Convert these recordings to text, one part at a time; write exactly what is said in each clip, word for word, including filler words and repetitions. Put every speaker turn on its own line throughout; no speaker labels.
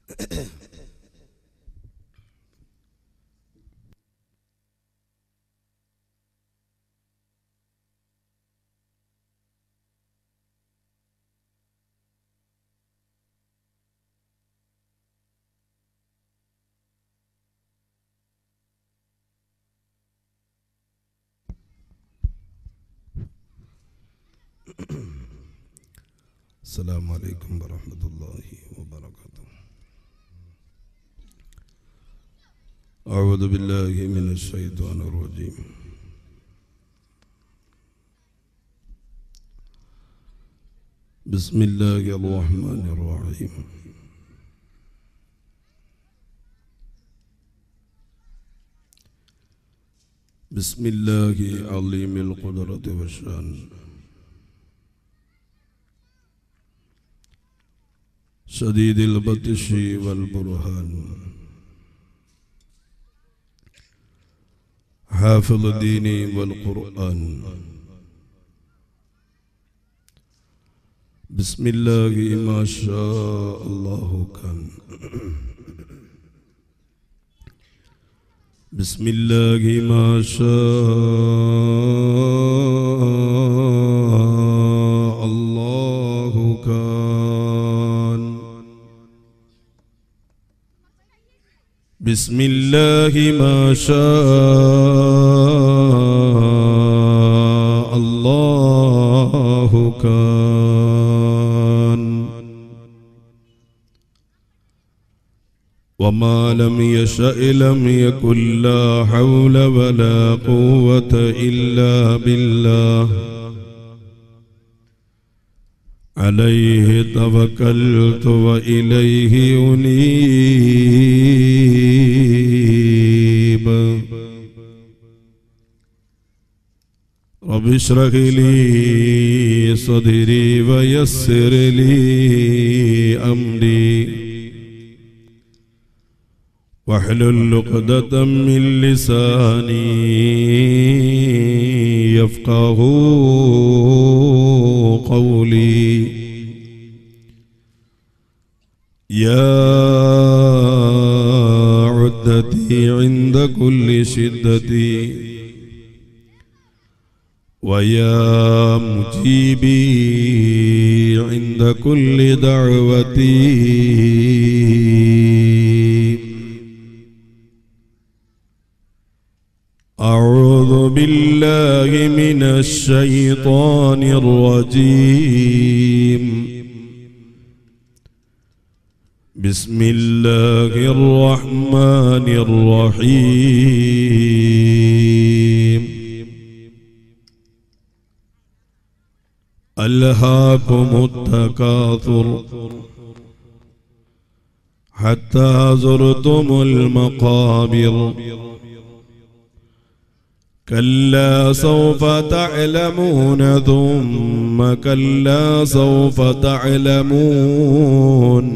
السلام عليكم ورحمة الله وبركاته. أعوذ بالله من الشيطان الرجيم. بسم الله الرحمن الرحيم. بسم الله عظيم القدرة والشان، شديد البطش والبرهان، حافظ الدين والقرآن. بسم الله ما شاء الله كان. بسم الله ما شاء الله كان. بسم الله ما شاء الله كان. وما لم يشأ لم يكن، لا حول ولا قوة إلا بالله. عليه توكلت وإليه أنيب. رب اشرح لي صدري ويسر لي أمري، واحلل عقدة من لساني يفقه قولي. يا عدتي عند كل شدتي، ويا مجيبي عند كل دعوتي. أعوذ بالله من الشيطان الرجيم. بسم الله الرحمن الرحيم. ألهاكم التكاثر حتى زرتم المقابر. كلا سوف تعلمون ثم كلا سوف تعلمون.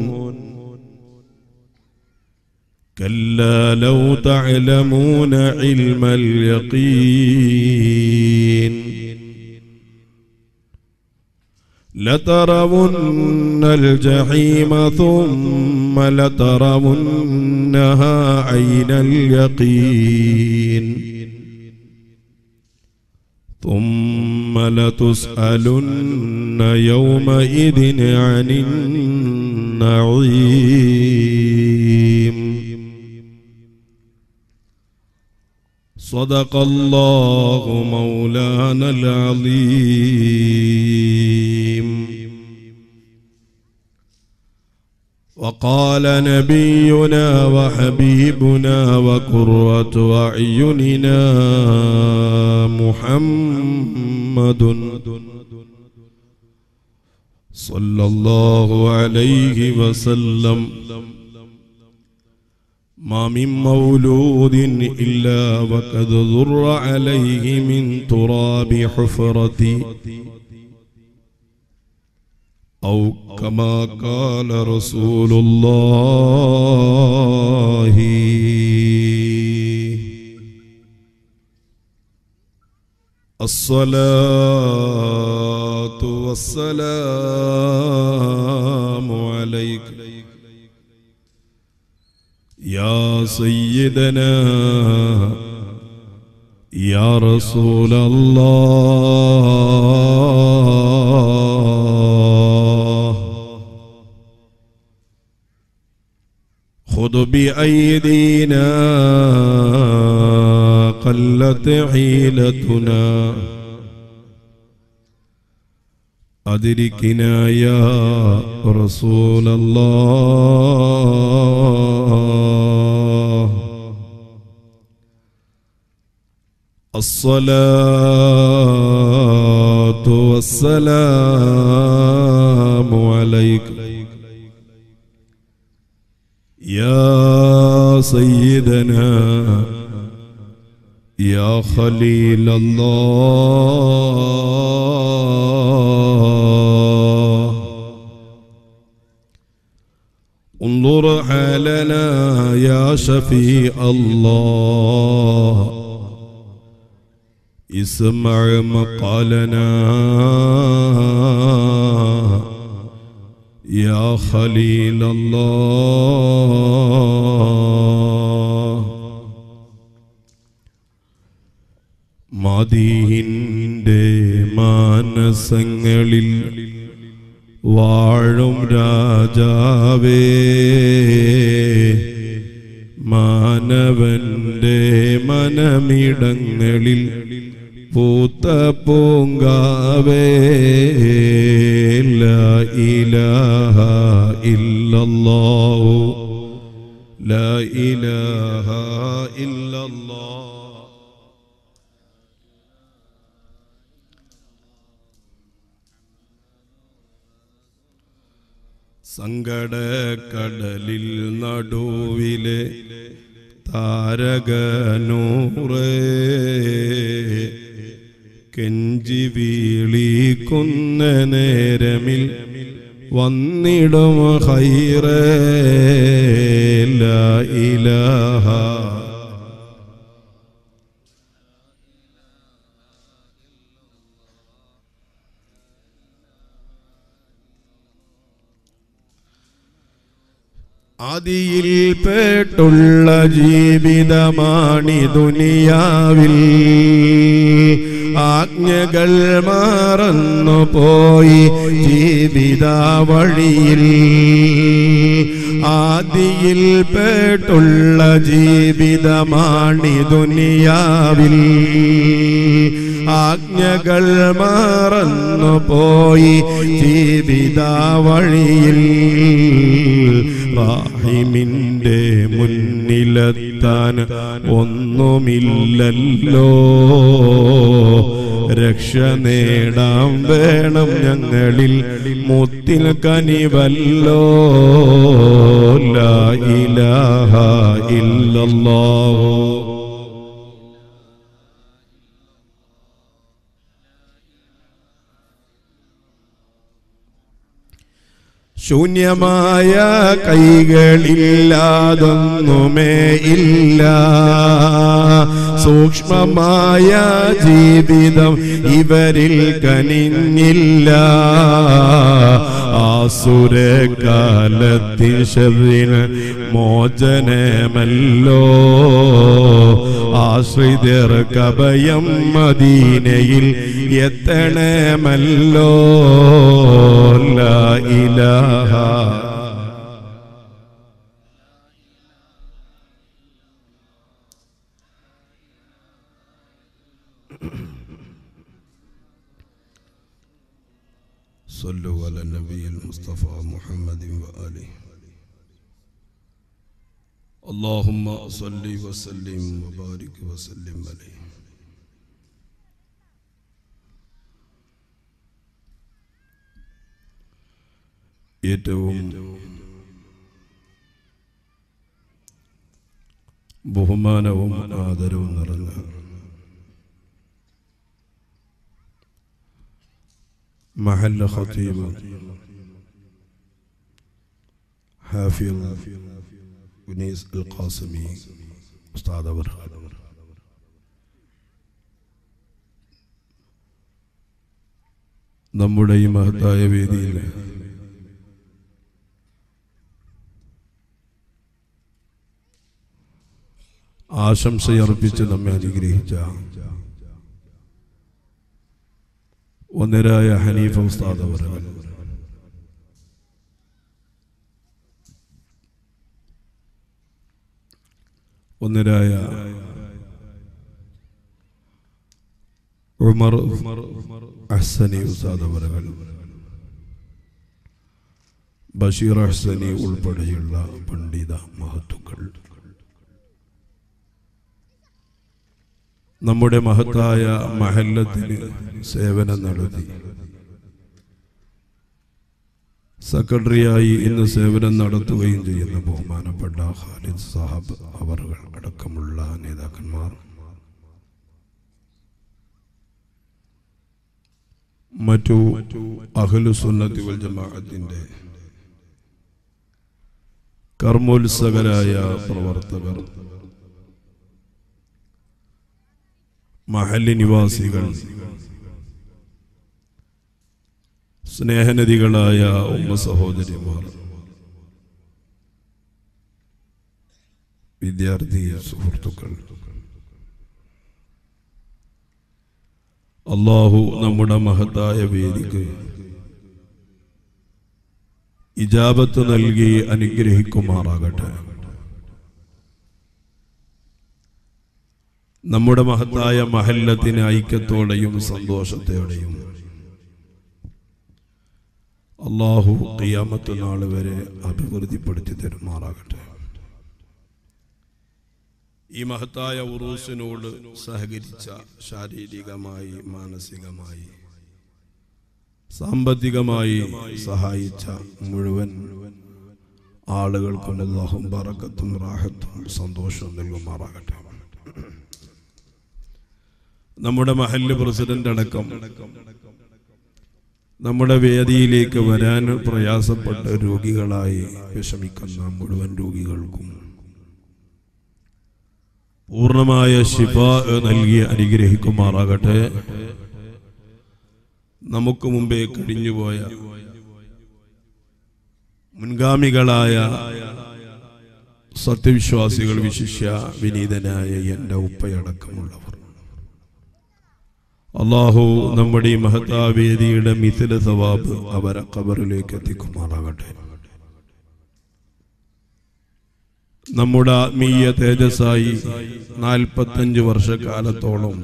كلا لو تعلمون علم اليقين لترون الجحيم ثم لترونها عين اليقين ثم لتسألن يومئذ عن النعيم. صدق الله مولانا العظيم. وقال نبينا وحبيبنا وقرة أعيننا محمد صلى الله عليه وسلم: ما من مولود إلا وقد ذر عليه من تراب حفرتي، أو كما قال رسول الله. الصلاة والسلام عليك يا سيدنا يا رسول الله خذ بأيدينا قلت حيلتنا أدركنا يا رسول الله الصلاة والسلام عليك يا سيدنا يا خليل الله انظر حالنا يا شفيع الله اسمع مقالنا يا خليل الله മദീഹിന്റെ മാനസങ്ങളിൽ വാഴും രാജാവേ മാനവന്റെ മനമിടങ്ങളിൽ പൂത്ത പൂങ്കാവേ ലാ ഇലാഹ ഇല്ലല്ലാഹു ലാ ഇലാഹ ഇല്ലല്ലാഹ് സങ്കടക്കടലിൽ നടുവിലെ താരകനൂറേ കെഞ്ചി വീളിക്കുന്ന നേരമിൽ വന്നിടും ഖൈറേ ലാ ഇലാഹ ആദിയിൽ പേട്ടുള്ള ജീവിതമാണി ദുനിയാവിൽ ആജ്ഞകൾ മറന്നു പോയി ജീവിത വഴിയിൽ ആദിയിൽ പേട്ടുള്ള ജീവിതമാണി ദുനിയാവിൽ ആജ്ഞകൾ മറന്നു പോയി ജീവിത വഴിയിൽ റാഹിമിന്റെ മുന്നിലെത്താൻ ഒന്നുമില്ലല്ലോ രക്ഷ നേടാൻ വേണം ഞങ്ങളിൽ മുത്തിൽ കനിവല്ലോ ലാ ഇലാഹ ഇല്ലല്ലാഹു ശൂന്യമായ കൈകളില്ലാതൊന്നുമേ ഇല്ല സൂക്ഷ്മമായ ജീവിതം ഇവരിൽ കനിഞ്ഞില്ല ആസുരകാലത്തിൻ ശർറിന് മോചനമല്ലോ ആശ്രിതർക്കഭയം മദീനയിൽ എത്തണമല്ലോ ലാ ഇലാഹ صلوا على النبي المصطفى محمد وآله اللهم صل وسلم وبارك وسلم عليه ഏറ്റവും ബഹുമാനവും ആദരവും നിറഞ്ഞ മഹല്ല ഖതീബ് ഹാഫിദ് ഉനൈസ് അൽ ഖാസിമി ഉസ്താദ് അവർ നമ്മുടെ ഈ മഹത്തായ വേദിയിൽ ആശംസയർപ്പിച്ച് നമ്മെ അനുഗ്രഹിച്ച ഒന്നരായ ഹനീഫ ഉസ്താദ് അവர்கள், ഒന്നരായ ഉമർ അഹ്സനി ഉസ്താദ് അവர்கள், ബഷീർ അഹ്സനി ഉൾപ്പെടെയുള്ള പണ്ഡിത മഹത്തുക്കൾ, നമ്മുടെ മഹത്തായ മഹല്ലത്തിന് സേവനം നടത്തി സെക്രട്ടറിയായി ഇന്ന് സേവനം നടത്തുകയും ചെയ്യുന്ന ബഹുമാനപ്പെട്ട ഖാലിദ് സാഹബ് അവറുകൾ അടക്കമുള്ള നേതാക്കന്മാർ, മറ്റു അഹ്ലുസുന്നത്തി വൽ ജമാഅത്തിന്റെ കർമ്മോത്സകരായ പ്രവർത്തകർ, മഹല്ലി നിവാസികൾ, സ്നേഹനദികളായ ഉമ്മ സഹോദരിമാർ, വിദ്യാർത്ഥി സുഹൃത്തുക്കൾ, അല്ലാഹു നമ്മുടെ മഹത്തായ വേദിക്ക് ഇജാബത്ത് നൽകി അനുഗ്രഹിക്കുമാറാകട്ടെ. നമ്മുടെ മഹത്തായ മഹല്ലത്തിന് ഐക്യത്തോടെയും സന്തോഷത്തോടെയും അല്ലാഹു ഖിയാമത്ത് നാൾ വരെ അഭിവൃദ്ധിപ്പെടുത്തി തരുമാറാകട്ടെ. ഈ മഹത്തായ ഉറൂസിനോട് സഹകരിച്ച ശാരീരികമായി, മാനസികമായി, സാമ്പത്തികമായി സഹായിച്ച മുഴുവൻ ആളുകൾക്കും അല്ലാഹു ബറക്കത്തും റാഹത്തും സന്തോഷവും നൽകുമാറാകട്ടെ. നമ്മുടെ മഹല്ല് പ്രസിഡന്റ് അടക്കം നമ്മുടെ വേദിയിലേക്ക് വരാൻ പ്രയാസപ്പെട്ട രോഗികളായി വിഷമിക്കുന്ന മുഴുവൻ രോഗികൾക്കും പൂർണ്ണമായ ശിഫാ നൽകി അനുഗ്രഹിക്കുമാറാകട്ടെ. നമുക്ക് മുമ്പേ കഴിഞ്ഞുപോയ മുൻഗാമികളായ സത്യവിശ്വാസികൾ, വിശിഷ്യ വിനീതനായ എൻ്റെ ഉപ്പയടക്കമുള്ളവർ, അല്ലാഹു നമ്മുടെ ഈ മഹത്താവേദിയുടെ മിഥില സവാബ് അവരെ ഖബറിലേക്ക് എത്തിക്കുമാറാകട്ടെ. നമ്മുടെ ആത്മീയ തേജസ്സായി നാൽപ്പത്തഞ്ച് വർഷക്കാലത്തോളം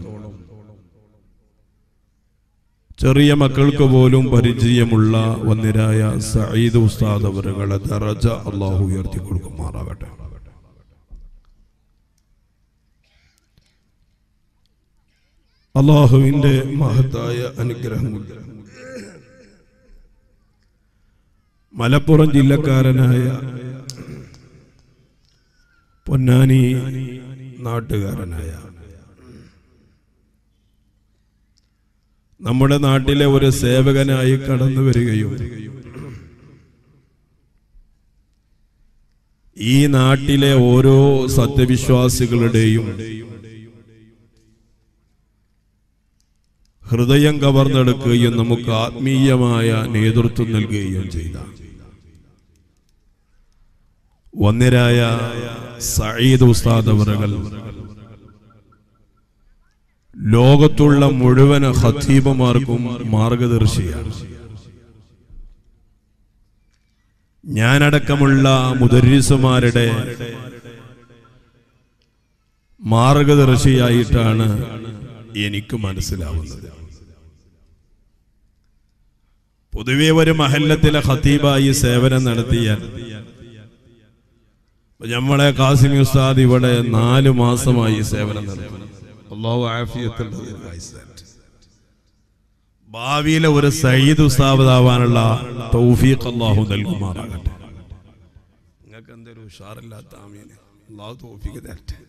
ചെറിയ മക്കൾക്ക് പോലും പരിചയമുള്ള ഒന്നിരായ സഈദ് ഉസ്താദ് അവരുടെ ദറജ അല്ലാഹു ഉയർത്തി കൊടുക്കുമാറാകട്ടെ. അല്ലാഹുവിന്റെ മഹത്തായ അനുഗ്രഹങ്ങൾ മലപ്പുറം ജില്ലക്കാരനായ പൊന്നാനി നാട്ടുകാരനായ നമ്മുടെ നാട്ടിലെ ഒരു സേവകനായി കടന്നു വരികയും ഈ നാട്ടിലെ ഓരോ സത്യവിശ്വാസികളുടെയും ഹൃദയം കവർന്നെടുക്കുകയും നമുക്ക് ആത്മീയമായ നേതൃത്വം നൽകുകയും ചെയ്ത വന്യരായ സഈദ് ഉസ്താദ് അവറുകൾ ലോകത്തുള്ള മുഴുവൻ ഖതീബുമാർക്കും മാർഗദർശിയാണ്. ഞാനടക്കമുള്ള മുദർരിസുമാരുടെ മാർഗദർശിയായിട്ടാണ് എനിക്ക് മനസ്സിലാവുന്നത്. പൊതുവെ ഒരു മഹല്ലത്തിലെ ഖതീബായി സേവനം നടത്തിയാൽ, നമ്മളെ ഖാസിമി ഉസ്താദ് ഇവിടെ നാലു മാസമായി സേവനം നടത്തി. അല്ലാഹു ആഫിയത്തുള്ള ഭാവിയിലെ ഒരു സയ്യിദ് ഉസ്താദ് ആവാനുള്ള തൗഫീഖ് അല്ലാഹു നൽകുമാറാകട്ടെ. നിങ്ങൾക്ക് എന്തൊരു ഉഷാറില്ലാത്ത ആമീൻ, അല്ലാഹു തൗഫീഖ് തരട്ടെ.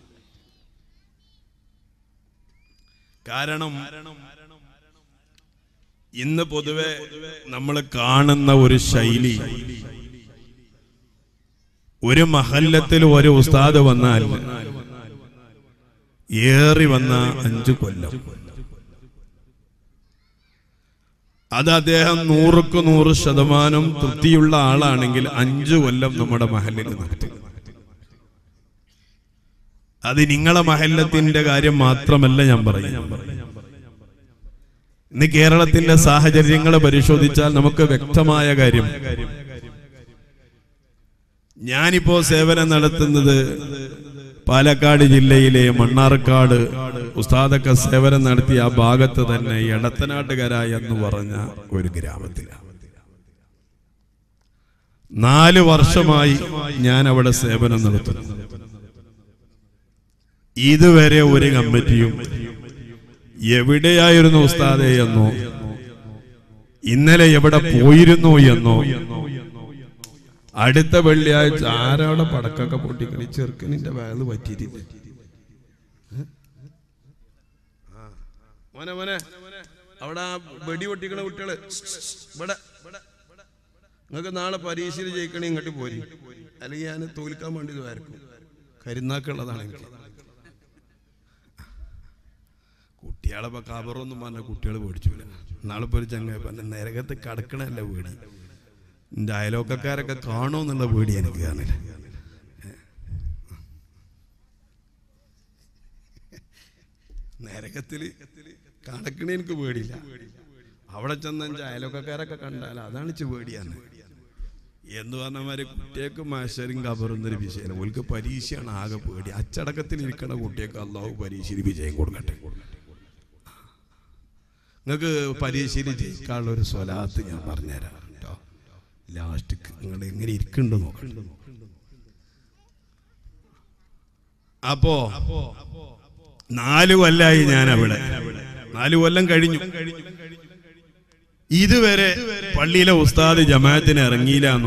കാരണം ഇന്ന് പൊതുവെ നമ്മൾ കാണുന്ന ഒരു ശൈലി, ഒരു മഹല്ലത്തിൽ ഒരു ഉസ്താദ് വന്നാൽ ഏറി വന്ന അഞ്ചു കൊല്ലം, അത് അദ്ദേഹം നൂറുക്ക് നൂറ് ശതമാനം തൃപ്തിയുള്ള ആളാണെങ്കിൽ അഞ്ചു കൊല്ലം നമ്മുടെ മഹല്ലിൽ നടത്തി. അത് നിങ്ങളെ മഹല്ലത്തിന്റെ കാര്യം മാത്രമല്ല ഞാൻ പറയുന്നത്. ഇന്ന് കേരളത്തിന്റെ സാഹചര്യങ്ങൾ പരിശോധിച്ചാൽ നമുക്ക് വ്യക്തമായ കാര്യം, ഞാനിപ്പോ സേവനം നടത്തുന്നത് പാലക്കാട് ജില്ലയിലെ മണ്ണാർക്കാട് ഉസ്താദൊക്കെ സേവനം നടത്തിയ ആ ഭാഗത്ത് തന്നെ എടത്തനാട്ടുകര എന്ന് പറഞ്ഞ ഒരു ഗ്രാമത്തിലാണ്. നാല് വർഷമായി ഞാൻ അവിടെ സേവനം നടത്തുന്നു. ഇതുവരെ ഒരു കമ്മിറ്റിയും എവിടെയായിരുന്നു ഉസ്താദേ എന്നോ ഇന്നലെ എവിടെ പോയിരുന്നു എന്നോ അടുത്ത വെള്ളിയാഴ്ച ആരോടെ പടക്കൊക്കെ പൊട്ടിക്കളി ചെറുക്കനിന്റെ വയല് പറ്റിയിട്ടില്ല. മോനെ മോനെ അവിടെ ആ വെടി പൊട്ടിക്കണ കുട്ടികള് ഇവിടെ നിങ്ങൾക്ക് നാളെ പരീക്ഷയിൽ ജയിക്കണേ ഇങ്ങോട്ട് പോരി, അല്ലെങ്കിൽ ഞാൻ തോൽക്കാൻ വേണ്ടി ഇതായിരിക്കും. കരുന്നാക്കുള്ളതാണ് എനിക്ക്. കുട്ടികളെ ഇപ്പൊ കബറൊന്നും പറഞ്ഞ കുട്ടികൾ പേടിച്ചില്ല. നാളിപ്പോ ഒരു ചങ്ങ പറഞ്ഞ നരകത്ത് കടക്കണല്ല പേടി, എൻ്റെ അയലോക്കക്കാരൊക്കെ കാണുമെന്നുള്ള പേടി എനിക്ക് കാണില്ല. നരകത്തില് കടക്കണ എനിക്ക് പേടിയില്ല. അവിടെ ചെന്ന എൻ്റെ അയലോക്കക്കാരൊക്കെ കണ്ടാൽ അതാണ് ഇച്ച് പേടിയാണ് എന്ന് പറഞ്ഞമാര്. കുട്ടികൾക്ക് മാഷരും കബറുന്നൊരു വിഷയം, ഓൾക്ക് പരീക്ഷയാണ് ആകെ പേടി. അച്ചടക്കത്തിൽ ഇരിക്കണ കുട്ടികൾക്ക് അള്ളാഹു പരീക്ഷയിൽ വിജയം കൊടുക്കട്ടെ. നിങ്ങൾക്ക് പരീക്ഷയിൽ ജയിക്കാനുള്ള ഒരു സ്വലാത്ത് ഞാൻ പറഞ്ഞുതരാം കേട്ടോ. ലാസ്റ്റ് നിങ്ങൾ എങ്ങനെ ഇരിക്കുന്നുണ്ടോ നോക്കണ്ട. അപ്പോ നാലു കൊല്ലായി ഞാൻ അവിടെ, നാലു കൊല്ലം കഴിഞ്ഞു. ഇതുവരെ പള്ളിയിലെ ഉസ്താദ് ജമാഅത്തിന് ഇറങ്ങിയില്ലാന്നോ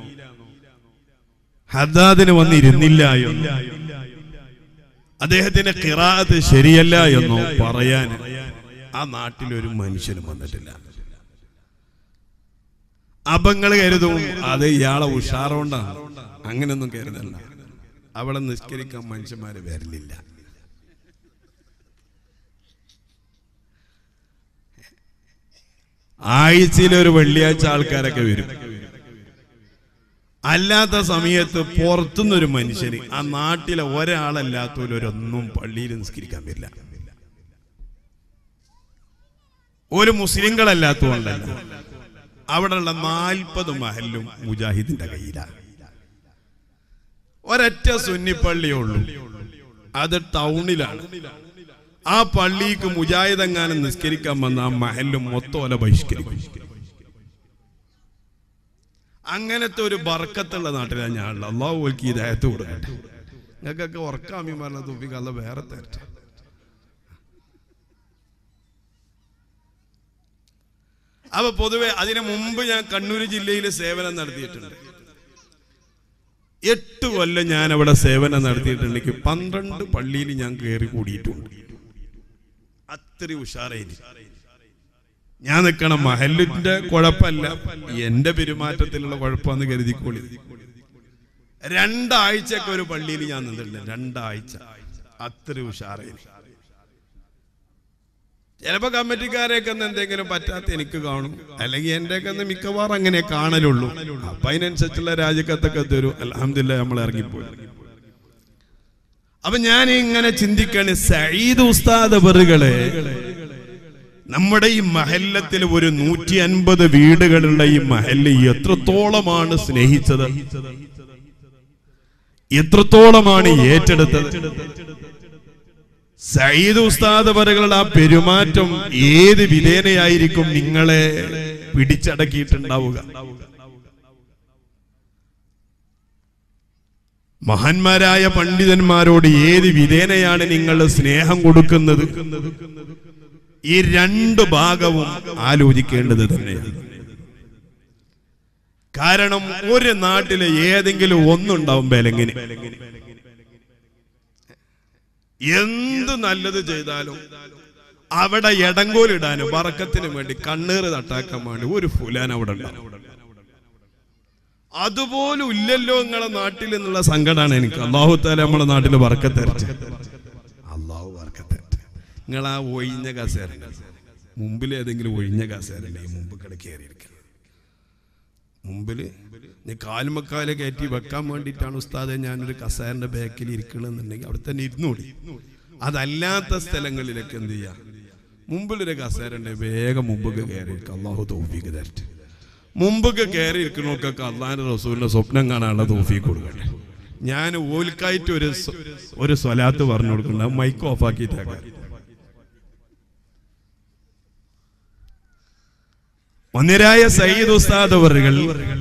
ഹദ്ദാദിന് വന്നിരുന്നില്ല എന്നോ അദ്ദേഹത്തിന്റെ ഖിറാഅത്ത് ശരിയല്ല എന്നോ പറയാൻ ആ നാട്ടിലൊരു മനുഷ്യനും വന്നിട്ടില്ല. അപങ്ങൾ കരുതും അത് ഇയാളെ ഉഷാറുകൊണ്ടാണ്. അങ്ങനെയൊന്നും കരുതല്ല. അവിടെ നിസ്കരിക്കാൻ മനുഷ്യന്മാര് വരലില്ല. ആഴ്ചയിൽ ഒരു വെള്ളിയാഴ്ച ആൾക്കാരൊക്കെ വരും. അല്ലാത്ത സമയത്ത് പുറത്തുനിന്നൊരു മനുഷ്യന് ആ നാട്ടിലെ ഒരാളല്ലാത്തവരൊന്നും പള്ളിയിൽ നിസ്കരിക്കാൻ വരില്ല. ഒരു മുസ്ലിങ്ങളല്ലാത്തതുകൊണ്ടല്ല, അവിടെയുള്ള നാൽപ്പത് മഹല്ലും മുജാഹിദിന്റെ കയ്യിലാണ്. ഒരൊറ്റ സുന്നിപ്പള്ളിയേ ഉള്ളൂ, അത് ടൗണിലാണ്. ആ പള്ളിക്ക് മുജാഹിദെങ്ങാനും നിസ്കരിക്കാൻ വന്ന ആ മഹല്ലും മൊത്തം ബഹിഷ്കരിക്കും. അങ്ങനത്തെ ഒരു ബർക്കത്തുള്ള നാട്ടിലാണ് ഞാൻ. അള്ളാഹു ഓൽക്ക് ഹിദായത്ത് കൊടുക്കട്ടെ. നിങ്ങൾക്കൊക്കെ ഉറക്കാമി പറഞ്ഞ തുപ്പിക്ക് അല്ല വേറെ തരട്ടെ. അപ്പൊ പൊതുവെ അതിനു മുമ്പ് ഞാൻ കണ്ണൂർ ജില്ലയിൽ സേവനം നടത്തിയിട്ടുണ്ട്. എട്ട് കൊല്ലം ഞാൻ അവിടെ സേവനം നടത്തിയിട്ടുണ്ടെങ്കിൽ പന്ത്രണ്ട് പള്ളിയിൽ ഞാൻ കയറി കൂടിയിട്ടുണ്ട്. അത്ര ഉഷാറായി ഞാൻ നിൽക്കണം. മഹല്ലിന്റെ കുഴപ്പമല്ല, എന്റെ പെരുമാറ്റത്തിലുള്ള കുഴപ്പമെന്ന് കരുതിക്കോളി. രണ്ടാഴ്ചയൊക്കെ ഒരു പള്ളിയിൽ ഞാൻ നിന്നിട്ടുണ്ട്. രണ്ടാഴ്ച അത്ര ഉഷാറായി. ചിലപ്പോ കമ്മിറ്റിക്കാരെയൊക്കെ എന്തെങ്കിലും പറ്റാത്ത എനിക്ക് കാണും, അല്ലെങ്കിൽ എന്റെ ഒക്കെ മിക്കവാറും അങ്ങനെ കാണലുള്ളൂ. അപ്പൊ അതിനനുസരിച്ചുള്ള രാജിക്കത്തൊക്കെ തരും. അൽഹംദുലില്ലാഹ് നമ്മൾ ഇറങ്ങിപ്പോയി. അപ്പൊ ഞാൻ ഇങ്ങനെ ചിന്തിക്കാണ്, സഈദ് ഉസ്താദ് അവറുകളെ നമ്മുടെ ഈ മഹല്ലത്തിൽ ഒരു നൂറ്റി അൻപത് വീടുകളുള്ള ഈ മഹല്ല് എത്രത്തോളമാണ് സ്നേഹിച്ചത്, എത്രത്തോളമാണ് ഏറ്റെടുത്തത്. സഈദ് ഉസ്താദ് അവറുകളുടെ ആ പെരുമാറ്റം ഏത് വിധേനയായിരിക്കും നിങ്ങളെ പിടിച്ചടക്കിയിട്ടുണ്ടാവുക. മഹാന്മാരായ പണ്ഡിതന്മാരോട് ഏത് വിധേനയാണ് നിങ്ങൾ സ്നേഹം കൊടുക്കുന്നത്? ഈ രണ്ട് ഭാഗവും ആലോചിക്കേണ്ടത് തന്നെയാണ്. കാരണം ഒരു നാട്ടിലെ ഏതെങ്കിലും ഒന്നുണ്ടാവും ബലങ്ങിന്. എന്ത് നല്ലത് ചെയ്താലും അവിടെ എടങ്കോലിടാനും ബറക്കത്തിന് വേണ്ടി കണ്ണീർ തട്ടാക്കാൻ വേണ്ടി ഒരു ഫുലാൻ അവിടെ ഉണ്ടാവും. അതുപോലും ഇല്ലല്ലോ നിങ്ങളെ നാട്ടിൽ എന്നുള്ള സങ്കടമാണ് എനിക്ക്. അല്ലാഹു തആല നമ്മളെ നാട്ടിൽ ബറക്കത്ത് തരട്ടെ. അല്ലാഹു ബറക്കത്ത് തരട്ടെ. നിങ്ങൾ ആ ഒഴിഞ്ഞ കസേര, മുമ്പിൽ ഏതെങ്കിലും ഒഴിഞ്ഞ കസേര മുമ്പ് കിടക്കേറിയിരിക്കണം. മുമ്പിൽ നീ കാലുമക്കാലെ കയറ്റി വെക്കാൻ വേണ്ടിയിട്ടാണ് ഉസ്താദെ ഞാനൊരു കസേരൻ്റെ ബാക്കിൽ ഇരിക്കണമെന്നുണ്ടെങ്കിൽ അവിടെ തന്നെ ഇരുന്നൂടി. അതല്ലാത്ത സ്ഥലങ്ങളിലൊക്കെ എന്ത് ചെയ്യുക, മുമ്പിലൊരു കസേരൻ്റെ വേഗം മുമ്പൊക്കെ കയറി ഇരിക്കുക. അള്ളാഹു തൗഫീഖ് തരട്ടെ. മുമ്പൊക്കെ കയറി ഇരിക്കണവർക്കൊക്കെ അള്ളാഹിന്റെ റസൂലിന്റെ സ്വപ്നം കാണാനുള്ള തൗഫീഖ് കൊടുക്കട്ടെ. ഞാൻ ഓൽക്കായിട്ട് ഒരു ഒരു സ്വലാത്ത് പറഞ്ഞു കൊടുക്കണ്ട, മൈക്ക് ഓഫ് ആക്കിയിട്ടേക്കാം. മന്ദിരായ സയ്യിദ് ഉസ്താദ് അവറുകൾ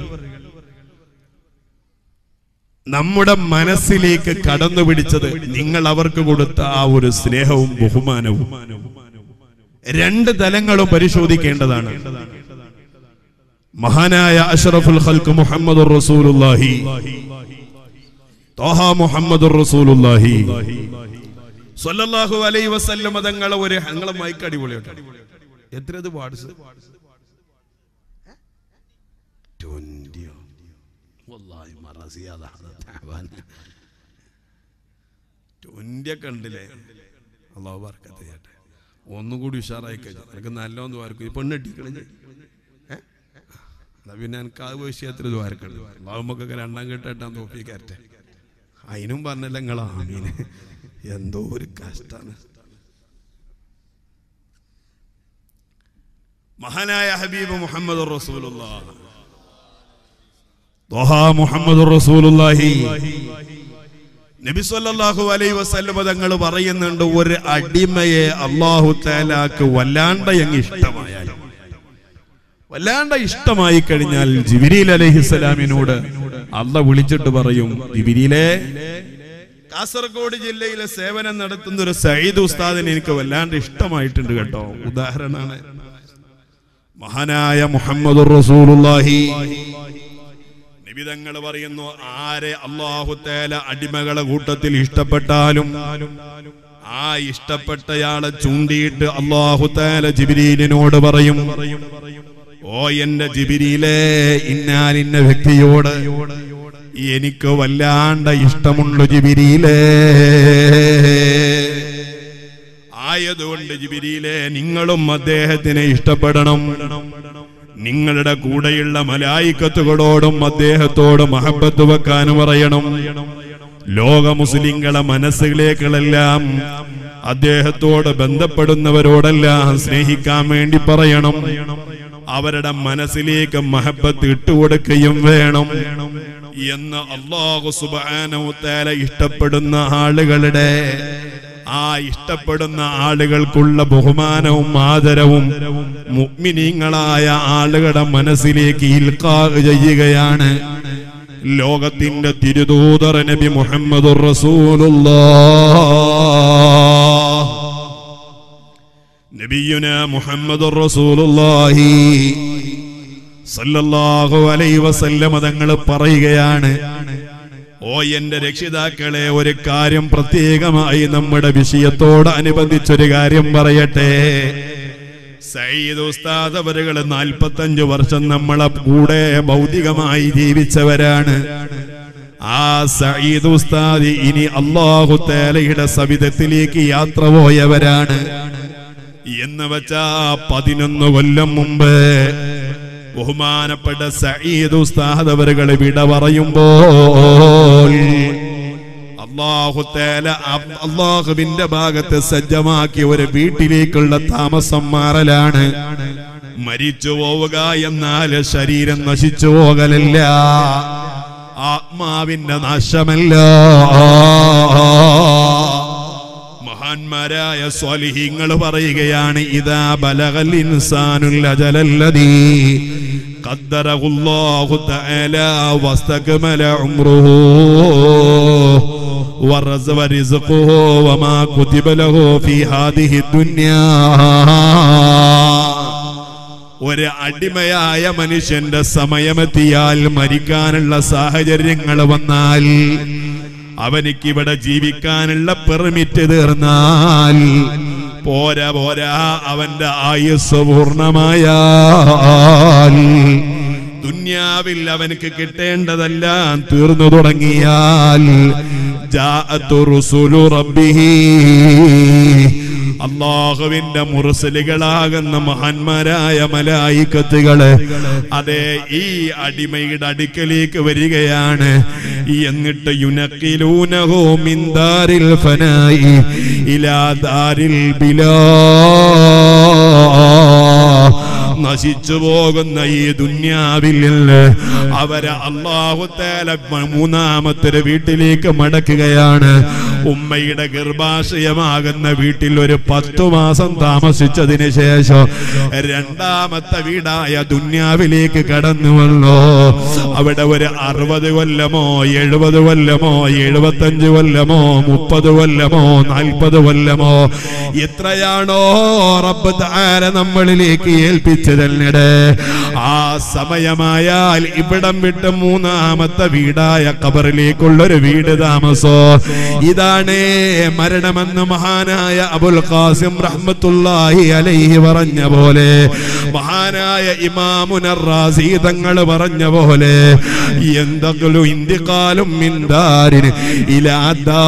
നമ്മുടെ മനസ്സിലേക്ക് കടന്നു പിടിച്ചത് നിങ്ങൾ അവർക്ക് കൊടുത്ത ആ ഒരു സ്നേഹവും ബഹുമാനവും രണ്ട് തലങ്ങളും പരിശോധിക്കേണ്ടതാണ്. മഹാനായ അഷ്റഫുൽ ഖൽഖ് മുഹമ്മദുർ റസൂലുള്ളാഹി ത്വാഹ മുഹമ്മദുർ റസൂലുള്ളാഹി സ്വല്ലല്ലാഹു അലൈഹി വസല്ലം തങ്ങളെ ഒരു ഞങ്ങളെ മൈക്ക് അടിപൊളിയാട്ടോ. എത്രത് വാട്സ് ട്വന്റിയൊക്കെ ഉണ്ടല്ലേ. അള്ളാഹു ബർക്കത്ത് ചെയ്യട്ടെ. ഒന്നുകൂടി ഉഷാറായി കഴിഞ്ഞു. എനിക്ക് നല്ലോന്ന് വാർക്കും പെണ്ണെട്ടിക്കളഞ്ഞ് എന്നാ പിന്നെ എനിക്ക് ആ വിഷയത്തിൽ ദ്വാരക്കുണ്ട്. അള്ളാഹുമൊക്കെ രണ്ടാം കേട്ടാൻ തോപ്പിക്കാറ്റെ അതിനും പറഞ്ഞല്ല നിങ്ങളാ ആമീന്. എന്തോ ഒരു കഷ്ടാണ്. മഹാനായ ഹബീബ് മുഹമ്മദ് റസൂലുള്ളാഹി ത്വാഹ മുഹമ്മദ് റസൂലുള്ളാഹി നബി സല്ലല്ലാഹു അലൈഹി വസല്ലം തങ്ങൾ പറയുന്നുണ്ട്, ഒരു അടിമയെ അല്ലാഹു തആലാക്ക് വല്ലാണ്ട് അങ്ങ് ഇഷ്ടമായാൽ, വല്ലാണ്ട് ഇഷ്ടമായി കഴിഞ്ഞാൽ ജിബ്രീൽ അലൈഹിസ്സലാമിനോട് അല്ലാഹു വിളിച്ചിട്ട് പറയും, ജിബ്രീലേ, കാസർഗോഡ് ജില്ലയിലെ സേവനം നടത്തുന്ന ഒരു സയ്യിദ് ഉസ്താദിനെ എനിക്ക് വല്ലാണ്ട് ഇഷ്ടമായിട്ടുണ്ട് കേട്ടോ. ഉദാഹരണമാണ് മഹാനായ മുഹമ്മദുർ റസൂലുള്ളാഹി. നബി തങ്ങൾ പറയുന്നു, ആരെ അല്ലാഹു തആല അടിമകളെ കൂട്ടത്തിൽ ഇഷ്ടപ്പെട്ടാലും ആ ഇഷ്ടപ്പെട്ടയാളെ ചൂണ്ടിയിട്ട് അല്ലാഹു തആല ജിബ്രീലിനോട് പറയും, ഓ എന്റെ ജിബ്രീലേ, ഇന്നാലിന്ന വ്യക്തിയോട് എനിക്ക് വല്ലാണ്ട് ഇഷ്ടമുണ്ട് ജിബ്രീലേ. ആയതുകൊണ്ട് ജിബ്രീലേ, നിങ്ങളും അദ്ദേഹത്തിനെ ഇഷ്ടപ്പെടണം. നിങ്ങളുടെ കൂടെയുള്ള മലായിക്കത്തുകളോടും അദ്ദേഹത്തോട് മഹബത്ത് വെക്കാനും പറയണം. ലോക മുസ്ലിങ്ങളെ മനസ്സുകളേക്കളെല്ലാം അദ്ദേഹത്തോട് ബന്ധപ്പെടുന്നവരോടെല്ലാം സ്നേഹിക്കാൻ വേണ്ടി പറയണം. അവരുടെ മനസ്സിലേക്ക് മഹബത്ത് ഇട്ടുകൊടുക്കുകയും വേണം എന്ന് അല്ലാഹു സുബ്ഹാനഹു വ തആല ഇഷ്ടപ്പെടുന്ന ആളുകളുടെ ആ ഇഷ്ടപ്പെടുന്ന ആളുകൾക്കുള്ള ബഹുമാനവും ആദരവും മുഅ്മിനീങ്ങളായ ആളുകളുടെ മനസ്സിലേക്ക് ഇൽഖാ ചെയ്യുകയാണ് ലോകത്തിന്റെ തിരുദൂതർ നബി മുഹമ്മദുർ റസൂലുള്ളാഹ്. നബിയുനാ മുഹമ്മദുർ റസൂലുള്ളാഹി സല്ലല്ലാഹു അലൈഹി വസല്ലം തങ്ങൾ പറയുകയാണ്, ഓ എന്റെ രക്ഷിതാക്കളെ, ഒരു കാര്യം പ്രത്യേകമായി നമ്മുടെ വിഷയത്തോട് അനുബന്ധിച്ചൊരു കാര്യം പറയട്ടെ. സയ്യിദ് ഉസ്താദ് അവരുകൾ നാൽപ്പത്തഞ്ചു വർഷം നമ്മളെ കൂടെ ഭൗതികമായി ജീവിച്ചവരാണ്. ആ സയ്യിദ് ഉസ്താദ് ഇനി അല്ലാഹു തആലയുടെ സവിധത്തിലേക്ക് യാത്ര പോയവരാണ്. എന്ന് വെച്ചാ പതിനൊന്ന് കൊല്ലം മുമ്പ് ബഹുമാനപ്പെട്ട സയ്യിദ് ഉസ്താദ് അവരുകൾ വിട പറയുമ്പോൾ അല്ലാഹു തആല അല്ലാഹുവിന്റെ ഭാഗത്ത് സജ്ജമാക്കിയ ഒരു വീട്ടിലേക്കുള്ള താമസം മാറലാണ്. മരിച്ചു പോവുക എന്നാൽ ശരീരം നശിച്ചു പോകലല്ല, ആത്മാവിന്റെ നാശമല്ല. മഹാന്മാരായ സ്വാലിഹീങ്ങൾ പറയുകയാണ്, ഇദാ ബലഗൽ ഇൻസാനുൽ അജലല്ലദീ ഖദ്ദറഹുല്ലാഹു തആല വസ്തക്മല ഉംറുഹു വറസവ റിസ്ഖുഹു വമാ കുതിബ ലഹു ഫീ ഹാദിഹി ദുനിയാ. ഒരു അടിമയായ മനുഷ്യന്റെ സമയമെത്തിയാൽ, മരിക്കാനുള്ള സാഹചര്യങ്ങൾ വന്നാൽ, അവനിക്ക് ഇവിടെ ജീവിക്കാനുള്ള പെർമിറ്റ് തീർന്നാൽ പോരാ പോരാ അവന്റെ ആയുസ് പൂർണ്ണമായാൽ, ദുനിയാവിൽ അവനക്ക് കിട്ടേണ്ടതെല്ലാം തീർന്നു തുടങ്ങിയാൽ, ജാഅത്തു റുസുലു റബ്ബിഹി അല്ലാഹുവിന്റെ മുർസലുകളാകുന്ന മഹാന്മാരായ മലായികത്തുകള് അതെ ഈ അടിമയുടെ അടുക്കലേക്ക് വരികയാണ്. എന്നിട്ട് യുനഖിലൂനഹു മിൻ ദാരിൽ ഫനായി ഇലാ ദാരിൽ ബിലാ, നശിച്ചു പോകുന്ന ഈ ദുന്യാവിൽ നിന്ന് അവരെ അല്ലാഹു തആല മൂന്നാമത്തെ വീട്ടിലേക്ക് മടക്കുകയാണ്. ഉമ്മയുടെ ഗർഭാശയമാകുന്ന വീട്ടിൽ ഒരു പത്തു മാസം താമസിച്ചതിന് ശേഷം രണ്ടാമത്തെ വീടായ ദുന്യാവിലേക്ക് കടന്നു വന്നു. അവിടെ ഒരു അറുപത് കൊല്ലമോ എഴുപത് കൊല്ലമോ എഴുപത്തഞ്ച് കൊല്ലമോ മുപ്പത് കൊല്ലമോ നാൽപ്പത് കൊല്ലമോ എത്രയാണോ റബ്ബ് തആല നമ്മളിലേക്ക് ഏൽപ്പിച്ചതല്ലേ, ആ സമയമായാൽ ഇവിടം വിട്ട് മൂന്നാമത്തെ വീടായ ഖബറിലേക്കുള്ളൊരു വീട് താമസോ. ഇതാണ് മരണമെന്ന് മഹാനായ അബുൽ ഖാസിം റഹ്മത്തുള്ളാഹി അലൈഹി പറഞ്ഞ പോലെ, മഹാനായ ഇമാമുന റാസി തങ്ങൾ പറഞ്ഞ പോലെ, എന്തെങ്കിലും ഇന്തിഖാലും മിൻ ദാരിൻ ഇലാ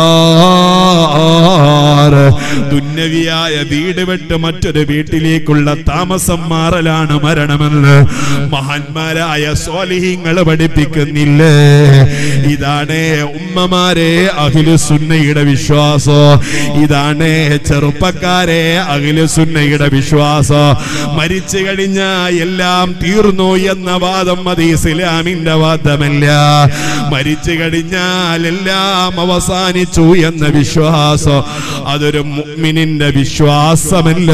ദാർ, ദുന്യവിയായ വീട് വിട്ട് മറ്റൊരു വീട്ടിലേക്കുള്ള താമസം മാറലാണ് മരണമെന്ന് മഹാന്മാരായ സ്വാലിഹീങ്ങൾ പഠിപ്പിക്കുന്നില്ലേ. ഇതാണ് ഉമ്മമാരെ അഹ്ലു സുന്നയുടെ വിശ്വാസം, ഇതാണ് ചെറുപ്പക്കാരെ അഹ്ലു സുന്നയുടെ വിശ്വാസം. മരിച്ചു കഴിഞ്ഞാൽ എല്ലാം തീർന്നു എന്ന വാദം അത് ഇസ്ലാമിന്റെ വാദമല്ല. മരിച്ചു കഴിഞ്ഞാൽ എല്ലാം അവസാനിച്ചു എന്ന വിശ്വാസം അതൊരു മുഅ്മിനിന്റെ വിശ്വാസമല്ല.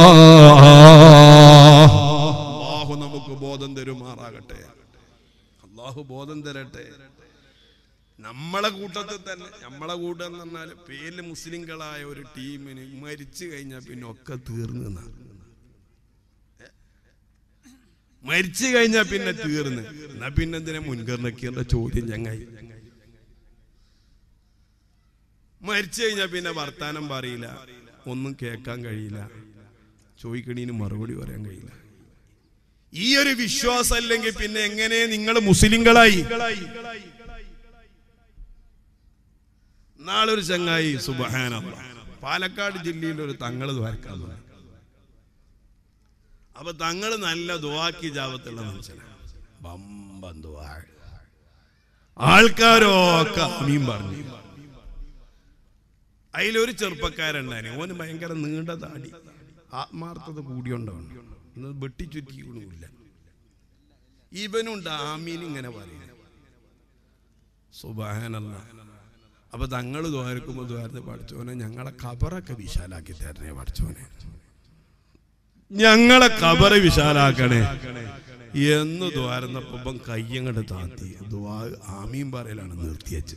അല്ലാഹു നമുക്ക് ബോധം തരുമാറാകട്ടെ, അല്ലാഹു ബോധം തരട്ടെ. നമ്മളെ കൂട്ടത്തിൽ തന്നെ, നമ്മളെ കൂട്ടം എന്ന് പറഞ്ഞാൽ പേരിൽ മുസ്ലിങ്ങളായ ഒരു ടീമിന് മരിച്ചു കഴിഞ്ഞാൽ പിന്നെ ഒക്കെ തീർന്നു. മരിച്ചു കഴിഞ്ഞാൽ പിന്നെ തീർന്ന്, എന്നാ പിന്നെ എന്തിനാ മുൻകർ നക്കീറിന്റെ ചോദ്യം? ചങ്ങായി മരിച്ചു കഴിഞ്ഞാൽ പിന്നെ വർത്താനം പറയില്ല, ഒന്നും കേൾക്കാൻ കഴിയില്ല, ചോദിക്കണീന് മറുപടി പറയാൻ കഴിയില്ല. ഈ ഒരു വിശ്വാസം അല്ലെങ്കിൽ പിന്നെ എങ്ങനെ നിങ്ങൾ മുസ്ലിങ്ങളായി? നാളൊരു ചങ്ങായി സുബ്ഹാനല്ലാഹ് പാലക്കാട് ജില്ലയിൽ ഒരു തങ്ങള് ദ്വാരക്കാൻ തുടങ്ങി. അപ്പൊ തങ്ങള് നല്ല ദുആക്കി ജാവത്തുള്ള മനുഷ്യനാണ്, ബമ്പൻ ദുആ. ആൾക്കാരൊക്കെ ആമീൻ പറഞ്ഞു. അതിലൊരു ചെറുപ്പക്കാരുണ്ടായിരുന്നു, ഓന് ഭയങ്കര നീണ്ട താടി, ആത്മാർത്ഥത കൂടിയോണ്ടാണ്, വെട്ടിച്ചുറ്റിയൊന്നുമില്ല. ഇവനുണ്ട് ആമീൻ ഇങ്ങനെ പറയുന്നത്. സുബ്ഹാനല്ലാഹ്. അപ്പൊ തങ്ങൾ ദ്വാരക്കുമ്പോ ദ്വാരത്ത് പഠിച്ചോനെ ഞങ്ങളെ ഖബറൊക്കെ വിശാലാക്കി തരണേ, പഠിച്ചോനെ ഞങ്ങളെ ഖബറ് വിശാലാക്കണേ എന്ന് ദ്വാരന്നപ്പം കയ്യങ്ങട് താത്തി ദ്വാ ആമീൻ പറയലാണ് നിർത്തിയച്ച്.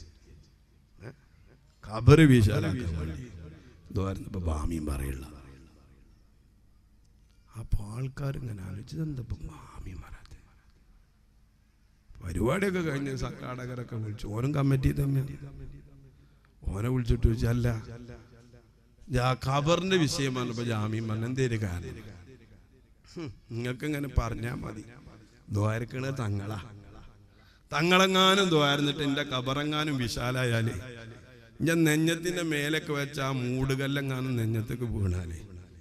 ഖബറ് വിശാലാക്കാൻ വേണ്ടി ദ്വാരന്നപ്പോ ആമീൻ പറയുള്ള. അപ്പൊ ആൾക്കാരിങ്ങനെ ആലോചിച്ചത് എന്തപ്പം ആമീൻ പറയാതെ. പരിപാടിയൊക്കെ കഴിഞ്ഞ് സംഘാടകരൊക്കെ വിളിച്ചു, ഓനും കമ്മിറ്റി തന്നെയാണ്. ഓനെ വിളിച്ചിട്ട് ചോദിച്ചല്ല ഖബറിന്റെ വിഷയമാണ്. ഇപ്പൊ ജാമ്യം പറഞ്ഞ എന്തേലും കാരണം നിങ്ങൾക്ക് ഇങ്ങനെ പറഞ്ഞാ മതി, ദ്വാരക്കണ തങ്ങളാ, തങ്ങളെങ്ങാനും ദ്വാരന്നിട്ട് എന്റെ ഖബറെങ്ങാനും വിശാലായാലേ ഞാൻ നെഞ്ഞത്തിന്റെ മേലൊക്കെ വെച്ച ആ മൂടുകല്ലെങ്ങാനും നെഞ്ഞത്തേക്ക് വീണാലേ,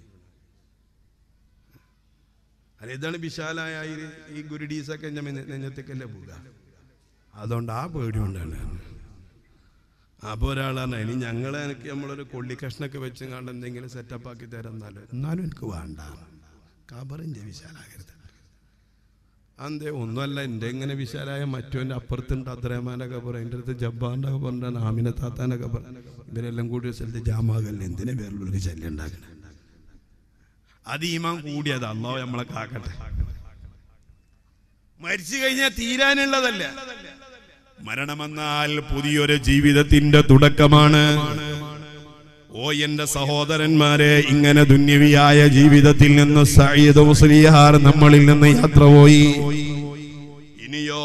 അല്ല ഇതാണ് വിശാലായ ഈ ഗുരുഡീസൊക്കെ നെഞ്ഞത്തേക്കല്ലേ പോവുക. അതുകൊണ്ട് ആ പേടി കൊണ്ടാണ്. അപ്പൊ ഒരാളാണ് ഇനി ഞങ്ങളെ എനിക്ക് നമ്മളൊരു കൊള്ളി കഷ്ണൊക്കെ വെച്ച് കണ്ട് എന്തെങ്കിലും സെറ്റപ്പ് ആക്കി തരാന്നാലും എന്നാലും എനിക്ക് വേണ്ട, ഖബറിന്റെ വിശാലാകരുത്. അന്തേ ഒന്നുമല്ല, എൻ്റെ ഇങ്ങനെ വിശാലായ മറ്റോൻ്റെ അപ്പുറത്തുണ്ട് അബ്ദുറഹ്മാൻ്റെ ഖബർ, എൻ്റെ അടുത്ത് ജബ്ബാറിൻ്റെ ഖബറുണ്ട്, ആമിന താത്താൻ്റെ ഖബർ, ഇവരെല്ലാം കൂടി ഒരു സ്ഥലത്ത് ജാമാകല്ലേ, എന്തിനെ വേറുള്ളൊരു ശല്യം ഉണ്ടാക്കണേ? അത് ഈമാൻ കൂടിയത്, അല്ലാഹു നമ്മളെ കാക്കട്ടെ. മരിച്ചു കഴിഞ്ഞാൽ തീരാനുള്ളതല്ല. മരണമെന്നാൽ പുതിയൊരു ജീവിതത്തിന്റെ തുടക്കമാണ്. ഓ എന്റെ സഹോദരന്മാരെ, ഇങ്ങനെ ദുന്യവിയായ ജീവിതത്തിൽ നിന്ന് സഈദ് മുസ്ലിയാർ നമ്മളിൽ നിന്ന് യാത്ര പോയി. ഇനിയോ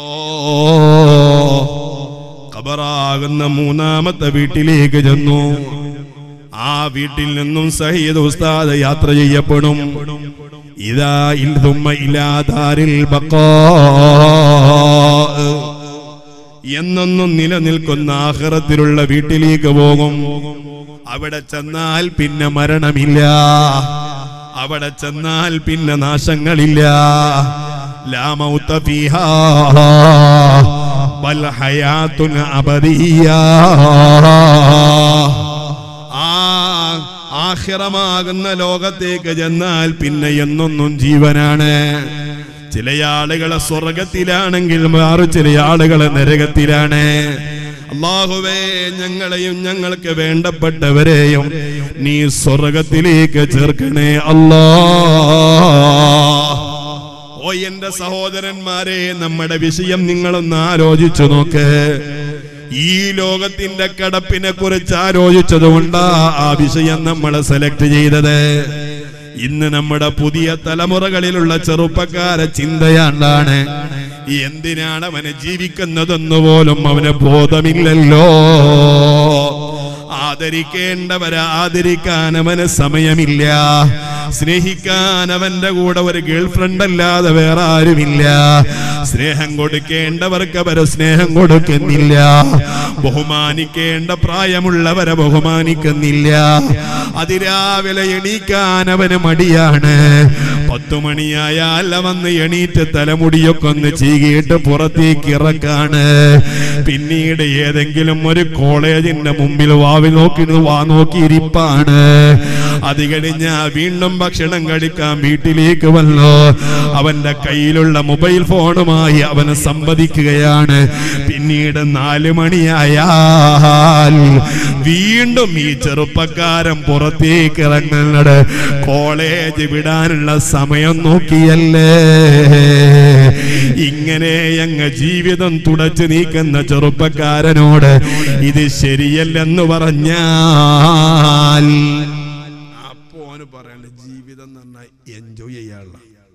ഖബറാകുന്ന മൂന്നാമത്തെ വീട്ടിലേക്ക് ചെന്നു. ആ വീട്ടിൽ നിന്നും സഈദ് ഉസ്താദ് യാത്ര ചെയ്യപ്പെടും. ഇദാ ഇൽതുമ്മ ഇലാ ദാരിൽ ബഖാ, എന്നൊന്നും നിലനിൽക്കുന്ന ആഖിറത്തിലുള്ള വീട്ടിലേക്ക് പോകും. അവിടെ ചെന്നാൽ പിന്നെ മരണമില്ല, അവിടെ ചെന്നാൽ പിന്നെ നാശങ്ങളില്ല. ലാ മൗത ഫീഹാ ബൽ ഹയാത്തുൻ അബദിയ്യ. ആ ആഖിറമാകുന്ന ലോകത്തേക്ക് ചെന്നാൽ പിന്നെ എന്നൊന്നും ജീവനാണ്. ചില ആളുകളെ സ്വർഗത്തിലാണെങ്കിൽ വേറെ ചില ആളുകളെ നരകത്തിലാണ്. അല്ലാഹുവേ, ഞങ്ങളെയും ഞങ്ങൾക്ക് വേണ്ടപ്പെട്ടവരെയും നീ സ്വർഗത്തിലേക്ക് ചേർക്കണേ അല്ലാഹ്. ഓ എന്റെ സഹോദരന്മാരെ, നമ്മുടെ വിഷയം നിങ്ങളൊന്ന് ആലോചിച്ചു നോക്ക്. ഈ ലോകത്തിന്റെ കടപ്പിനെ കുറിച്ച് ആലോചിച്ചതുകൊണ്ടാ ആ വിഷയം നമ്മൾ സെലക്ട് ചെയ്തത്. ഇന്ന് നമ്മുടെ പുതിയ തലമുറകളിലുള്ള ചെറുപ്പക്കാരെ ചിന്തയാണ്, എന്തിനാണ് അവന് ജീവിക്കുന്നതെന്ന് പോലും അവന് ബോധമില്ലല്ലോ. ആദരിക്കേണ്ടവരെ ആദരിക്കാൻ അവന് സമയമില്ല, സ്നേഹിക്കാൻ അവന്റെ കൂടെ ഒരു ഗേൾ ഫ്രണ്ട് അല്ലാതെ വേറെ ആരുമില്ല, സ്നേഹം കൊടുക്കേണ്ടവർക്ക് അവരെ സ്നേഹം കൊടുക്കുന്നില്ല, ബഹുമാനിക്കേണ്ട പ്രായമുള്ളവരെ ബഹുമാനിക്കുന്നില്ല. അതിരാവിലെ എണീക്കാൻ അവന് മടിയാണ്. പത്തു മണിയായാൽ വന്ന് എണീറ്റ് തലമുടിയൊക്കെ ഒന്ന് ചീകിയിട്ട് പുറത്തേക്ക് ഇറക്കാണ്. പിന്നീട് ഏതെങ്കിലും ഒരു കോളേജിന്റെ മുമ്പിൽ വാവി നോക്കി വാ നോക്കിയിരിപ്പാണ്. അത് കഴിഞ്ഞ വീണ്ടും ഭക്ഷണം കഴിക്കാൻ വീട്ടിലേക്ക് വന്നു അവന്റെ കയ്യിലുള്ള മൊബൈൽ ഫോണുമായി അവന് സംവദിക്കുകയാണ്. പിന്നീട് നാലു മണിയായാൽ വീണ്ടും ഈ ചെറുപ്പക്കാരൻ പുറത്തേക്ക് ഇറങ്ങുന്നത് കോളേജ് വിടാനുള്ള സമയം നോക്കിയല്ലേ. ഇങ്ങനെ അങ്ങ് ജീവിതം തുടച്ചു നീക്കുന്ന ചെറുപ്പക്കാരനോട് ഇത് ശരിയല്ലെന്ന് പറഞ്ഞാൽ അപ്പോ ഓന് പറയണ്ട, ജീവിതം നന്നായി എൻജോയ് ചെയ്യാനുള്ള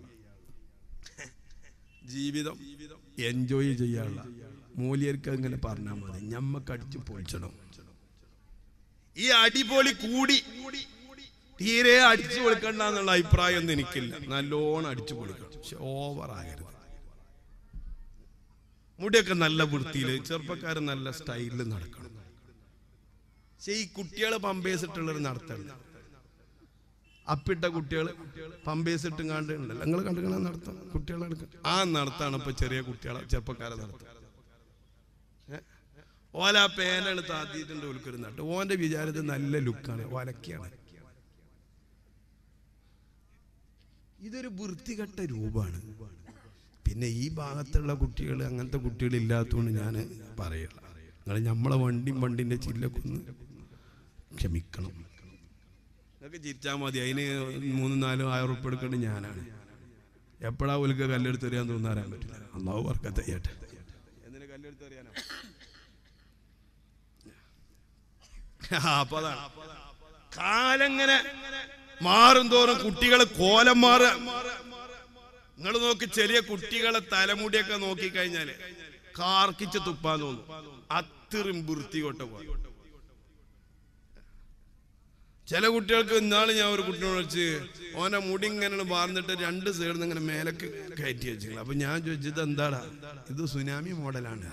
ജീവിതം എൻജോയ് ചെയ്യാനുള്ള മൂല്യർക്ക് അങ്ങനെ പറഞ്ഞാൽ മതി. ഞമ്മക്ക് അടിച്ചു പൊളിച്ചണം. ഈ അടിപൊളി കൂടി തീരെ അടിച്ചു പൊളിക്കണ്ട എന്നുള്ള അഭിപ്രായം ഒന്നും എനിക്കില്ല. നല്ലോണം അടിച്ചു പൊളിക്കണം, പക്ഷെ ഓവർ ആകരുത്. മുടിയൊക്കെ നല്ല വൃത്തിയില്, ചെറുപ്പക്കാരൻ നല്ല സ്റ്റൈലിൽ നടക്കണം. പക്ഷെ ഈ കുട്ടികളെ പമ്പേസിട്ടുള്ളൊരു നടത്തല്ല. അപ്പിട്ട കുട്ടികൾ പമ്പേസ് ഇട്ടും കണ്ട് ഉണ്ടല്ലോ, നിങ്ങൾ കണ്ടുകണ നടത്താം കുട്ടികളെ എടുക്കുക. ആ നടത്താണ് ഇപ്പൊ ചെറിയ കുട്ടികളെ ചെറുപ്പക്കാരെ നടത്തുക. ഓല ആ പേനാണ് താത്തിയിട്ടുണ്ട് ഓൽക്കൊരു നട്ട്. ഓന്റെ വിചാരത്തിൽ നല്ല ലുക്കാണ്, ഒലക്കാണ്. ഇതൊരു വൃത്തികെട്ട രൂപമാണ്. പിന്നെ ഈ ഭാഗത്തുള്ള കുട്ടികൾ അങ്ങനത്തെ കുട്ടികൾ ഇല്ലാത്തതുകൊണ്ട് ഞാൻ പറയല. നിങ്ങൾ നമ്മളെ വണ്ടിയും വണ്ടിൻ്റെ ചില്ലൊക്കെ ഒന്ന് ക്ഷമിക്കണം. നിങ്ങൾക്ക് ചിരിച്ചാൽ മതി. അതിന് മൂന്നും നാലും ആയിരം ഉറുപ്പ് എടുക്കേണ്ടത് ഞാനാണ്. എപ്പോഴാ ഓൽക്ക് കല്ലെടുത്ത് എറിയാൻ തോന്നാൻ പറ്റില്ല. അള്ളാഹു ബർക്കത്ത് ചെയ്യട്ടെ. എന്തിനാ കല്ലെടുത്ത് എറിയാനോ? അപ്പൊ അതാണ് കാലങ്ങനെ മാറും തോറും കുട്ടികള് കോലം മാറുക. നിങ്ങൾ നോക്കി, ചെറിയ കുട്ടികളെ തലമുടിയൊക്കെ നോക്കിക്കഴിഞ്ഞാല് കാർക്കിച്ച് തുപ്പാൻ തോന്നും. അത്രയും വൃത്തി കൊട്ട പോലെ. ചില കുട്ടികൾക്ക് ഇന്നാള് ഞാൻ ഒരു കുട്ടിയോട് വെച്ച് ഓന്റെ മുടി ഇങ്ങനെ വാർന്നിട്ട് രണ്ട് സൈഡിൽ നിന്ന് ഇങ്ങനെ മേലക്ക് കയറ്റി വെച്ചില്ല. അപ്പൊ ഞാൻ ചോദിച്ചത് എന്താടാ, ഇത് സുനാമി മോഡലാണ്.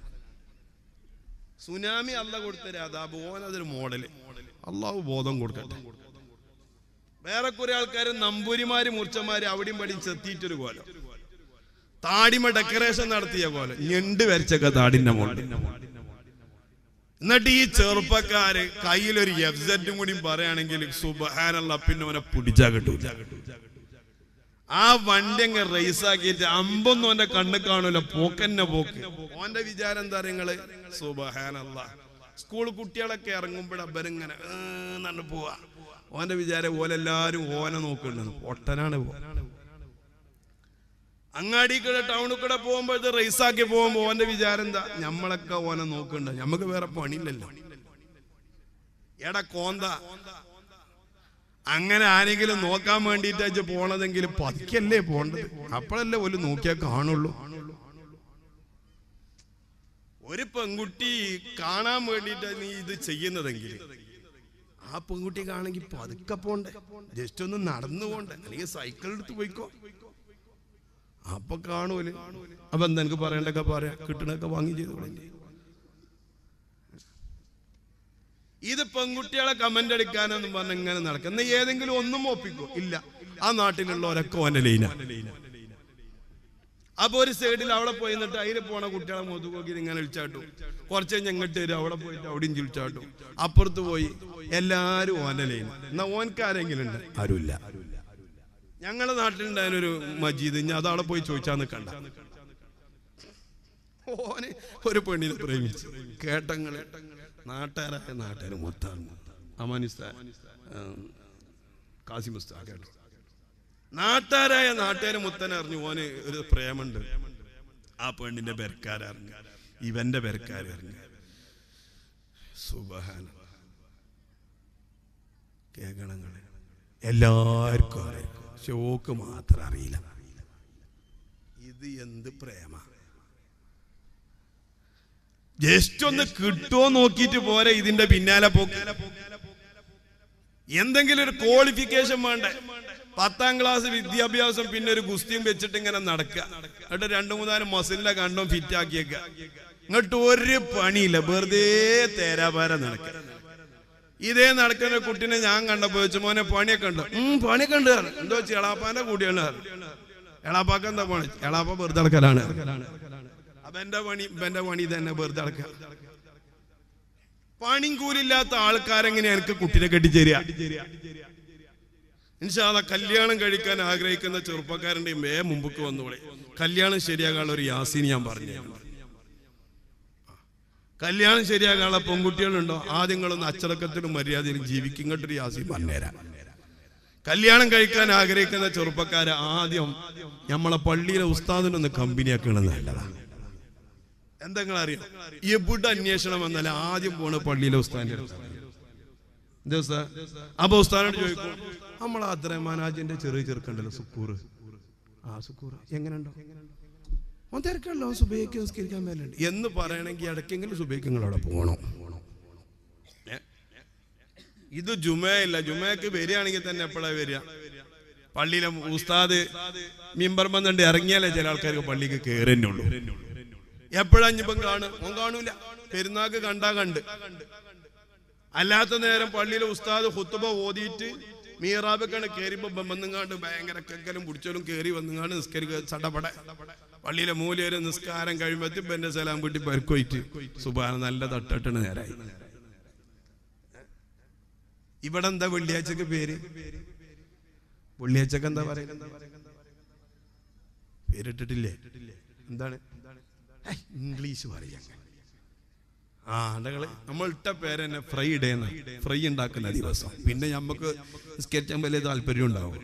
സുനാമി അല്ല കൊടുത്തരാ, അതാ ഓനതൊരു മോഡല്. അള്ളാഹു ബോധം കൊടുക്കട്ടെ. വേറെ കുറെ ആൾക്കാര് നമ്പൂരിമാര് മൂർച്ചമാര് അവിടെയും പടിയും ചെത്തിയിട്ടൊരു കോലം, താടിമ ഡെക്കറേഷൻ നടത്തിയ കോലം, ഞണ്ട് വരച്ചൊക്കെ താടിന്റെ മോഡൽ. എന്നിട്ട് ഈ ചെറുപ്പക്കാര് കയ്യിലൊരു എഫ് സെറ്റും കൂടി പറയുകയാണെങ്കിൽ സുബ്ഹാനല്ലാഹ്, പിന്നെ അവനെ പിടിച്ചാ കിട്ടൂല. ആ വണ്ടി അങ്ങ് റേസാക്കിയിട്ട് അമ്പൊന്നും ഓന്റെ കണ്ണ് കാണൂല, പോക്കന്നെ പോക്ക്. ഓന്റെ വിചാരം എന്താ നിങ്ങള്? സുബ്ഹാനല്ലാഹ്, സ്കൂൾ കുട്ടികളൊക്കെ ഇറങ്ങുമ്പോൾ അവരിങ്ങനെ ഏന്ന് പോവാ. ഓന്റെ വിചാരം ഓലെല്ലാരും ഓനെ നോക്കണ്ടെന്ന്. പൊട്ടനാണ്. അങ്ങാടി കൂടെ ടൗണിൽ കൂടെ പോകുമ്പോ ഇത് റേസാക്കി പോകുമ്പോ ഓന്റെ വിചാരം എന്താ? ഞമ്മളൊക്കെ ഓനെ നോക്കണ്ട, ഞമ്മക്ക് വേറെ പണിയില്ലല്ലോ. എടാ കോന്ത, അങ്ങനെ ആരെങ്കിലും നോക്കാൻ വേണ്ടിയിട്ട് പോണതെങ്കിലും പതുക്കല്ലേ പോണ്ടത്. അപ്പോഴല്ലേ ഓല് നോക്കിയാൽ കാണുള്ളൂ. ഒരു പെൺകുട്ടി കാണാൻ വേണ്ടിയിട്ട് നീ ഇത് ചെയ്യുന്നതെങ്കിൽ ആ പെൺകുട്ടി കാണെങ്കിൽ പതുക്കെ പോണ്ടേ, ജസ്റ്റ് ഒന്ന് നടന്നു പോണ്ടേ, അല്ലെങ്കിൽ സൈക്കിൾ എടുത്ത് പോയിക്കോ. അപ്പൊ കാണൂല്. അപ്പൊ എന്താ എനിക്ക് പറയണ്ടൊക്കെ പറയാ, കിട്ടണൊക്കെ വാങ്ങി ചെയ്തു. ഇത് പെൺകുട്ടികളെ കമന്റ് അടിക്കാനെന്നും പറഞ്ഞ ഇങ്ങനെ നടക്കുക. എന്നാ ഏതെങ്കിലും ഒന്നും ഒപ്പിക്കോ? ഇല്ല. ആ നാട്ടിലുള്ളവരൊക്കെ ഓന്റെ ലൈന. അപ്പൊ ഒരു സൈഡിൽ അവിടെ പോയി നിന്നിട്ട് അതിൽ പോണ കുട്ടികളെ മുതുകോക്കി ഇങ്ങനെ വിളിച്ചാട്ടു. കുറച്ച് കഴിഞ്ഞ് എങ്ങോട്ട് വരും, അവിടെ പോയിട്ട് അവിടെയും ചിരിച്ചാട്ടു. അപ്പുറത്ത് പോയി എല്ലാരും ഓന്റെ ലൈന. എന്നാ ഓൻക്കാരെങ്കിലും ഉണ്ട്? ആരുമില്ല. ഞങ്ങളുടെ നാട്ടിലുണ്ടായൊരു മജീദ്, ഞാൻ അതവിടെ പോയി ചോദിച്ചാൽ നിൽക്കണ്ട. ഓന് ഒരു പെണ്ണിനെ പ്രേമിച്ചു. കേട്ടങ്ങള് നാട്ടുകാരായ നാട്ടുകാർ മൊത്തം അമാനിസ്താ കാസിമുസ്താ കേട്ടു. നാട്ടുകാരായ നാട്ടുകാർ മുത്തനെ അറിഞ്ഞു ഓന് ഒരു പ്രേമുണ്ട്. ആ പെണ്ണിന്റെ പെരക്കാരറിഞ്ഞു, ഇവന്റെ പെരക്കാരറിഞ്ഞു. സുബ്ഹാന കേൾക്കണങ്ങളെ എല്ലാവർക്കും അറിയാം, ഷോക്ക് മാത്രം അറിയില്ല. ഇത് എന്ത് പ്രേമ? ജസ്റ്റ് ഒന്ന് കിട്ടുമോ നോക്കിയിട്ട് പോരെ ഇതിന്റെ പിന്നാലെ പോക്ക്. എന്തെങ്കിലും ഒരു ക്വാളിഫിക്കേഷൻ വേണ്ടേ? പത്താം ക്ലാസ് വിദ്യാഭ്യാസം, പിന്നെ ഒരു ഗുസ്തിയും വെച്ചിട്ട് ഇങ്ങനെ നടക്കുക. എന്നിട്ട് രണ്ടു മൂന്നാല് മസിലിന്റെ കണ്ടും ഫിറ്റ് ആക്കിയേക്ക. ഇങ്ങോട്ട് ഒരു പണിയില്ല, വെറുതെ തേരാപാര നടക്കുക. ഇതേ നടക്കുന്ന കുട്ടീനെ ഞാൻ കണ്ടപ്പോ വെച്ചു, മോനെ പണിയൊക്കെ ഉണ്ട്. ഉം പണിയൊക്കെ ഉണ്ട്. എന്തോ വെച്ച് എളാപ്പാന്റെ കൂടിയാണ്. എളാപ്പാക്ക് എന്താ പണി? എളാപ്പ വെറുതെ നടക്കലാണ്. അപ്പൊ എന്റെ പണി എന്റെ പണി തന്നെ വെറുതെ നടക്കുക. പണിയും കൂലില്ലാത്ത ആൾക്കാരെങ്ങനെ എനിക്ക് കുട്ടീനെ കെട്ടിച്ചേരുക? ഇൻഷാ അല്ലാഹ് കല്യാണം കഴിക്കാൻ ആഗ്രഹിക്കുന്ന ചെറുപ്പക്കാരന്റെ മേ മുമ്പക്ക് വന്നോളെ. കല്യാണം ശരിയാകാനുള്ള ഒരു യാസീൻ ഞാൻ പറഞ്ഞു. കല്യാണം ശരിയാകാനുള്ള പെൺകുട്ടികളുണ്ടോ? ആദ്യങ്ങളൊന്ന് അച്ചടക്കത്തിലും മര്യാദയിലും ജീവിക്കും. ഇങ്ങോട്ടൊരു യാസീൻ പറഞ്ഞുതരാം. കല്യാണം കഴിക്കാൻ ആഗ്രഹിക്കുന്ന ചെറുപ്പക്കാരെ ആദ്യം നമ്മളെ പള്ളിയിലെ ഉസ്താദിനൊന്ന് കമ്പനിയാക്കണമെന്ന് നല്ലതാണ്. എന്തെങ്കിലും അറിയാം, എവിടെ അന്വേഷണം വന്നാലും ആദ്യം പോണ പള്ളിയിലെ ഉസ്താദിന്റെ ദിവസം. അപ്പൊ ഉസ്താദിനോട് ചോദിക്കും, നമ്മളെ അബ്ദുറഹ്മാനാജിന്റെ ചെറിയ ചെറുക്കണ്ടല്ലോ സുക്കൂർ, ആ സുക്കൂർ എങ്ങനെയുണ്ടോ? ഓൻ തിരക്കല്ലോ, സുബൈക്ക് നിസ്കരിക്കാൻ മേലുണ്ട് എന്ന് പറയണമെങ്കിൽ ഇടയ്ക്കെങ്കിലും സുബൈക്ക് നിങ്ങൾ അവിടെ പോകണം. ഇത് ജുമയില്ല. ജുമയ്ക്ക് വരികയാണെങ്കിൽ തന്നെ എപ്പോഴാണ് വരിക? പള്ളിയിലെ ഉസ്താദ് മിമ്പർ വന്നിട്ട് ഇറങ്ങിയാലേ ചില ആൾക്കാർക്ക് പള്ളിക്ക് കയറുന്നുള്ളൂ. എപ്പോഴഞ്ഞിപ്പം കാണും? ഓൻ കാണൂല. പെരുന്നാക്ക് കണ്ടാ കണ്ട്. അല്ലാത്ത നേരം പള്ളിയിലെ ഉസ്താദ് ഖുത്ബ ഓതിയിട്ട് മീറാബക്കാണ് കയറിപ്പോ വന്നുങ്ങാണ്ട് ഭയങ്കര കെക്കലും പിടിച്ചാലും കയറി വന്നുങ്ങാണ്ട് നിസ്കരിക്കുക ചടപട. പള്ളിയിലെ മൂലയൊരു നിസ്കാരം കഴിയുമ്പോ എന്റെ സലാം വീട്ടി പരിക്കോയിട്ട് സുബാന നല്ല തട്ടട്ടണ് നേരായി. ഇവിടെ എന്താ വെള്ളിയാഴ്ചക്ക് പേര്? വെള്ളിയാഴ്ചക്ക് എന്താ പറയുക? പേരിട്ടിട്ടില്ലേ? എന്താണ്? ഇംഗ്ലീഷ് പറയാ. ആ അടകള് നമ്മൾ ഇട്ട പേര് തന്നെ ഫ്രൈഡേ എന്ന്. ഫ്രൈ ഉണ്ടാക്കുന്ന ദിവസം. പിന്നെ നമുക്ക് സ്കെച്ചാൻ വലിയ താല്പര്യം ഉണ്ടാവും.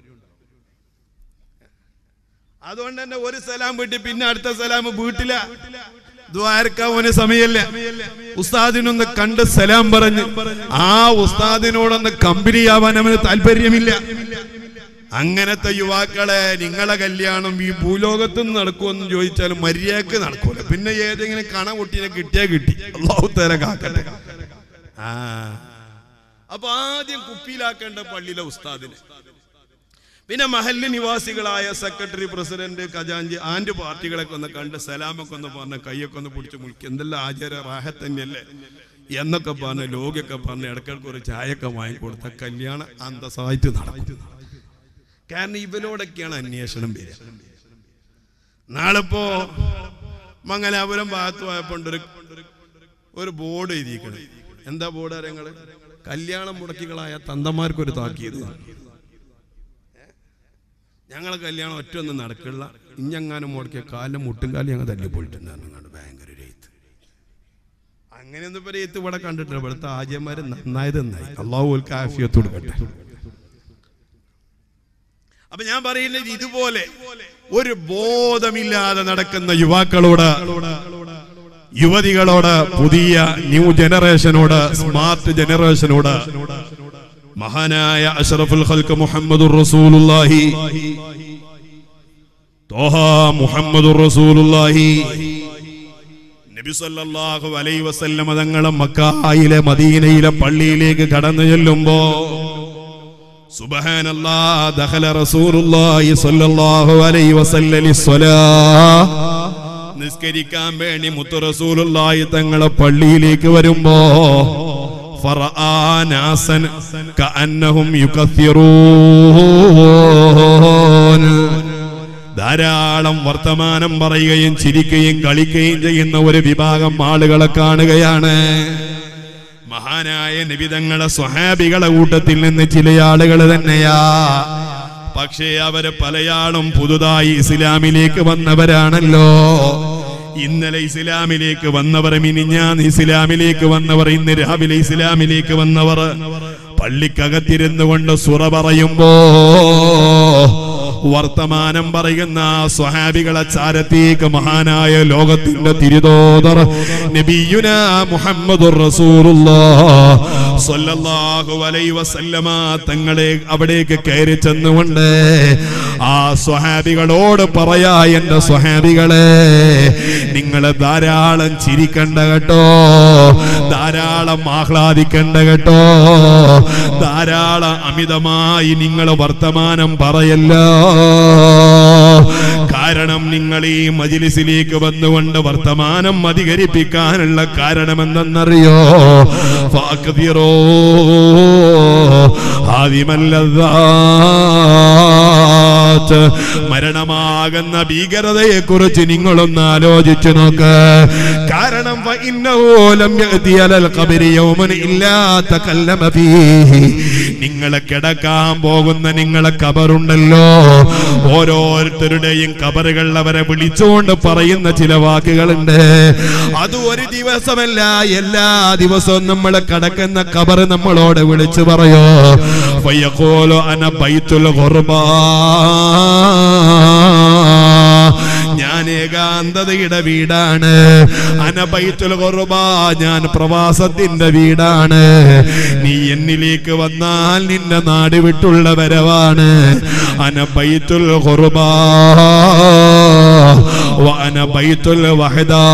അതുകൊണ്ട് തന്നെ ഒരു സലാം വീട്ടിൽ പിന്നെ അടുത്ത സലാം വീട്ടില ദ്വാരക്കാവന് സമയമില്ല. ഉസ്താദിനൊന്ന് കണ്ട് സലാം പറഞ്ഞ് ആ ഉസ്താദിനോടൊന്ന് കമ്പനിയാവാൻ അവന് താല്പര്യമില്ല. അങ്ങനത്തെ യുവാക്കളെ നിങ്ങളെ കല്യാണം ഈ ഭൂലോകത്ത് നിന്ന് നടക്കുമെന്ന് ചോദിച്ചാലും മര്യാദക്ക് നടക്കൂല. പിന്നെ ഏതെങ്കിലും കണ കുട്ടീനെ കിട്ടിയാ കിട്ടി, അല്ലാഹു തആല കാക്കട്ടെ. ആ അപ്പൊ ആദ്യം കുപ്പിയിലാക്കേണ്ട പള്ളിയിലെ ഉസ്താദിനെ. പിന്നെ മഹല്ല് നിവാസികളായ സെക്രട്ടറി, പ്രസിഡന്റ്, ഖജാൻജി, ആൻഡ് പാർട്ടികളൊക്കെ ഒന്ന് കണ്ട് സലാമൊക്കെ ഒന്ന് പറഞ്ഞ് കൈയൊക്കെ ഒന്ന് പിടിച്ച് മുളിക്ക് എന്തെല്ലാം ആചാര റാഹത്ത് തന്നെയല്ലേ എന്നൊക്കെ പറഞ്ഞ് ലോകിയൊക്കെ പറഞ്ഞ് ഇടയ്ക്കിടയ്ക്ക് ഒരു ചായയൊക്കെ വാങ്ങിക്കൊടുത്ത കല്യാണം അന്തസ്സായിട്ട് നടക്കും. കാരണം ഇവനോടൊക്കെയാണ് അന്വേഷണം വരിക. നാളിപ്പോ മംഗലാപുരം ഭാഗത്ത് പോയപ്പോണ്ട് ഒരു ഒരു ബോർഡ് എഴുതിയിരിക്കണം. എന്താ ബോർഡ് അറിയങ്ങള്? കല്യാണം മുടക്കികളായ തന്തമാർക്കൊരു താക്കീത്. ഞങ്ങളെ കല്യാണം ഒറ്റ ഒന്നും നടക്കില്ല, ഇഞ്ഞെങ്ങാനും മുടക്കിയ കാലിന് മുട്ടും കാലം ഞങ്ങൾ തല്ലിപ്പൊളിട്ടുണ്ടായിരുന്നു. ഭയങ്കര ഒരു എഴുത്ത്. അങ്ങനെയൊന്നും ഇപ്പൊ എഴുത്ത് ഇവിടെ കണ്ടിട്ടില്ല. ഇവിടുത്തെ ആര്യന്മാര് നന്നായത് നന്നായി. അള്ളാഹു ഓൽക്ക് ആഫിയത്ത് കൊടുക്കട്ടെ. അപ്പൊ ഞാൻ പറയുന്നത് ഇതുപോലെ ഒരു ബോധമില്ലാതെ നടക്കുന്ന യുവാക്കളോട്, യുവതികളോട്, പുതിയ ന്യൂ ജനറേഷനോട്, സ്മാർട്ട് ജനറേഷനോട് മഹാനായ അഷ്റഫുൽ ഖൽഖ് മുഹമ്മദുർ റസൂലുള്ളാഹി ത്വഹ മുഹമ്മദുർ റസൂലുള്ളാഹി നബി സല്ലല്ലാഹു അലൈഹി വസല്ലം തങ്ങൾ മക്കയിലെ മദീനയിലെ പള്ളിയിലേക്ക് കടന്നു ചെല്ലുമ്പോ സുബ്ഹാനല്ലാഹ് ദഖല റസൂലുള്ളാഹി സ്വല്ലല്ലാഹു അലൈഹി വസല്ലം ലിസ്സലാഹ് നിസ്കരിക്കാൻ വേണ്ടി മുത്തു റസൂലുള്ളാഹി തങ്ങളെ പള്ളിയിലേക്ക് വരുമ്പോ ഫറആ നാസൻ കഅന്നഹും യുകഥിറൂൻ. ധാരാളം വർത്തമാനം പറയുകയും ചിരിക്കുകയും കളിക്കുകയും ചെയ്യുന്ന ഒരു വിഭാഗം ആളുകളെ കാണുകയാണ്. മഹാനായ നബി തങ്ങളെ സ്വഹാബികളെ കൂട്ടത്തിൽ നിന്ന് ചില ആളുകൾ തന്നെയാ. പക്ഷേ അവര് പലയാളും പുതുതായി ഇസ്ലാമിലേക്ക് വന്നവരാണല്ലോ. ഇന്നലെ ഇസ്ലാമിലേക്ക് വന്നവർ, മിനിഞ്ഞാന്ന് ഇസ്ലാമിലേക്ക് വന്നവർ, ഇന്ന് രാവിലെ ഇസ്ലാമിലേക്ക് വന്നവർ പള്ളിക്കകത്തിരുന്നു കൊണ്ട് സുറ പറയുമ്പോ വർത്തമാനം പറയുന്ന സ്വഹാബികളെ ചാരത്തേക്ക് മഹാനായ ലോകത്തിന്റെ തിരുദൂതർ നബിയുനാ മുഹമ്മദുർ റസൂലുള്ളാഹ് സ്വല്ലല്ലാഹു അലൈഹി വസല്ലമ തങ്ങളെ അവിടേക്ക് കയറി ചെന്നുകൊണ്ട് ആ സ്വഹാബികളോട് പറയാ, എന്റെ സ്വഹാബികളെ, നിങ്ങള് ധാരാളം ചിരിക്കണ്ട കേട്ടോ, ധാരാളം ആഹ്ലാദിക്കണ്ട കേട്ടോ, ധാരാളം അമിതമായി നിങ്ങൾ വർത്തമാനം പറയല്ലോ. കാരണം നിങ്ങൾ ഈ മജ്ലിസിലേക്ക് വന്നുകൊണ്ട് വർത്തമാനം അധികരിപ്പിക്കാനുള്ള കാരണം എന്തെന്നറിയോ? ഫഅക്ദിറൂ ഹാദിമല്ലദാത്ത്, മരണമാകുന്ന ഭീകരതയെ കുറിച്ച് നിങ്ങളൊന്ന് ആലോചിച്ചു നോക്ക്. കാരണം ഫഇന്നഹു ലം യഅതി അലൽ ഖബരി യൗമൻ ഇല്ലാ തകല്ലമ ഫീഹി, നിങ്ങളെ കിടക്കാൻ പോകുന്ന നിങ്ങളെ ഖബറുണ്ടല്ലോ, ഓരോരുത്തരുടെയും ഖബറുകൾ അവരെ വിളിച്ചുകൊണ്ട് പറയുന്ന ചില വാക്കുകളുണ്ട്. അത് ഒരു ദിവസമല്ല, എല്ലാ ദിവസവും നമ്മൾ കിടക്കുന്ന ഖബർ നമ്മളോട് വിളിച്ചു പറയോ, ഫയഖൂലു അന ബൈത്തുൽ ഖുർബാ, ഞാൻ ഏകാന്തതയുടെ വീടാണ്. അന ബൈത്തുൽ ഖുർബാ, ഞാൻ പ്രവാസത്തിന്റെ വീടാണ്. നീ എന്നിലേക്ക് വന്നാൽ നിന്റെ നാട് വിട്ടുള്ള വരവാണ്. അന ബൈത്തുൽ ഖുർബാ വ അന ബൈത്തുൽ വഹദാ,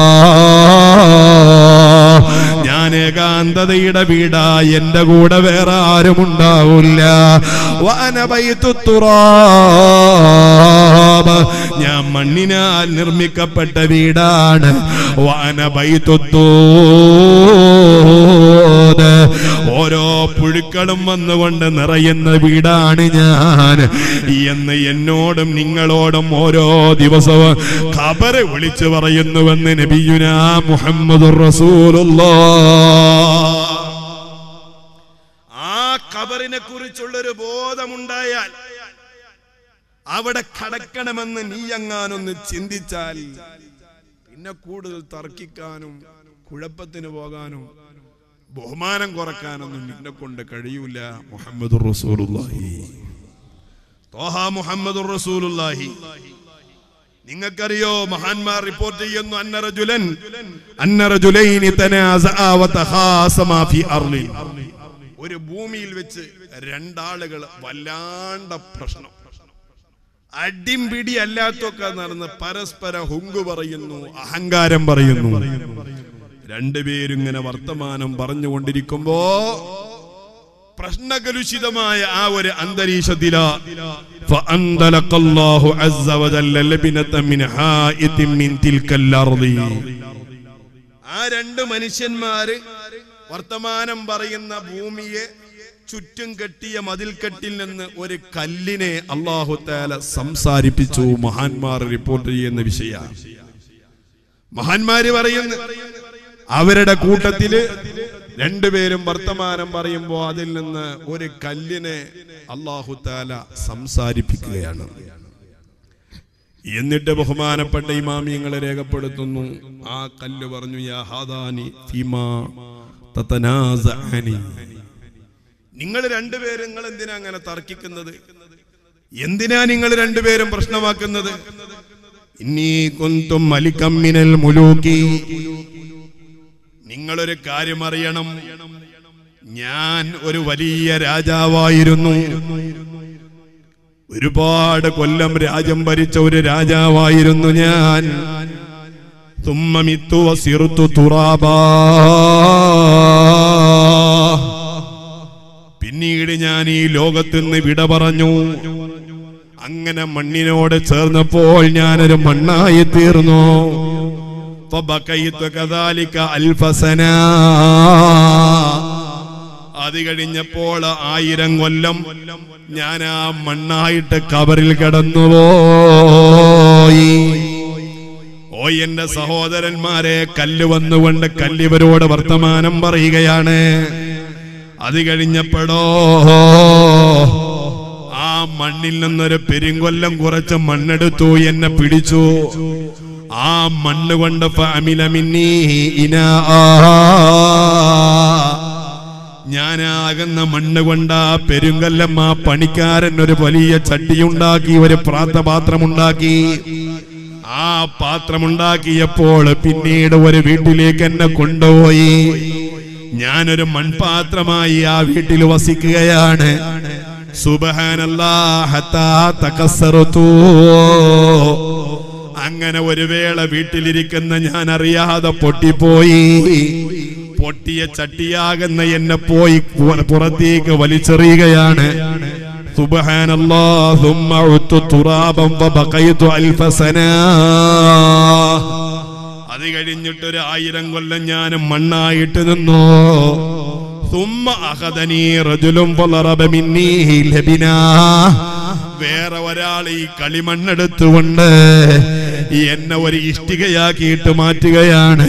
ഞാൻ ഏകാന്തതയുടെ വീടാ, എന്റെ കൂടെ വേറെ ആരും ഉണ്ടാവില്ല. വ അന ബൈത്തുത് തുറാബ്, ഞാൻ മണ്ണിനാൽ നിർമ്മിക്കപ്പെട്ട വീടാണ്. വ അന ബൈത്തുത് തൂദ്, ഓരോ പുഴുക്കളും വന്നുകൊണ്ട് നിറയുന്ന വീടാണ് ഞാൻ എന്ന് എന്നോടും നിങ്ങളോടും ഓരോ ദിവസവും ഖബറ് വിളിച്ചു പറയുന്നുവെന്ന് നബിയുനാ മുഹമ്മദുർ റസൂലുള്ളാഹ്. ആ ഖബറിനെ കുറിച്ചുള്ളൊരു ബോധമുണ്ടായാൽ, അവിടെ കടക്കണമെന്ന് നീ എങ്ങാനൊന്ന് ചിന്തിച്ചാൽ, പിന്നെ കൂടുതൽ തർക്കിക്കാനും കുഴപ്പത്തിന് പോകാനും ബഹുമാനം കുറക്കാനൊന്നും നിന്നെ കൊണ്ട് കഴിയൂല. മുഹമ്മദുർ റസൂലുള്ളാഹി, ത്വാഹ മുഹമ്മദുർ റസൂലുള്ളാഹി. നിങ്ങൾക്കറിയോ, മഹാന്മാർ റിപ്പോർട്ട് ചെയ്യുന്നു, അന്ന റജുലൻ അന്ന റജുലൈനി തനാസഅ വതഖാസമാ ഫി അർളി, ഒരു ഭൂമിയിൽ വെച്ച് രണ്ടാളുകൾ വല്ലാണ്ട പ്രശ്നം, അടിംപിടി അല്ലാത്തൊക്കെ നടന്ന് പരസ്പര ഹുങ്കു പറയുന്നു, അഹങ്കാരം പറയുന്നു. രണ്ടുപേരും ഇങ്ങനെ വർത്തമാനം പറഞ്ഞുകൊണ്ടിരിക്കുമ്പോ പ്രശ്നകലുഷിതമായ ആ ഒരു അന്തരീക്ഷത്തിലാ ഫഅൻദലഖല്ലാഹു അസ്സ വജല്ല ലബിനത മിൻ ഹായിതിൻ മിൻ തിൽകൽ അർളി, ആ രണ്ട് മനുഷ്യന്മാര് വർത്തമാനം പറയുന്ന ഭൂമിയെ ചുറ്റും കെട്ടിയ മതിൽക്കെട്ടിൽ നിന്ന് ഒരു കല്ലിനെ അല്ലാഹു തആല സംസാരിപ്പിച്ചു. മഹാന്മാർ റിപ്പോർട്ട് ചെയ്യുന്ന വിഷയമാണ്. മഹാന്മാര് പറയുന്നു, അവരുടെ കൂട്ടത്തില് രണ്ടുപേരും വർത്തമാനം പറയുമ്പോ അതിൽ നിന്ന് ഒരു കല്ലിനെ അല്ലാഹു തആല സംസാരിപ്പിക്കുകയാണ്. എന്നിട്ട് ബഹുമാനപ്പെട്ട ഇമാമിയങ്ങളെ രേഖപ്പെടുത്തുന്നു, ആ കല്ല് പറഞ്ഞു, യാ ഹാദാനി ഫീമാ തതനാസഅനി, നിങ്ങൾ രണ്ടുപേരും നിങ്ങൾ എന്തിനാ അങ്ങനെ തർക്കിക്കുന്നത്? എന്തിനാ നിങ്ങൾ രണ്ടുപേരും പ്രശ്നമാക്കുന്നത്? ഇന്നി കുന്തും മലികം മിനൽ മുലൂകി, നിങ്ങളൊരു കാര്യം അറിയണം, ഞാൻ ഒരു വലിയ രാജാവായിരുന്നു, ഒരുപാട് കൊല്ലം രാജ്യം ഭരിച്ച ഒരു രാജാവായിരുന്നു ഞാൻ. തുമ്മ മിത്തു വസിറുത്തു തുറാബാ, പിന്നീട് ഞാൻ ഈ ലോകത്തുനിന്ന് വിട പറഞ്ഞു. അങ്ങനെ മണ്ണിനോട് ചേർന്നപ്പോൾ ഞാനൊരു മണ്ണായി തീർന്നു. അത് കഴിഞ്ഞപ്പോൾ ആയിരം കൊല്ലം ഞാൻ ആ മണ്ണായിട്ട് കബറിൽ കിടന്നുപോയി. ഓ എന്റെ സഹോദരന്മാരെ, കല്ല് വന്നുകൊണ്ട് കല്ലിവരോട് വർത്തമാനം പറയുകയാണ്. അത് കഴിഞ്ഞപ്പോഴോ ആ മണ്ണിൽ നിന്നൊരു പെരുങ്കൊല്ലം കുറച്ച് മണ്ണെടുത്തു, എന്നെ പിടിച്ചു. ആ മണ്ണ് കൊണ്ട് ഞാനാകുന്ന മണ്ണ് കൊണ്ട് ആ പെരുങ്കൊല്ലം ആ പണിക്കാരൻ ഒരു വലിയ ചട്ടിയുണ്ടാക്കി, ഒരു പ്രാർത്ഥപാത്രമുണ്ടാക്കി. ആ പാത്രമുണ്ടാക്കിയപ്പോൾ പിന്നീട് ഒരു വീട്ടിലേക്ക് എന്നെ കൊണ്ടുപോയി. ഞാനൊരു മൺപാത്രമായി ആ വീട്ടിൽ വസിക്കുകയാണ്. സുബ്ഹാനല്ലാഹ് ഹത്താ തകസ്സറതു. അങ്ങനെ ഒരു വേള വീട്ടിലിരിക്കുന്ന ഞാൻ അറിയാതെ പൊട്ടിപ്പോയി. പൊട്ടിയ ചട്ടിയാകുന്ന എന്നെ പോയി പുറത്തേക്ക് വലിച്ചെറിയുകയാണ്. സുബ്ഹാനല്ലാഹ് ثم عدت ترابا فبقيت ألف سنة. അത് കഴിഞ്ഞിട്ടൊരു ആയിരം കൊല്ലം ഞാൻ മണ്ണായിട്ട് നിന്നു. ثم أخذني رجل فضرب مني لبنا. വേറെ ഒരാൾ ഈ കളിമണ്ണെടുത്തുകൊണ്ട് എന്നെ ഒരു ഇഷ്ടികയാക്കിയിട്ട് മാറ്റുകയാണ്.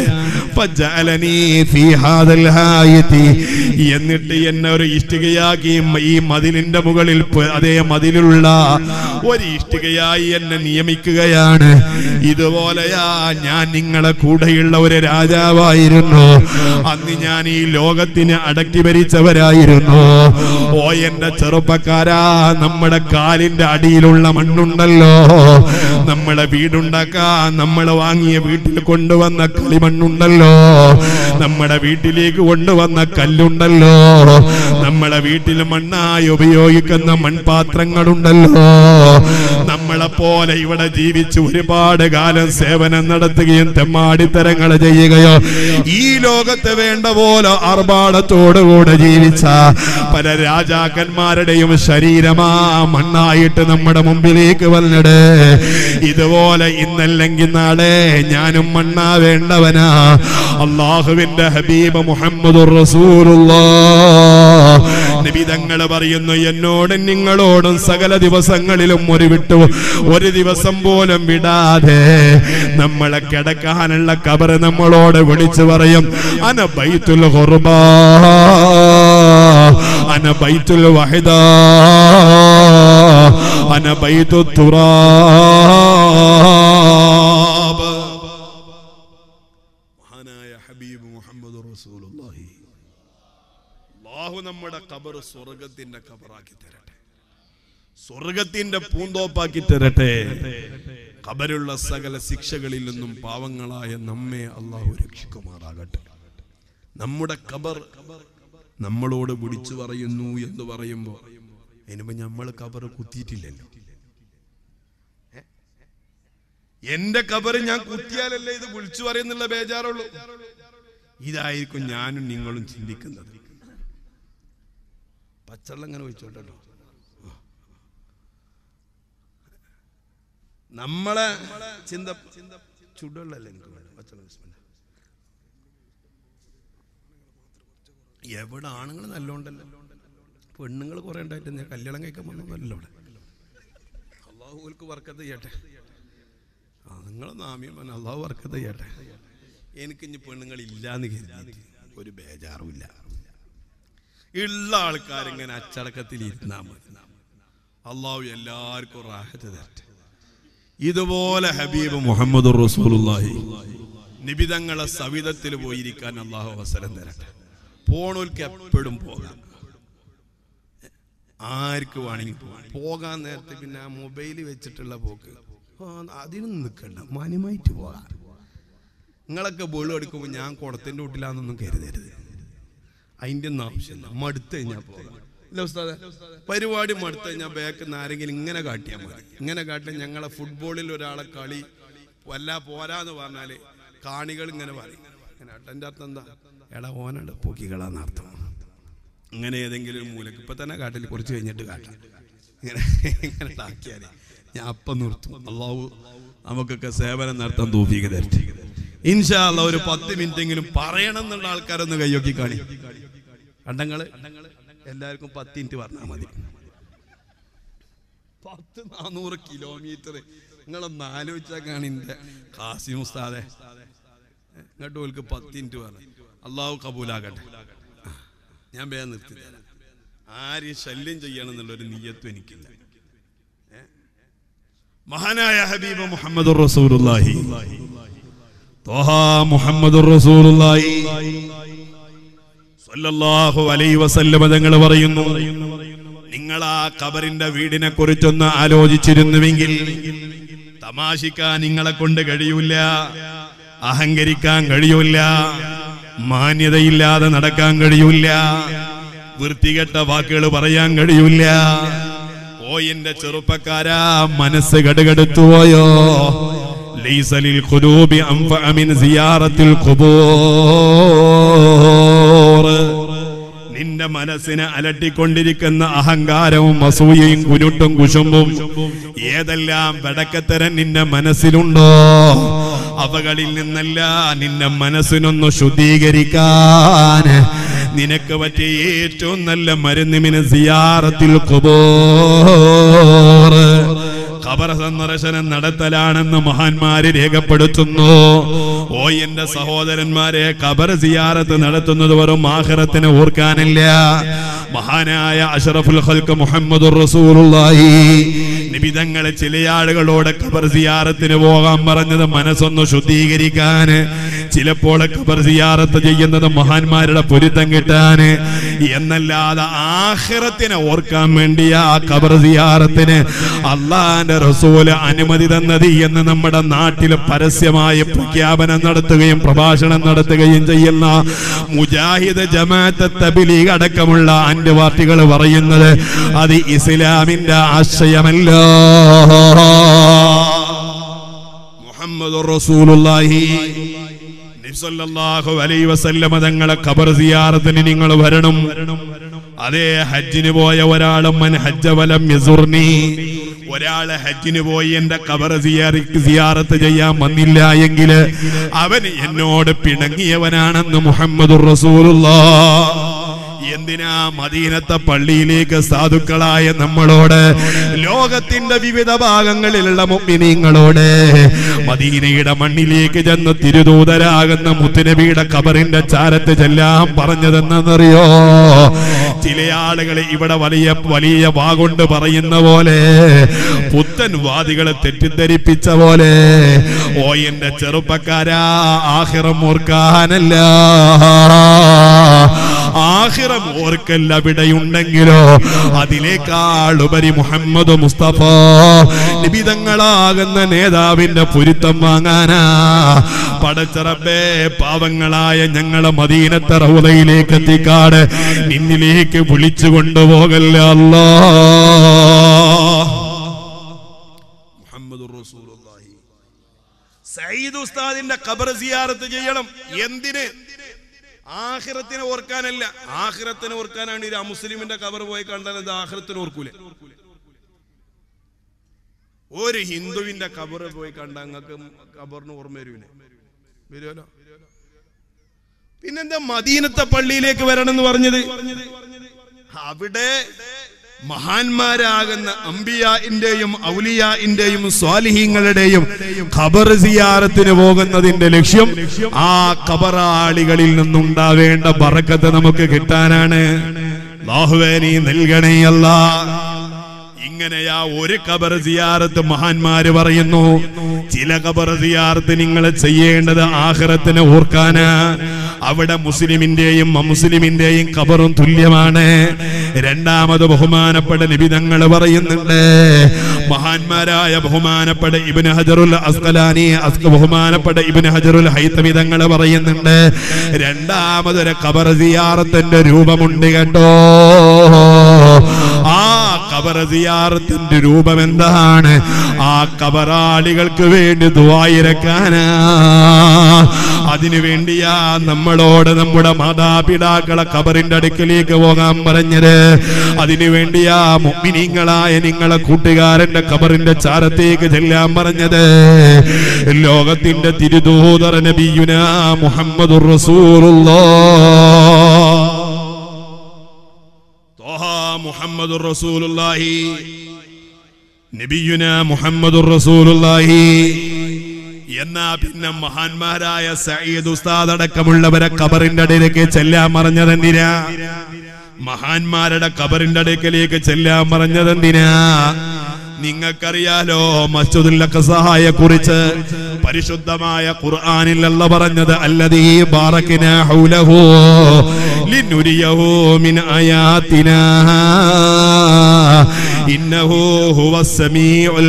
എന്നിട്ട് എന്നെ ഒരു ഇഷ്ടികയാക്കി ഈ മതിലിന്റെ മുകളിൽ, അതേ മതിലുള്ള ഒരു ഇഷ്ടികയായി എന്നെ നിയമിക്കുകയാണ്. ഇതുപോലെയാ ഞാൻ നിങ്ങളെ കൂടെയുള്ള ഒരു രാജാവായിരുന്നു. അന്ന് ഞാൻ ഈ ലോകത്തിന് അടക്കി ഭരിച്ചവരായിരുന്നു. ഓ എന്റെ ചെറുപ്പക്കാരാ, നമ്മുടെ കാലിന്റെ അടിയിലുള്ള മണ്ണുണ്ടല്ലോ, നമ്മളെ വീടുണ്ടാക്കാൻ നമ്മൾ വാങ്ങിയ വീട്ടിൽ കൊണ്ടുവന്ന കളിമണ്ണുണ്ടല്ലോ, നമ്മുടെ വീട്ടിലേക്ക് കൊണ്ടുവന്ന കല്ലുണ്ടല്ലോ, നമ്മളെ വീട്ടിൽ മണ്ണായി ഉപയോഗിക്കുന്ന മൺപാത്രങ്ങളുണ്ടല്ലോ, നമ്മളെ പോലെ ഇവിടെ ജീവിച്ച് ഒരുപാട് കാലം സേവനം നടത്തുകയും തെമ്മാടിത്തരങ്ങൾ ചെയ്യുകയോ ഈ ലോകത്ത് വേണ്ട പോലെ ആർഭാടത്തോടുകൂടെ ജീവിച്ച പല രാജാക്കന്മാരുടെയും ശരീരമാ മണ്ണായിട്ട് നമ്മുടെ മുമ്പിലേക്ക് വന്നിട്. ഇതുപോലെ ഇന്നല്ലെങ്കിൽ നാളെ ഞാനും മണ്ണാവേണ്ടവനാ. അല്ലാഹുവിന്റെ ഹബീബ് മുഹമ്മദുർ റസൂലുള്ളാഹ് നബി തങ്ങൾ പറയുന്നു, എന്നോടും നിങ്ങളോടും സകല ദിവസങ്ങളിലും ഒരു വിട്ടു ഒരു ദിവസം പോലും വിടാതെ നമ്മളെ കിടക്കാനുള്ള ഖബർ നമ്മളോട് വിളിച്ചു പറയും, അന ബൈത്തുൽ ഖുർബാ അന ബൈത്തുൽ വഹദാ അന ബൈത്തുൽ തുറാബ്. മഹാനായ ഹബീബ് മുഹമ്മദുർ റസൂലുള്ളാഹി. അല്ലാഹു നമ്മുടെ ഖബർ സ്വർഗ്ഗത്തിന്റെ ഖബറാക്കി തരട്ടെ, സ്വർഗ്ഗത്തിന്റെ പൂന്തോപ്പാക്കി തരട്ടെ. ഖബറുള്ള സകല ശിക്ഷകളിൽ നിന്നും പാവങ്ങളായ നമ്മെ അല്ലാഹു രക്ഷിക്കുമാറാകട്ടെ. നമ്മുടെ ഖബർ നമ്മളോട് വിളിച്ചു പറയുന്നു എന്ന് പറയുമ്പോ ഇനിയിപ്പോ നമ്മൾ ഖബർ കുത്തിയിട്ടില്ലല്ലോ. എന്റെ ഖബർ ഞാൻ കുത്തിയാലല്ലേ ഇത് വിളിച്ചു പറയുന്നുള്ള ബേജാറുള്ളൂ. ഇതായിരിക്കും ഞാനും നിങ്ങളും ചിന്തിക്കുന്നത്. പച്ചവെള്ളം ഇങ്ങനെ ഒഴിച്ചോട്ടോ. നമ്മളെ ചിന്ത ചുടുവെള്ളല്ലേ എനിക്ക് വേണ്ട, പച്ചവെള്ളം. എവിടെ ആണുങ്ങൾ നല്ലോണ്ടല്ലോ, പെണ്ണുങ്ങൾ കുറെ ഉണ്ടായിട്ട് ഞാൻ കല്യാണം കഴിക്കാൻ വന്നല്ലോ. അവിടെ അള്ളാഹുക്ക് വർക്കത്ത് ചെയ്യട്ടെ. ആ നിങ്ങളൊന്ന് ആമീൻ പറഞ്ഞ അള്ളാഹു വർക്കത്ത് ചെയ്യട്ടെ. എനിക്കിഞ്ഞ് പെണ്ണുങ്ങൾ ഇല്ലാന്ന് കരുതി ഒരു ബേജാറുമില്ല. ഉള്ള ആൾക്കാരിങ്ങനെ അച്ചടക്കത്തിൽ ഇരുന്നാൽ മതി. അള്ളാഹു എല്ലാവർക്കും റാഹത്ത് തരട്ടെ. ഇതുപോലെ ഹബീബ് മുഹമ്മദുർ റസൂലുള്ളാഹി നിബിതങ്ങളെ സവിധത്തിൽ പോയിരിക്കാൻ അള്ളാഹു അവസരം തരട്ടെ. പോണോൽക്ക് എപ്പോഴും പോകാം, ആർക്ക് വേണമെങ്കിൽ പോകാം. പോകാൻ നേരത്തെ പിന്നെ ആ മൊബൈല് വെച്ചിട്ടുള്ള പോക്ക് അതിനും നിൽക്കണ്ട, മാന്യമായിട്ട് പോകാം. നിങ്ങളൊക്കെ ബോൾ എടുക്കുമ്പോൾ ഞാൻ കുടത്തിൻ്റെ വീട്ടിലാണെന്നൊന്നും കരുതരുത്. അതിൻ്റെ ഒന്നും ആവശ്യമില്ല. മടുത്ത് കഴിഞ്ഞാൽ പോകാം. ഇല്ല ഉസ്താദേ, പരിപാടി മടുത്ത് കഴിഞ്ഞാൽ ബാക്കിൽ നിന്ന് ആരെങ്കിലും ഇങ്ങനെ കാട്ടിയാൽ മതി. ഇങ്ങനെ കാട്ടിയാൽ ഞങ്ങളെ ഫുട്ബോളിൽ ഒരാളെ കളി വല്ല പോരാന്ന് പറഞ്ഞാൽ കാണികൾ ഇങ്ങനെ പറയും. ഇങ്ങനെ എൻ്റെ അർത്ഥം എന്താ, എടാ ഓനുണ്ട് പൊക്കികളാന്നർത്ഥം. ഇങ്ങനെ ഏതെങ്കിലും മൂലക്ക് ഇപ്പം തന്നെ കാട്ടിൽ കുറച്ച് കഴിഞ്ഞിട്ട് കാട്ടാം. ഇങ്ങനെ ഇങ്ങനെ ആക്കിയാൽ ഞാൻ അപ്പം നിർത്തും. അള്ളാഹു നമുക്കൊക്കെ സേവനം നടത്താൻ തൗഫീഖ് തരട്ടെ ഇൻഷാ അല്ലാഹ്. ഒരു പത്ത് മിനിറ്റെങ്കിലും പറയണം എന്നുള്ള ആൾക്കാരൊന്ന് കയ്യൊക്കി കാണി. കണ്ടങ്ങള് എല്ലാവർക്കും പത്ത് മിനിറ്റ് പറഞ്ഞാൽ മതി. പത്ത് നാനൂറ് കിലോമീറ്റർ നിങ്ങളൊന്ന് ആലോചിച്ചാക്കാണ് എൻ്റെ ഖാസിം ഉസ്താദെ. ഇങ്ങോട്ട് ഓൽക്ക് പത്ത് മിനിറ്റ് പറഞ്ഞു. അള്ളാഹു കബൂലാകട്ടെ. ഞാൻ വേഗം നിർത്തി തരാം. ആരെയും ശല്യം ചെയ്യണം എന്നുള്ളൊരു നിയ്യത്തും എനിക്കില്ല. മഹാനായ ഹബീബ് മുഹമ്മദുർ റസൂലുള്ളാഹി ത്വഹ മുഹമ്മദുർ റസൂലുള്ളാഹി സ്വല്ലല്ലാഹു അലൈഹി വസല്ലം തങ്ങൾ പറയുന്നു, നിങ്ങൾ ആ ഖബറിന്റെ വീടിനെ കുറിച്ചൊന്ന് ആലോചിച്ചിരുന്നുവെങ്കിൽ തമാശിക്കാൻ നിങ്ങളെ കൊണ്ട് കഴിയൂല, അഹങ്കരിക്കാൻ കഴിയൂല, മാന്യതയില്ലാതെ നടക്കാൻ കഴിയൂല, വൃത്തികെട്ട വാക്കുകൾ പറയാൻ കഴിയൂല. ഓ എന്റെ ചെറുപ്പക്കാരാ, മനസ്സ് കടുകടുത്തു പോയോ? ലൈസ ലിൽ ഖുലൂബി അൻഫഅ മിൻ സിയാറത്തിൽ ഖുബൂർ. നിന്റെ മനസ്സിനെ അലട്ടിക്കൊണ്ടിരിക്കുന്ന അഹങ്കാരവും അസൂയയും കുരുട്ടും കുശുമ്പും ഏതെല്ലാം വെടക്കത്തരം നിന്റെ മനസ്സിലുണ്ടോ, അവകളിൽ നിന്നല്ല നിന്റെ മനസ്സിനൊന്ന് ശുദ്ധീകരിക്കാൻ നിനക്ക് പറ്റിയ ഏറ്റവും നല്ല മരുന്ന് മിൻ സിയാറത്തിൽ ഖുബൂർ. ഖബർ സന്ദർശനം നടത്തലാണെന്ന് മഹാന്മാര് രേഖപ്പെടുത്തുന്നു. ഓ എന്റെ സഹോദരന്മാരെ, ഖബർ സിയാറത്ത് നടത്തുന്നത് വെറും ആഖിറത്തിനെ ഓർക്കാനില്ല. മഹാനായ അഷ്റഫുൽ ഖൽഖ് മുഹമ്മദുർ റസൂലുള്ളാഹി നബി തങ്ങൾ ചില ആളുകളോട് ഖബർ സിയാറത്തിന് പോകാൻ പറഞ്ഞത് മനസ്സൊന്ന് ശുദ്ധീകരിക്കാൻ, ചിലപ്പോൾ ഖബർ സിയാറത്ത് ചെയ്യുന്നത് മഹാന്മാരുടെ പൊരുത്തം കിട്ടാൻ എന്നല്ലാതെ ആഖിറത്തിനെ ഓർക്കാൻ വേണ്ടിയ ആ ഖബർ സിയാറത്തിന് അള്ളാന്റെ റസൂല് അനുമതി തന്നത് എന്ന് നമ്മുടെ നാട്ടിൽ പരസ്യമായ പ്രഖ്യാപനം നടത്തുകയും പ്രഭാഷണം നടത്തുകയും ചെയ്യുന്ന മുജാഹിദ് ജമാഅത്ത് തബ്ലീഗ് അടക്കമുള്ള അന്റെ പാർട്ടികൾ പറയുന്നത് അത് ഇസ്ലാമിന്റെ ആശയമല്ല. മുഹമ്മദുർ റസൂലുള്ളാഹി നബി സല്ലല്ലാഹു അലൈഹി വസല്ലം തങ്ങളെ ഖബർ സിയാറത്തിന് നിങ്ങൾ വരണം. അതേ ഹജ്ജിന് പോയ ഒരാളും മൻ ഹജ്ജ വലം യസുർനി, ഒരാള് ഹജ്ജിന് പോയി എന്റെ ഖബർ സിയാറത്ത് ചെയ്യാൻ വന്നില്ല എങ്കിൽ അവൻ എന്നോട് പിണങ്ങിയവനാണെന്ന് മുഹമ്മദുർ റസൂലുള്ളാഹ്. എന്തിനാ മദീനത്തെ പള്ളിയിലേക്ക് സാധുക്കളായ നമ്മളോട്, ലോകത്തിന്റെ വിവിധ ഭാഗങ്ങളിലുള്ള മുഅ്മിനീങ്ങളോട് മദീനയുടെ മണ്ണിലേക്ക് ചെന്ന് തിരുദൂതരാകുന്ന മുത്തുനബിയുടെ ഖബറിന്റെ ചാരത്ത് ചെല്ലാൻ പറഞ്ഞതെന്നറിയോ? ചില ആളുകൾ ഇവിടെ വലിയ വലിയ വാഗൊണ്ട് പറയുന്ന പോലെ, പുത്തൻ വാദികളെ തെറ്റിദ്ധരിപ്പിച്ച പോലെ, ഓ എന്റെ ചെറുപ്പക്കാരാ, ആഖിറം ഓർക്കാനല്ല, ആഖിറം ഓർക്കൽ അവിടെയുണ്ടെങ്കിലോ അതിലേക്കാൾ ഉപരി മുഹമ്മദ് മുസ്തഫ നിബിതങ്ങളാകുന്ന നേതാവിന്റെ പൊരുത്തം വാങ്ങാനാ. പടച്ച റബ്ബേ, പാവങ്ങളായ ഞങ്ങളെ മദീനത്തെ റൗളയിലേക്ക് എത്തിക്കാട് നിന്നിലേക്ക് വിളിച്ചു കൊണ്ടുപോകല്ല അല്ലാഹ്. മുഹമ്മദുർ റസൂലുള്ളാഹി. സയ്യിദ് ഉസ്താദിന്റെ ഖബർ സിയാറത്ത് ചെയ്യണം. എന്തിന്? ആഖിറത്തിനെ ഓർക്കാനല്ല. ആഖിറത്തിനെ ഓർക്കാനാണ് ഒരു അമുസ്ലിമിന്റെ ഖബർ പോയി കണ്ടാൽ അത് ആഖിറത്തിനെ ഓർക്കൂലേ? ഒരു ഹിന്ദുവിന്റെ ഖബർ പോയി കണ്ടാൽ നിങ്ങൾക്ക് ഖബറിന് ഓർമ്മ വരൂലേ? വരുമല്ലോ. പിന്നെന്താ മദീനത്തെ പള്ളിയിലേക്ക് വരണം എന്ന് പറഞ്ഞത്? അവിടെ മഹാന്മാരാകുന്ന അംബിയാഇന്റെയും ഔലിയാഇന്റെയും സ്വാലിഹീങ്ങളുടെയും ഖബർ സിയാറത്തിന് പോകുന്നതിന്റെ ലക്ഷ്യം ആ ഖബറാളികളിൽ നിന്നുണ്ടാവേണ്ട ബറക്കത്ത് നമുക്ക് കിട്ടാനാണ്. അല്ലാഹുവേ നീ നൽകണേ അല്ലാഹ്. ഇങ്ങനെയാ ഒരു ഖബർ സിയാറത്ത് മഹാന്മാര് പറയുന്നു. ചില ഖബർ സിയാറത്ത് നിങ്ങൾ ചെയ്യേണ്ടത് ആഖിറത്തിനെ ഓർക്കാനാ. അവിടെ മുസ്ലിമിന്റെയും അമുസ്ലിമിന്റെയും ഖബറും തുല്യമാണ്. രണ്ടാമത് ബഹുമാനപ്പെട്ട നബി തങ്ങൾ പറയുന്നുണ്ട്, മഹാന്മാരായ ബഹുമാനപ്പെട്ട ഇബ്നു ഹജറുൽ അസ്ഖലാനി, ബഹുമാനപ്പെട്ട ഇബ്നു ഹജറുൽ ഹൈതമി തങ്ങൾ പറയുന്നുണ്ട്, രണ്ടാമതൊരു ഖബർ സിയാറത്തിന്റെ രൂപമുണ്ട് കേട്ടോ. ആ ഖബർ സിയാറത്തിന്റെ രൂപം എന്താണ്? ആ ഖബറാളികൾക്ക് വേണ്ടി ദുആ ഇരക്കാനാ. അതിനു വേണ്ടിയാ നമ്മളോട് നമ്മുടെ മാതാപിതാക്കളെ ഖബറിന്റെ അടുക്കലേക്ക് പോകാൻ പറഞ്ഞത്. അതിനു വേണ്ടിയാ മുഅ്മിനീങ്ങളായ നിങ്ങളെ കൂട്ടുകാരന്റെ ഖബറിന്റെ ചാരത്തേക്ക് ചെല്ലാൻ പറഞ്ഞത്. ലോകത്തിന്റെ തിരുദൂതർ നബിയുനാ മുഹമ്മദുർ റസൂലുള്ളാഹ് മുഹമ്മദുർ റസൂലുള്ളാഹി നബിയുനാ മുഹമ്മദുർ റസൂലുള്ളാഹി. എന്നാ പിന്നെ മഹാന്മാരായ സയ്യിദ് ഉസ്താദ് അടക്കമുള്ളവരെ ഖബറിന്റെ അടുത്തേക്ക് ചെല്ലാൻ പറഞ്ഞതെന്തിനാ? മഹാന്മാരുടെ ഖബറിന്റെ അടുക്കലേക്ക് ചെല്ലാൻ പറഞ്ഞതെന്തിനാ? നിങ്ങൾക്കറിയാലോ മസ്ജിദുൽ അഖ്സയെ കുറിച്ച് പരിശുദ്ധമായ ഖുർആനിൽ അല്ലാഹ് പറഞ്ഞത് അല്ലദീ ബാറക്നാ ഹൗലഹു ലിനുരിയഹു മിൻ ആയാതിനാ ഇന്നഹു ഹുവസ് സമീഉൽ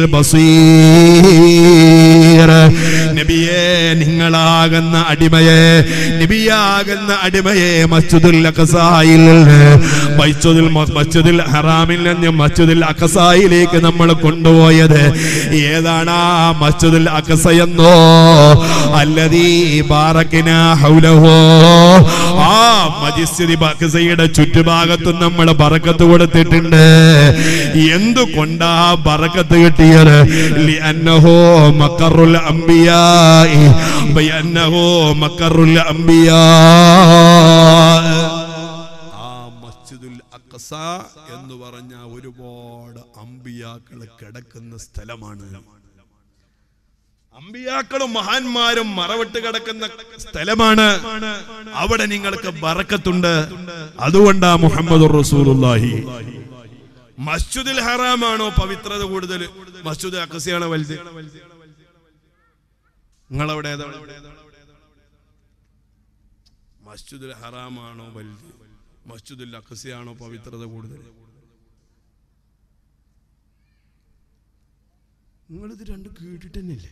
ബസീർ. നബിയേ, നിങ്ങളാകുന്ന അടിമയെ, നബിയാകുന്ന അടിമയെ മസ്ജിദുൽ അഖ്സയിൽ മസ്ജിദുൽ മസ്ജിദുൽ ഹറാമിൽ നിന്ന് മസ്ജിദുൽ അഖ്സയിലേക്ക് നമ്മൾ കൊണ്ടുപോയത് ഏതാണ്? ആ മസ്ജിദുൽ അഖ്സ എന്നോ അല്ലദീ ബാറക്നാ ഹൗലഹു. ആ മസ്ജിദുൽ അഖ്സയുടെ ചുറ്റുഭാഗത്തും നമ്മൾ ബറക്കത്ത് കൊടുത്തിട്ടുണ്ട്. എന്തുകൊണ്ടാ ബറക്കത്ത് കിട്ടിയത്? ലിഅന്നഹു മഖറുൽ അംബിയാ ബിഅന്നഹു മഖറുൽ അംബിയാ. ആ മസ്ജിദുൽ അഖ്സ എന്ന് പറഞ്ഞ ഒരുപാട് അംബിയാക്കൾ കിടക്കുന്ന സ്ഥലമാണ്. അംബിയാക്കളും മഹാന്മാരും മറവിട്ട് കിടക്കുന്ന സ്ഥലമാണ്. അവിടെ നിങ്ങൾക്ക് ബറക്കത്തുണ്ട്. അതുകൊണ്ടാ മുഹമ്മദുർ റസൂലുള്ളാഹി. മസ്ജിദുൽ ഹറാമാണോ പവിത്രത കൂടുതൽ? മസ്ജിദുൽ അഖ്സയാണോ വലുത്? നിങ്ങളവിടെ ഏതാണ്? മസ്ജിദുൽ ഹറാമാണോ വലുത്? മസ്ജിദുൽ അഖ്സയാണോ പവിത്രത കൂടുതൽ? നിങ്ങളിത് രണ്ട് കേട്ടിട്ട് തന്നെയല്ലേ?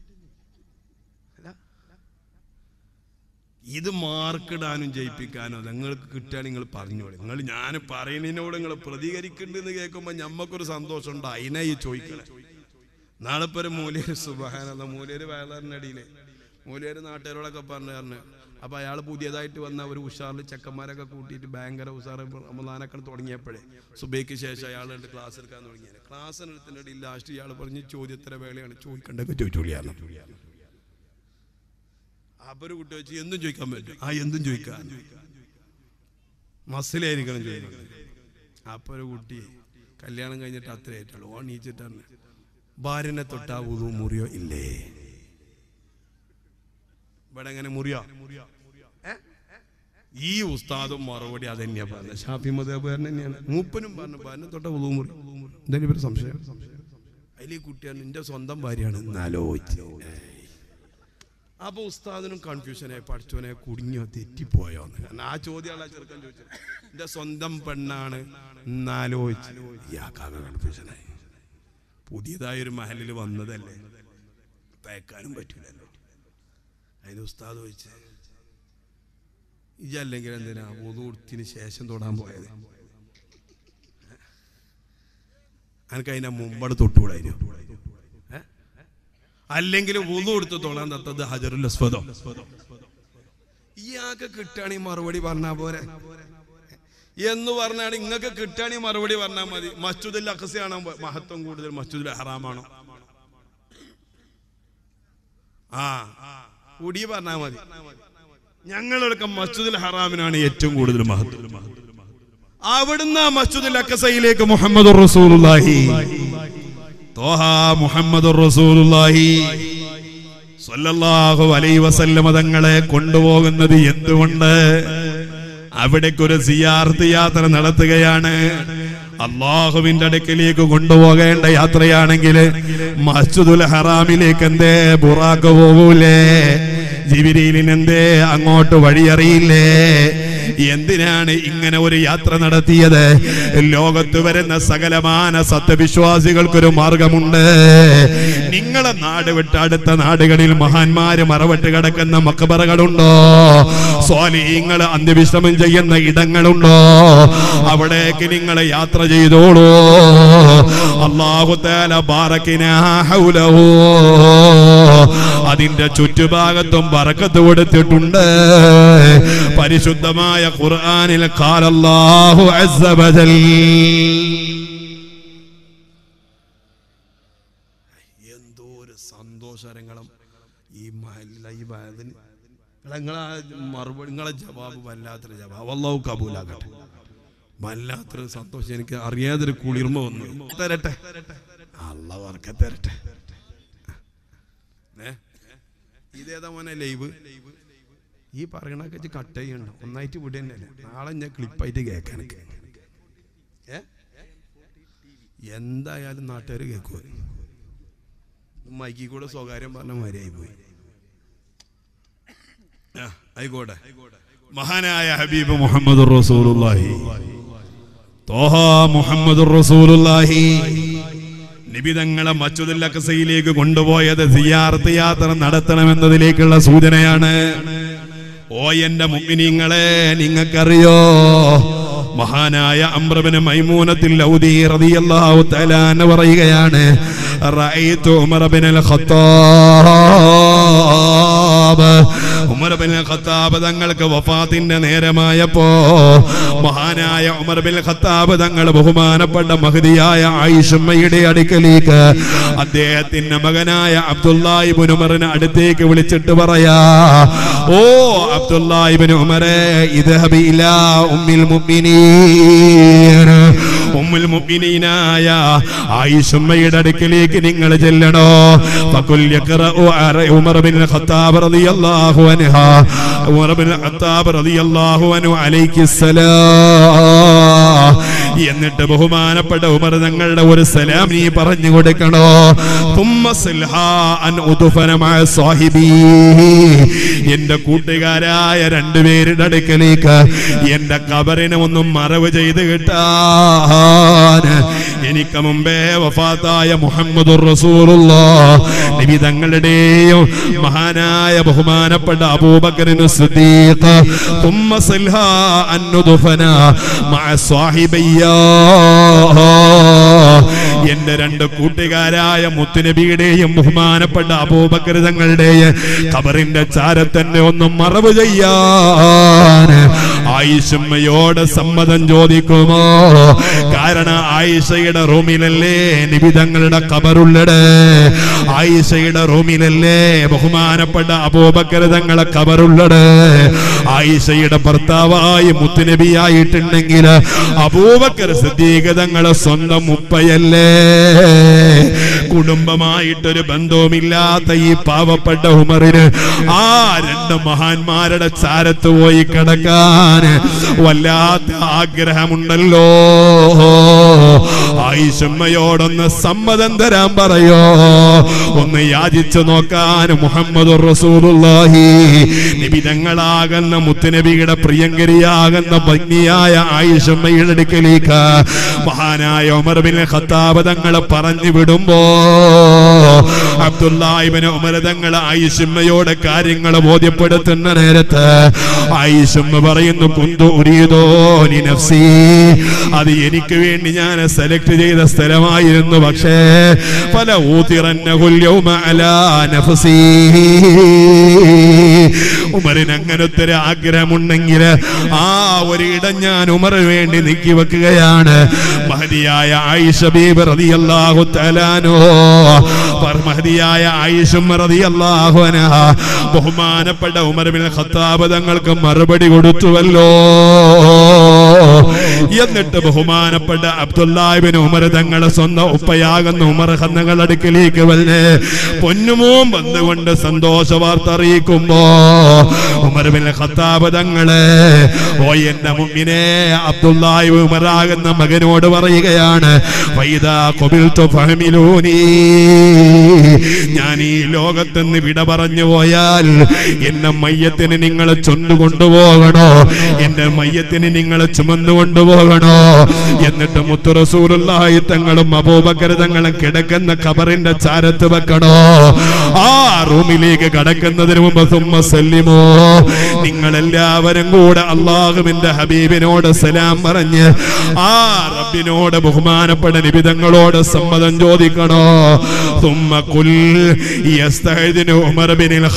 ഇത് മാർക്കിടാനും ജയിപ്പിക്കാനോ നിങ്ങൾക്ക് കിട്ടുക നിങ്ങൾ പറഞ്ഞോളി. നിങ്ങൾ ഞാൻ പറയുന്നതിനോട് നിങ്ങൾ പ്രതികരിക്കുന്നുണ്ടെന്ന് കേൾക്കുമ്പോൾ ഞമ്മക്കൊരു സന്തോഷം ഉണ്ട്. അതിനാ ഈ ചോദിക്കണേ. നാളെ ഇപ്പോൾ ഒരു മൂലേര് സുബ്ഹാനല്ലാ മൂലേര് വയലാറിനടിയിലെ മൂലേര് നാട്ടുകാരോടൊക്കെ പറഞ്ഞു പറഞ്ഞു അപ്പോൾ അയാൾ പുതിയതായിട്ട് വന്ന ഒരു ഉഷാറിൽ ചെക്കന്മാരൊക്കെ കൂട്ടിയിട്ട് ഭയങ്കര ഉഷാറ് റമദാനൊക്കെ തുടങ്ങിയപ്പോഴേ സുബൈക്ക് ശേഷം അയാൾ രണ്ട് ക്ലാസ് എടുക്കാൻ തുടങ്ങിയത്. ക്ലാസ് എടുത്തിൻ്റെ ഇടയിൽ ലാസ്റ്റ് ഇയാൾ പറഞ്ഞ് ചോദ്യോത്തര വേളയാണ്, ചോദിക്കണ്ടൊക്കെ ചോദിച്ചോളിയാണ്. അപ്പൊ ഒരു കുട്ടി വെച്ച് എന്തും ചോദിക്കാൻ പറ്റും. ആ എന്തും ചോദിക്കാൻ മസിലായിരിക്കണം ചോദിക്കുന്നത്. അപ്പൊ ഒരു കുട്ടി കല്യാണം കഴിഞ്ഞിട്ട് അത്ര ആയിട്ടുള്ളൂ. ഓ നീച്ചിട്ടാണ് ഭാര്യനെ തൊട്ടാ വുളു മുറിയോ ഇല്ലേ? ഇവിടെ എങ്ങനെ മുറിയോ? ഈ ഉസ്താദും മറുപടി അത് തന്നെയാ പറഞ്ഞത്. ഷാഫി മദ്ഹബുകാരൻ തന്നെയാണ്. മൂപ്പനും പറഞ്ഞു ഭാര്യനെ തൊട്ട വുളു മുറി. എന്തായാലും ഇവര് സംശയം. അതിൽ ഈ കുട്ടിയാണ് എന്റെ സ്വന്തം ഭാര്യയാണ് എന്നാലോചിച്ച്. അപ്പൊ ഉസ്താദിനും കൺഫ്യൂഷനായി, പഠിച്ചവനെ കുടുങ്ങിയോ തെറ്റിപ്പോയോ എന്ന്. കാരണം ആ ചോദ്യമാണ് ആ ചെറുക്കൻ ചോദിച്ചത്. എന്റെ സ്വന്തം പെണ്ണാണ് എന്നാലോചിച്ച് ഇയാൾക്കാകെ കൺഫ്യൂഷനായി. പുതിയതായൊരു മഹലിൽ വന്നതല്ലേ, പേക്കാനും പറ്റൂലല്ലോ. അതിന് ഉസ്താദ് ചോദിച്ച് ഇജല്ലെങ്കിൽ എന്തിനാ വുളൂഅത്തിന് ശേഷം തൊടാൻ പോയത്? എനിക്ക് അതിനെ മുമ്പട് തൊട്ടുകൂടായിരുന്നു. അല്ലെങ്കിൽ വുളു എടുത്ത് തൊഴാൻ തത്തത് ഹജറുൽ അസ്വദോ. ഇയാൾക്ക് കിട്ടുകയാണെങ്കിൽ മറുപടി പറഞ്ഞാൽ പോരെ എന്ന് പറഞ്ഞാൽ നിങ്ങൾക്ക് കിട്ടുകയാണെങ്കിൽ മറുപടി പറഞ്ഞാൽ മതി. മസ്ജിദുൽ അഖ്സയാണോ മഹത്വം കൂടുതൽ, മസ്ജിദുൽ ഹറാമാണോ? ആ കൂടി പറഞ്ഞാൽ മതി. ഞങ്ങളൊക്കെ മസ്ജിദുൽ ഹറാമിനാണ് ഏറ്റവും കൂടുതൽ മഹത്വം. അവിടുന്ന് മസ്ജിദുൽ അഖ്സയിലേക്ക് മുഹമ്മദുർ റസൂലുള്ളാഹി തോഹ മുഹമ്മദുർ റസൂലുള്ളാഹി സ്വല്ലല്ലാഹു അലൈഹി വസല്ലം തങ്ങളെ കൊണ്ടുപോകുന്നത് എന്തുകൊണ്ട്? അവിടേക്കൊരു സിയാറത്ത് യാത്ര നടത്തുകയാണ്. അല്ലാഹുവിന്റെ അടുക്കലേക്ക് കൊണ്ടുപോകേണ്ട യാത്രയാണെങ്കിൽ മസ്ജിദുൽ ഹറാമിലേക്ക് എന്തേ ബുറാഖ് പോകൂലേ? ജിബ്രീലിന് എന്തേ അങ്ങോട്ട് വഴിയറിയില്ലേ? എന്തിനാണ് ഇങ്ങനെ ഒരു യാത്ര നടത്തിയത്? ലോകത്ത് വരുന്ന സകലമാന സത്യവിശ്വാസികൾക്കൊരു മാർഗമുണ്ട്. നിങ്ങളെ നാട് വിട്ട് അടുത്ത നാടുകളിൽ മഹാന്മാര് മറവിട്ട് കിടക്കുന്ന മഖബറകളുണ്ടോ? സ്വാലിഹീങ്ങൾ അന്ത്യവിശ്രമം ചെയ്യുന്ന ഇടങ്ങളുണ്ടോ? അവിടേക്ക് നിങ്ങൾ യാത്ര ചെയ്തോളൂ. അല്ലാഹു തആല ബാറകനാ ഹൗലഹു, അതിന്റെ ചുറ്റുഭാഗത്തും ബറക്കത്ത് കൊടുത്തിട്ടുണ്ട്. പരിശുദ്ധമായ ഖുർആനിൽ ഖാല അല്ലാഹു അസ്സ വജൽ. എന്തോ ഒരു സന്തോഷരങ്ങളും ഈ മഹലിൽ. നിങ്ങളെ മറുപടി നിങ്ങളെ ജവാബ് വല്ലാത്തൊരു ജവാബ്. അല്ലാഹു കബൂലാക്കട്ടെ. വല്ലാത്തൊരു സന്തോഷം, എനിക്ക് അറിയാതൊരു കുളിർമ വന്നു. തരട്ടെ, അല്ലാഹു വർക്ക തരട്ടെ. ഇതേതാ മോനെ ലൈവ്? ഈ പറയണൊക്കെ കട്ട് ചെയ്യണ്ട, ഒന്നായിട്ട് വിട തന്നെയല്ലേ. നാളെ ഞാൻ ക്ലിപ്പായിട്ട് കേൾക്കാനൊക്കെ ഏ എന്തായാലും നാട്ടുകാർ കേൾക്കുക. മൈക്കി കൂടെ സ്വകാര്യം പറഞ്ഞ മാതിരിയായി പോയി. ആയിക്കോട്ടെ. മഹാനായ ഹബീബ് മുഹമ്മദുർ റസൂലുള്ളാഹി ത്വാഹ മുഹമ്മദുർ റസൂലുള്ളാഹി നബി തങ്ങളെ മസ്ജിദുൽ അഖ്സയിലേക്ക് കൊണ്ടുപോയത് സിയാറത്ത് യാത്ര നടത്തണമെന്നതിലേക്കുള്ള സൂചനയാണ്. ഓ എന്റെ മുഅ്മിനീങ്ങളെ, നിങ്ങൾക്കറിയോ മഹാനായ അംർ ഇബ്നു മൈമൂനത്തുൽ ഔദി റളിയല്ലാഹു തആല അൻഹു പറയുകയാണ്, റഅയ്തു Umar ibnul Khattab Umar ibnul Khattab തങ്ങൾക്ക് വഫാത്തിന്റെ നേരമായപ്പോ മഹാനായ ഉമർ ഇബ്നുൽ ഖത്താബ് തങ്ങൾ ബഹുമാനപ്പെട്ട മഹദിയായ ആയിഷമ്മയുടെ അടുക്കലേക്ക് അദ്ദേഹത്തിന്റെ മകനായ അബ്ദുല്ലാഹി ഇബ്നു ഉമറിനെ അടുത്തേക്ക് വിളിച്ചിട്ട് പറയാ, ഓ അബ്ദുല്ലാഹി ഇബ്നു ഉമറേ, ഇദ്ഹബി ഇലാ ഉമ്മിൽ മുഅ്മിനീൻ, ഉമ്മുൽ മുഅ്മിനീനായ ആയിഷമ്മയുടെ അടുക്കലേക്ക് നിങ്ങൾ ചെല്ലണോ. ഫഖുൽ യഖറഉ ഉമർ ഇബ്നുൽ ഖത്താബ് റളിയല്ലാഹു അൻഹു ഉമർ ഇബ്നുൽ ഖത്താബ് റളിയല്ലാഹു അൻഹു അലൈഹിസ്സലാം, എന്നിട്ട് ബഹുമാനപ്പെട്ട ഉമർ തങ്ങളുടെ ഒരു സലാം നീ പറഞ്ഞു കൊടുക്കണോ. തുമ്മ സൽഹാ അൻ ഉദ്ഫന മഅ സാഹിബി, എന്റെ കൂട്ടുകാരായ രണ്ടുപേരുടെ അടുക്കലേക്ക് എന്റെ ഖബറിനെ ഒന്നും മറവ് ചെയ്ത് കിട്ടാൻ എനിക്ക് മുമ്പേ വഫാത്തായ മുഹമ്മദുർ റസൂലുള്ളാഹ് നബി തങ്ങളുടെയും മഹാനായ ബഹുമാനപ്പെട്ട അബൂബക്കറിന് സിദ്ദീഖ് തുമ്മ സൽഹാ അൻ ഉദ്ഫന മഅ സാഹിബിയ, എന്റെ രണ്ട് കൂട്ടുകാരായ മുത്തുനബിയുടെയും ബഹുമാനപ്പെട്ട അബൂബക്കർ തങ്ങളുടെയും ഖബറിന്റെ ചാരത്തന്നെ ഒന്നും മറവ് ചെയ്യാൻ ആയിഷമ്മയോട് സമ്മതം ചോദിക്കുമോ? കാരണം ആയിഷയുടെ റൂമിലല്ലേ നബി തങ്ങളുടെ ഖബറുള്ളത്, ആയിഷയുടെ റൂമിലല്ലേ ബഹുമാനപ്പെട്ട അബൂബക്കർ തങ്ങളെ ഖബറുള്ളത്. ആയിഷയുടെ ഭർത്താവായി മുത്തുനബിയായിട്ടുണ്ടെങ്കിൽ അബൂബക്കർ സിദ്ദീഖ് തങ്ങളെ സ്വന്തം ഉപ്പയല്ലേ. കുടുംബമായിട്ടൊരു ബന്ധവുമില്ലാത്ത ഈ പാവപ്പെട്ട ഉമറിന് ആ രണ്ട് മഹാന്മാരുടെ ചാരത്ത് പോയി കിടക്കാൻ വല്ലാത്ത ആഗ്രഹമുണ്ടല്ലോ. ആയിഷമ്മയോടൊന്ന് സമ്മതം തരാൻ പറയോ, ഒന്ന് യാചിച്ചു നോക്കാൻ മുഹമ്മദുർ റസൂലുള്ളാഹി നബി തങ്ങളാകുന്ന മുത്തുനബിയുടെ പ്രിയങ്കരിയാകുന്ന ഭംഗിയായ ആയിഷമ്മയുടെ അടുക്കലേക്ക് മഹാനായ ഉമർ ഇബ്നുൽ ഖത്താബ് തങ്ങളെ പറഞ്ഞു വിടുമ്പോ അബ്ദുല്ലാഹി ഇബ്നു ഉമർ തങ്ങൾ ആയിഷമ്മയോട് കാര്യങ്ങൾ ബോധ്യപ്പെടുത്തുന്ന നേരത്ത് ആയിഷമ്മ പറയുന്നു, കുന്തു ഉരീദോ ലി നഫ്സി, അത് എനിക്ക് വേണ്ടി ഞാൻ സെലക്ട് ചെയ്ത സ്ഥലമായിരുന്നു, പക്ഷേ ഫല ഊതിറന്നഹുൽ യൗമ അലാ നഫ്സി, ഉമറിന് അങ്ങനത്തെ ഒരു ആഗ്രഹമുണ്ടെങ്കിൽ ആ ഒരിടം ഞാൻ ഉമറിന് വേണ്ടി നീക്കി വെക്കുകയാണ്. മഹദിയായ ആയിഷ ബീബി റളിയല്ലാഹു തആല അൻഹ മഹദിയായ ആയിഷ റളിയല്ലാഹു അൻഹ ബഹുമാനപ്പെട്ട ഉമർ ഇബ്നുൽ ഖത്താബ് തങ്ങൾക്ക് മറുപടി കൊടുത്തുവല്ലോ. എന്നിട്ട് ബഹുമാനപ്പെട്ട അബ്ദുല്ലാഹി ഇബ്നു ഉമർ തങ്ങളെ സ്വന്തം ഉപ്പയാകുന്ന ഉമർ തങ്ങളുടെ അടുക്കലേക്ക് വന്ന് പൊന്നുമോൻ വന്നുകൊണ്ട് സന്തോഷ വാർത്ത അറിയിക്കുമ്പോ ഉമർ ഇബ്നുൽ ഖത്താബ് തങ്ങളെ, ഓ എന്റെ മുഅ്മിനേ, അബ്ദുല്ലാഹി ഉമറാകുന്ന മകനോട് പറയുകയാണ്, ഫൈദാ ഖബിൽതു ഫഹമിലൂനി, ഞാൻ ഈ ലോകത്ത് നിന്ന് വിട പറഞ്ഞു പോയാൽ എന്റെ മയ്യത്തിന് നിങ്ങൾ ചൊണ്ടുകൊണ്ടുപോകണോ, എന്റെ മയ്യത്തിന് നിങ്ങൾ ചുമന്നു കൊണ്ടുപോകണോ. എന്നിട്ട് മുത്തു റസൂലുള്ളാഹി തങ്ങളും അബൂബക്കർ തങ്ങളും കിടക്കുന്ന ഖബറിന്റെ ചാരത്ത് വെക്കണോ. ആ റൂമിലേക്ക് കടക്കുന്നതിന് മുമ്പ് സുമ്മ സല്ലിമോ, നിങ്ങൾ എല്ലാവരും കൂടെ അല്ലാഹുവിന്റെ ഹബീബിനോട് സലാം പറഞ്ഞ് ആ റബ്ബിനോട് ബഹുമാനപ്പെട്ട നബി തങ്ങളോട് സമ്മതം ചോദിക്കണോ. സുമ്മ ഖുൽ യസ്തഅദിനു ഉമർ ഇബ്നുൽ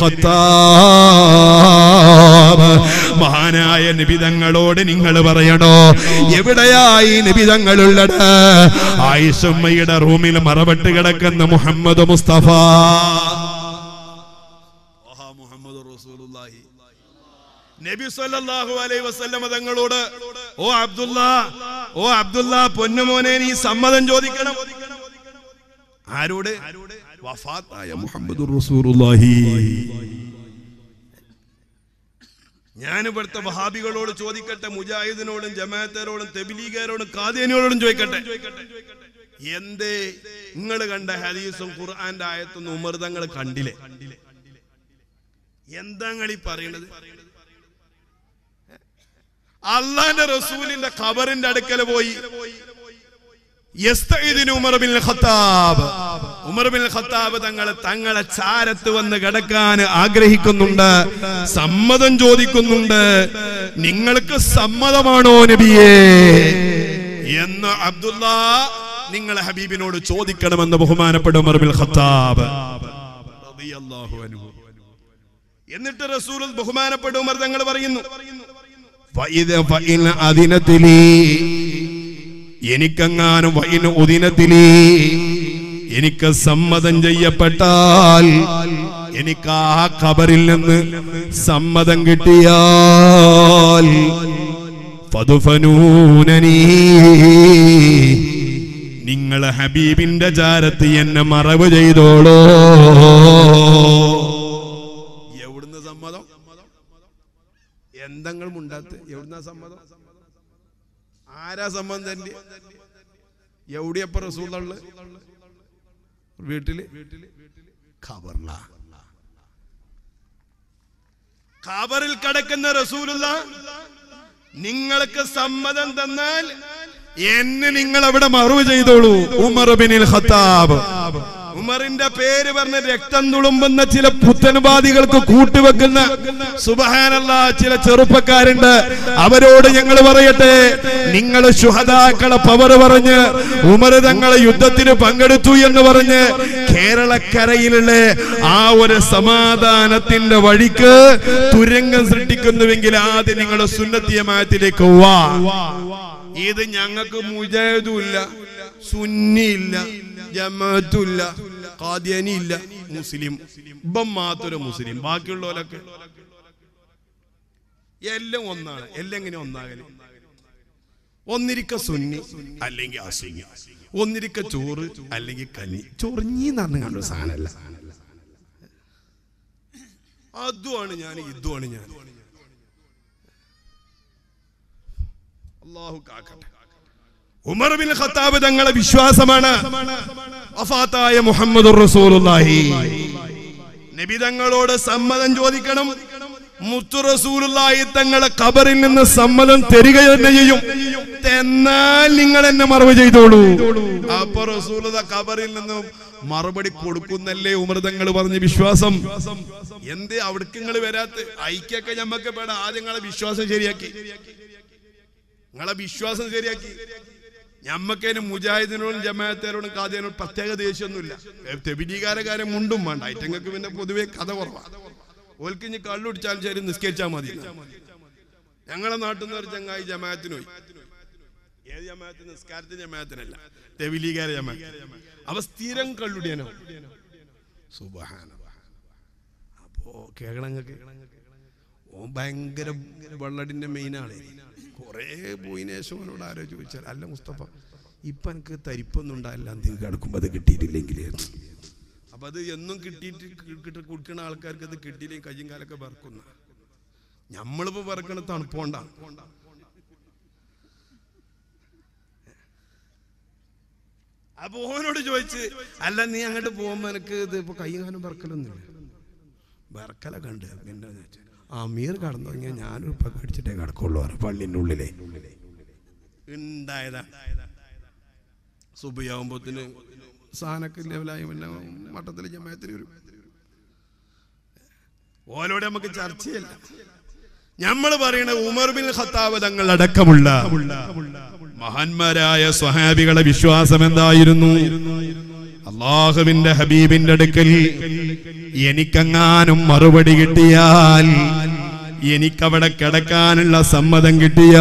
ഖത്താബ്, മഹാനായ നബി തങ്ങളോട് നിങ്ങൾ പറയണോ, എവിടെയായി നബി തങ്ങളുള്ളത്? ആയിഷമ്മയുടെ റൂമിൽ മറവട്ട് കിടക്കുന്ന മുഹമ്മദ് മുസ്തഫ മുഹമ്മദ് റസൂലുള്ളാഹി നബി സല്ലല്ലാഹു അലൈഹി വസല്ലം തങ്ങളോട് ഓ അബ്ദുല്ല ഓ അബ്ദുല്ല പൊന്നുമോനെ നീ സമ്മതം ചോദിക്കണം. ആരോട്? വഫാത്തായ മുഹമ്മദുർ റസൂലുള്ളാഹി. ഞാൻ ഇവിടുത്തെ വഹാബികളോട് ചോദിക്കട്ടെ, മുജാഹിദിനോടും ജമാഅത്തോടും തബ്ലീഗിനോടും ഖാദിയാനികളോടും ചോദിക്കട്ടെ, എന്തേ നിങ്ങൾ കണ്ട ഹദീസും ഖുർആന്റെ ആയത്തൊന്നും ഉമർ തങ്ങൾ കണ്ടില്ലേ? എന്താ നിങ്ങൾ ഈ പറയണത്? അള്ളാന്റെ റസൂലിന്റെ ഖബറിന്റെ അടുക്കൽ പോയി Umar bin Khattab Umar bin Khattab തങ്ങളെ തങ്ങളെ ചാരത്ത് വന്ന് കിടക്കാൻ ആഗ്രഹിക്കുന്നുണ്ട്, സമ്മതം ചോദിക്കുന്നുണ്ട്. നിങ്ങൾക്ക് സമ്മതമാണോ നബിയേ എന്ന് അബ്ദുല്ല നിങ്ങളെ ഹബീബിനോട് ചോദിക്കണമെന്ന് ബഹുമാനപ്പെട്ട ഉമർ ബിൻ ഖത്താബ് റളിയല്ലാഹു അൻഹു. എന്നിട്ട് റസൂൽ ബഹുമാനപ്പെട്ട ഉമർ തങ്ങൾ പറയുന്നു, എനിക്കെങ്ങാനും എനിക്ക് സമ്മതം ചെയ്യപ്പെട്ടാൽ, എനിക്ക് ആ ഖബറിൽ നിന്ന് സമ്മതം കിട്ടിയാൽ ഫദുഫനൂനനി, നിങ്ങളെ ഹബീബിന്റെ ചാരത്ത് എന്നെ മറവ് ചെയ്തോളോ. എവിടുന്ന് സമ്മതം? എന്തെങ്കിലും ഉണ്ടാത്ത് എവിടുന്ന സമ്മതം? ആരാ സമ്മതം തന്നെ? എവിടെയപ്പ റസൂലുള്ള? വീട്ടില് ഖബറില. ഖബറിൽ കിടക്കുന്ന റസൂലുള്ള നിങ്ങൾക്ക് സമ്മതം തന്നാൽ എന്നെ നിങ്ങൾ അവിടെ മറവ് ചെയ്തോളൂ. Umar bin Khattab. ഉമറിന്റെ പേര് പറഞ്ഞ രക്തം തുളുമ്പുന്ന ചില പുത്തൻവാദികൾക്ക് കൂട്ടുവെക്കുന്ന സുബ്ഹാനല്ലാഹ് ചില ചെറുപ്പക്കാരുണ്ട്. അവരോട് ഞങ്ങൾ പറയട്ടെ, നിങ്ങൾ ശുഹദാക്കളെ പവർ പറഞ്ഞ് ഉമർ തങ്ങളെ യുദ്ധത്തിന് പങ്കെടുത്തു എന്ന് പറഞ്ഞ് കേരളക്കരയിലുള്ള ആ ഒരു സമാധാനത്തിന്റെ വഴിക്ക് തുരങ്കം സൃഷ്ടിക്കുന്നുവെങ്കിൽ ആദ്യം നിങ്ങൾ സുന്നത്തി ജമാഅത്തിലേക്ക് വാ. ഇത് ഞങ്ങൾക്ക് മുജാഹിദുമില്ല, സുന്നിയില്ല, ജമാഅത്തുമില്ല, ഖാദിയാനി ഇല്ല, മുസ്ലിം ഇപ്പം മാത്രം മുസ്ലിം. ബാക്കിയുള്ളവരൊക്കെ എല്ലാം ഒന്നാണ്. എല്ലാം എങ്ങനെ ഒന്നാകല്? ഒന്നിരിക്ക സുന്നി അല്ലെങ്കിൽ അസുന്നി, ഒന്നിരിക്ക ചോറ് അല്ലെങ്കിൽ കഞ്ഞി. ചൊറിഞ്ഞിന്ന് പറഞ്ഞു കണ്ടു സാധനമല്ല. അതുമാണ് ഞാൻ, ഇതുമാണ് ഞാൻ. അല്ലാഹു കാക്കട്ടെ. ഉമർ ബിൻ ഖത്താബ് തങ്ങളെ വിശ്വാസമാണ് വഫാത്തായ മുഹമ്മദുർ റസൂലുള്ളാഹി. നബി തങ്ങളോട് സമ്മതം ചോദിക്കണം. മുത്തു റസൂലുള്ളാഹി തങ്ങളെ ഖബറിൽ നിന്ന് സമ്മതം തരിക തന്നെ ചെയ്യും. എന്നാൽ നിങ്ങൾ എന്നെ മറവ് ചെയ്തോളൂ. അപ്പൊ റസൂലുള്ളാഹി ഖബറിൽ നിന്നും മറുപടി കൊടുക്കുന്നല്ലേ ഉമർ തങ്ങൾ പറഞ്ഞ വിശ്വാസം. എന്തേ അവിടേക്ക് നിങ്ങൾ വരാത്ത? ഐക്യൊക്കെ ഞമ്മക്ക് പേട. ആദ്യം നിങ്ങളെ വിശ്വാസം ശരിയാക്കി, നിങ്ങളെ വിശ്വാസം ശരിയാക്കി. ഞമ്മക്കേനും മുജാഹിദിനോടും ജമാഅത്തോടും ഖാദിയാനോടും പ്രത്യേക ദേഷ്യമൊന്നുമില്ല. തെബിലീഗുകാരെ മുണ്ടും വേണ്ട. ഐറ്റങ്ങൾക്ക് പിന്നെ പൊതുവെ കഥ കുറവാണ്. ഓൽക്ക് ഇനി കള്ളുടിച്ചാലും ശരി, നിസ്കരിച്ചാൽ മതി. ഞങ്ങളെ നാട്ടിൽ നിന്ന് ഒരു ചങ്ങായി ജമാഅത്തിന് പോയി. ഏത് ജമാഅത്തിന്? നിസ്കാരത്തിന് ജമാഅത്തിനല്ല, തെബിലീഗുകാരെ ജമാഅത്ത്. അവ സ്ഥിരം കള്ളുടിയാനോ. സുബ്ഹാനല്ലാഹ്. അപ്പോ കേൾക്കണങ്ങൾക്ക് ഓ ഭയങ്കര വെള്ളടിന്റെ മെയിനാണ്. കുറെ പോയിന് ശേഷം അവനോട് ആരോ ചോദിച്ചാൽ, അല്ല മുസ്തഫ, ഇപ്പൊ എനിക്ക് തരിപ്പൊന്നും ഉണ്ടായില്ല, എന്തെങ്കിലും കിടക്കുമ്പോ അത് കിട്ടിയിട്ടില്ലെങ്കിൽ. അപ്പൊ അത് എന്നും കിട്ടിയിട്ട് കിട്ടി കുടിക്കുന്ന ആൾക്കാർക്ക് അത് കിട്ടിയില്ലെങ്കിൽ കയ്യും കാലൊക്കെ വറക്കുന്ന. നമ്മളിപ്പോ വറക്കണ തണുപ്പോണ്ടാണ്. അപ്പൊ ഓനോട് ചോദിച്ച്, അല്ല നീ അങ്ങോട്ട് പോകുമ്പോ എനിക്ക് ഇത് ഇപ്പൊ കയ്യും കാലം വറക്കലൊന്നുമില്ല. വറക്കലൊക്കെ ഉണ്ട്. പിന്നെ അമീർ കടന്നു കഴിഞ്ഞാൽ ഞാനും ഇപ്പൊ കടിച്ചിട്ടേ കിടക്കുള്ളൂ പള്ളിൻ്റെ ഉള്ളിലെ. ഉണ്ടായതാ സുബിയാവുമ്പോത്തിന് സാധനമൊക്കെ ലെവലായി. പിന്നെ മട്ടത്തിൽ ജമാഅത്തിന് വരും. ഓലോടെ നമുക്ക് ചർച്ചയില്ല. നമ്മൾ പറയണ ഉമർ ബിൻ ഖത്താബ് തങ്ങൾ അടക്കമുള്ള മഹാന്മാരായ സ്വഹാബികളെ വിശ്വാസം എന്തായിരുന്നു? അല്ലാഹുവിന്റെ ഹബീബിന്റെ അടുക്കൽ എനിക്കെങ്ങാനും മറുപടി കിട്ടിയാൽ, എനിക്കവിടെ കിടക്കാനുള്ള സമ്മതം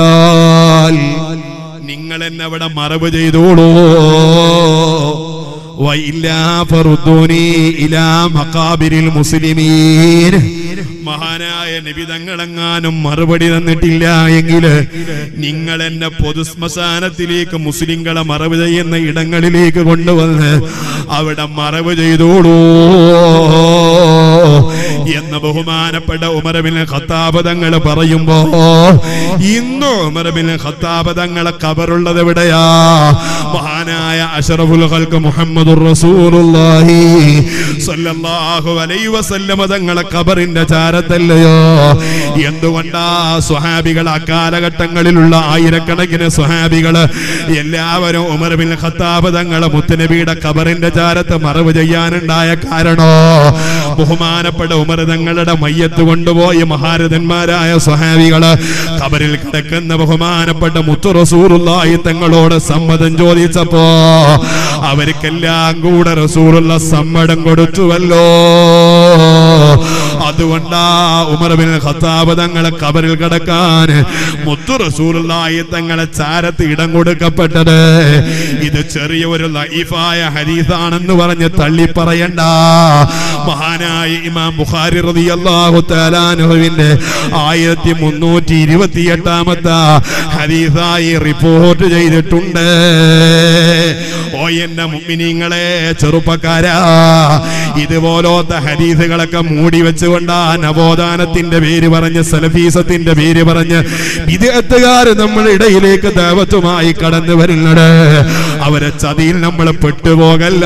കിട്ടിയാൽ, നിങ്ങൾ എന്നെ അവിടെ മറവ് ചെയ്തോളൂ. വഇല്ലാ ഫറുദ്ദൂനി ഇലാ മഖാബിരിൽ മുസ്ലിമീൻ. മഹാനായ നബി തങ്ങളെങ്ങാനും മറുപടി തന്നിട്ടില്ല എങ്കിൽ നിങ്ങൾ എന്നെ പൊതുശ്മശാനത്തിലേക്ക് മുസ്ലിങ്ങളെ മറവ് ചെയ്യുന്ന ഇടങ്ങളിലേക്ക് കൊണ്ടുവന്ന് അവിടെ മറവ് ചെയ്തോളൂ എന്ന് ബഹുമാനപ്പെട്ട ഉമർ ഇബ്നുൽ ഖത്താബ് തങ്ങൾ പറയുമ്പോ ഇന്ന് ഉമർ ഇബ്നുൽ ഖത്താബ് തങ്ങളെ ഖബറുള്ളത് എവിടെയാ? മഹാനായ അഷ്റഫുൽ ഖൽഖ് മുഹമ്മദുർ റസൂലുള്ളാഹി സ്വല്ലല്ലാഹു അലൈഹി വസല്ലം തങ്ങളെ ഖബറിന്റെ ചാരത്തല്ലയോ? എന്തുകൊണ്ടാ സ്വഹാബികൾ ആ കാലഘട്ടങ്ങളിലുള്ള ആയിരക്കണക്കിന് സ്വഹാബികള് എല്ലാവരും ഉമർ ഇബ്നുൽ ഖത്താബ് തങ്ങളെ മുത്തുനബിയുടെ ഖബറിന്റെ ചാരത്ത് മറവ് ചെയ്യാനുണ്ടായ കാരണോ? ബഹുമാനപ്പെട്ട ഉമർ തങ്ങളുടെ മയ്യത്ത് കൊണ്ടുപോയി മഹാരഥന്മാരായ സ്വഹാബികള് ഖബറിൽ കിടക്കുന്ന ബഹുമാനപ്പെട്ട മുത്തു റസൂലുള്ളാഹി തങ്ങളോട് സമ്മതം ചോദിച്ചപ്പോ അവർക്കെല്ലാം കൂടെ റസൂലുള്ള സമ്മതം കൊടുത്തുവല്ലോ. അതുകൊണ്ടാ ഉമർ ഇബ്നുൽ ഖത്താബ് തങ്ങളെ ഖബറിൽ കിടക്കാൻ മുത്തു റസൂലുള്ളാഹി തങ്ങളെ ചാരത്ത് ഇടം കൊടുക്കപ്പെട്ടത്. ഇത് ചെറിയ ഒരു ലഈഫായ ഹദീസാണെന്ന് പറഞ്ഞ് തള്ളി പറയണ്ട. മഹാനായ ഇമാം ബുഖാരി റളിയല്ലാഹു തആല അൻഹുവിന്റെ ആയിരത്തി മുന്നൂറ്റി ഇരുപത്തി എട്ടാമത്തെ ഹദീസായി റിപ്പോർട്ട് ചെയ്തിട്ടുണ്ട്. ഓ എന്റെ മുഅ്മിനീങ്ങളെ, ചെറുപ്പക്കാരാ, ഇതുപോലത്തെ ഹദീസുകളൊക്കെ മൂടി വെച്ചുകൊണ്ടാ നവോത്ഥാനത്തിന്റെ പേര് പറഞ്ഞ് സലഫീസത്തിന്റെ പേര് പറഞ്ഞ് ബിദ്അത്തുകാർ നമ്മുടെ ഇടയിലേക്ക് ദഅവത്തുമായി കടന്നു വരുന്നത്. അവരെ ചതിയിൽ നമ്മൾ പെട്ടുപോകല്ല.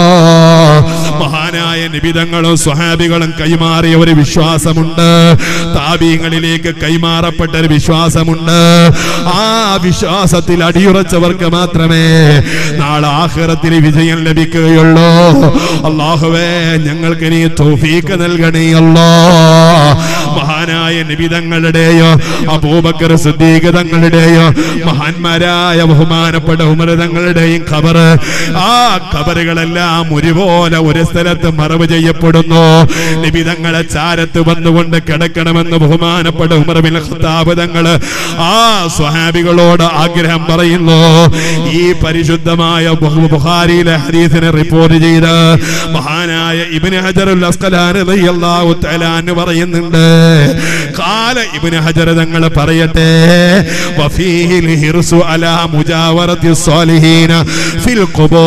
മഹാനായ നിബിതങ്ങളും സ്വഹാബികളും കൈമാറിയ ഒരു വിശ്വാസമുണ്ട്, താബീങ്ങളിലേക്ക് കൈമാറപ്പെട്ട ഒരു വിശ്വാസമുണ്ട്. ആ വിശ്വാസത്തിൽ അടിയുറച്ചവർക്ക് മാത്രമേ നാളെ ആഖിറത്തിൽ വിജയം ലഭിക്കുകയുള്ളൂ. അല്ലാഹുവേ, ഞങ്ങൾക്ക് നീ തൗഫീഖ് നൽകണേ അല്ലാഹ്. മഹാനായ നിബിതങ്ങളുടെയോ അബൂബക്കർ സിദ്ദീഖ് തങ്ങളുടെയോ മഹാന്മാരായ ബഹുമാനപ്പെട്ട ഉമർ തങ്ങളുടെയും ഖബർ, ആ ഖബറുകളെല്ലാം ഒരുപോലെ ഒരു സ്ഥലത്ത് മറവ് ചെയ്യപ്പെടുന്നു. നബി തങ്ങളെ ചാരത്ത് വന്നുകൊണ്ട് കിടക്കണമെന്ന് ബഹുമാനപ്പെട്ട ഉമർ ഇബ്നുൽ ഖത്താബ് തങ്ങള് ആ സ്വഹാബികളോട് ആഗ്രഹം പറയുന്നു. ഈ പരിശുദ്ധമായ ബുഖാരിയിലെ ഹദീസിനെ റിപ്പോർട്ട് ചെയ്ത മഹാനായ ഇബ്നു ഹജറുൽ അസ്ഖലാനി റളിയല്ലാഹു തആല അൻഹു പറയുന്നുണ്ട്, ഖാല ഇബ്നു ഹജർ തങ്ങൾ പറയട്ടെ, വഫീഹിൽ ഹിർസു അലാ മുജാവറത്തി സ്വാലിഹീന ഫിൽ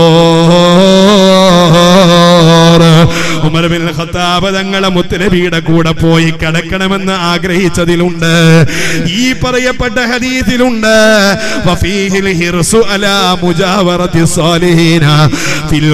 ഖുബൂർ. ഉമർ ഇബ്നുൽ ഖത്താബ് തങ്ങളെ മുത്തുനബിയുടെ കൂടെ പോയി കിടക്കണമെന്ന് ആഗ്രഹിച്ചതിലുണ്ട്, ഈ പറയപ്പെട്ട ഹദീസിലുണ്ട്, വഫീഹിൽ ഹിർസു അലാ മുജാവറത്തി സ്വാലിഹീന ഫിൽ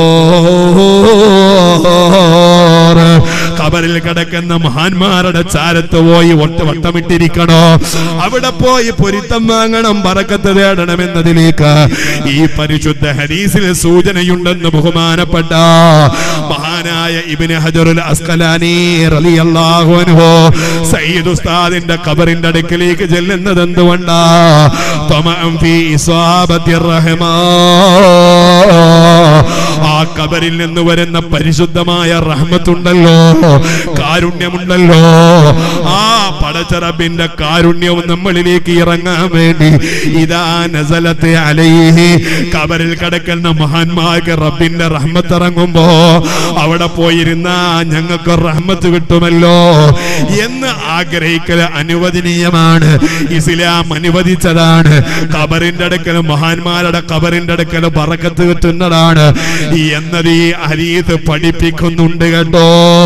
ഖുബൂർ. ഖബറിൽ കിടക്കുന്ന മഹാന്മാരുടെ ചാരത്ത് പോയി ഒട്ട വട്ടമിട്ടിരിക്കണോ, അവിടെ പോയി പൊരുത്തം വാങ്ങണം, ബറക്കത്ത് തേടണം എന്നതിലേക്ക് ഈ പരിശുദ്ധ ഹദീസിൽ സൂചനയുണ്ടെന്ന് ബഹുമാനപ്പെട്ട മഹാനായ ഇബ്നു ഹജറുൽ അസ്ഖലാനി റളിയല്ലാഹു അൻഹു സയ്യിദ് ഉസ്താദിന്റെ ഖബറിന്റെ അടുക്കലേക്ക് ചെല്ലുന്നത് എന്തുകൊണ്ടാ? തമഅൻ ഫീ ഇസാബത്തിർ റഹ്മാൻ. ആ ഖബറിൽ നിന്ന് വരുന്ന പരിശുദ്ധമായ റഹ്മത്തുണ്ടല്ലോ, കാരുണ്യമുണ്ടല്ലോ, ആ പടച്ച റബ്ബിന്റെ കാരുണ്യവും നമ്മളിലേക്ക് ഇറങ്ങാൻ വേണ്ടി ഇദാ നസലത്ത് അലൈഹി, ഖബറിൽ കിടക്കുന്ന മഹാന്മാർക്ക് റബ്ബിന്റെ റഹ്മത്ത് ഇറങ്ങുമ്പോ അവിടെ പോയിരുന്ന ഞങ്ങൾക്ക് റഹ്മത്ത് കിട്ടുമല്ലോ എന്ന് ആഗ്രഹിക്കൽ അനുവദനീയമാണ്. ഇസ്ലാം അനുവദിച്ചതാണ്. ഖബറിന്റെ അടുക്കൽ മഹാന്മാരുടെ ഖബറിന്റെ അടുക്കൽ ബറക്കത്ത് കിട്ടുന്നതാണ് എന്നത് ഈ ഹദീസ് പഠിപ്പിക്കുന്നുണ്ട് കേട്ടോ.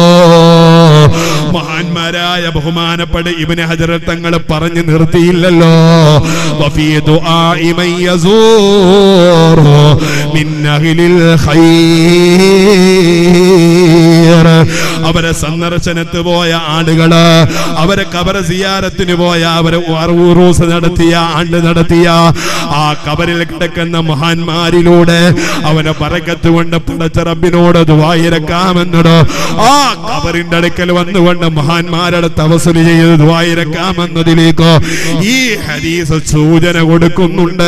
മഹാന്മാരായ ബഹുമാനപ്പെട്ട ഇബ്നു ഹജർ തങ്ങൾ പറഞ്ഞു നിർത്തിയില്ലല്ലോ, വഫീ ദുആഇ മൻ യസൂറു മിൻ അഹ്ലിൽ ഖൈർ. അവരെ സന്ദർശനത്തിന് പോയ ആളുകള്, അവരെ ഖബർ സിയാറത്തിന് പോയ, അവരെ ഉറൂസ് നടത്തിയ, ആണ്ട് നടത്തിയ ആ ഖബറിൽ കിടക്കുന്ന മഹാന്മാരിലൂടെ അവരെ ബറക്കത്ത് കൊണ്ട് പടച്ച റബ്ബിനോട് ദുആയിരക്കാമെന്നത്, ആ ഖബറിന്റെ അടുക്കൽ വന്നുകൊണ്ട് മഹാന്മാരുടെ തവസ്സുൽ ചെയ്ത് ദുആയിരക്കാമെന്നതിലേക്ക് ഈ ഹദീസ് സൂചന കൊടുക്കുന്നുണ്ട്.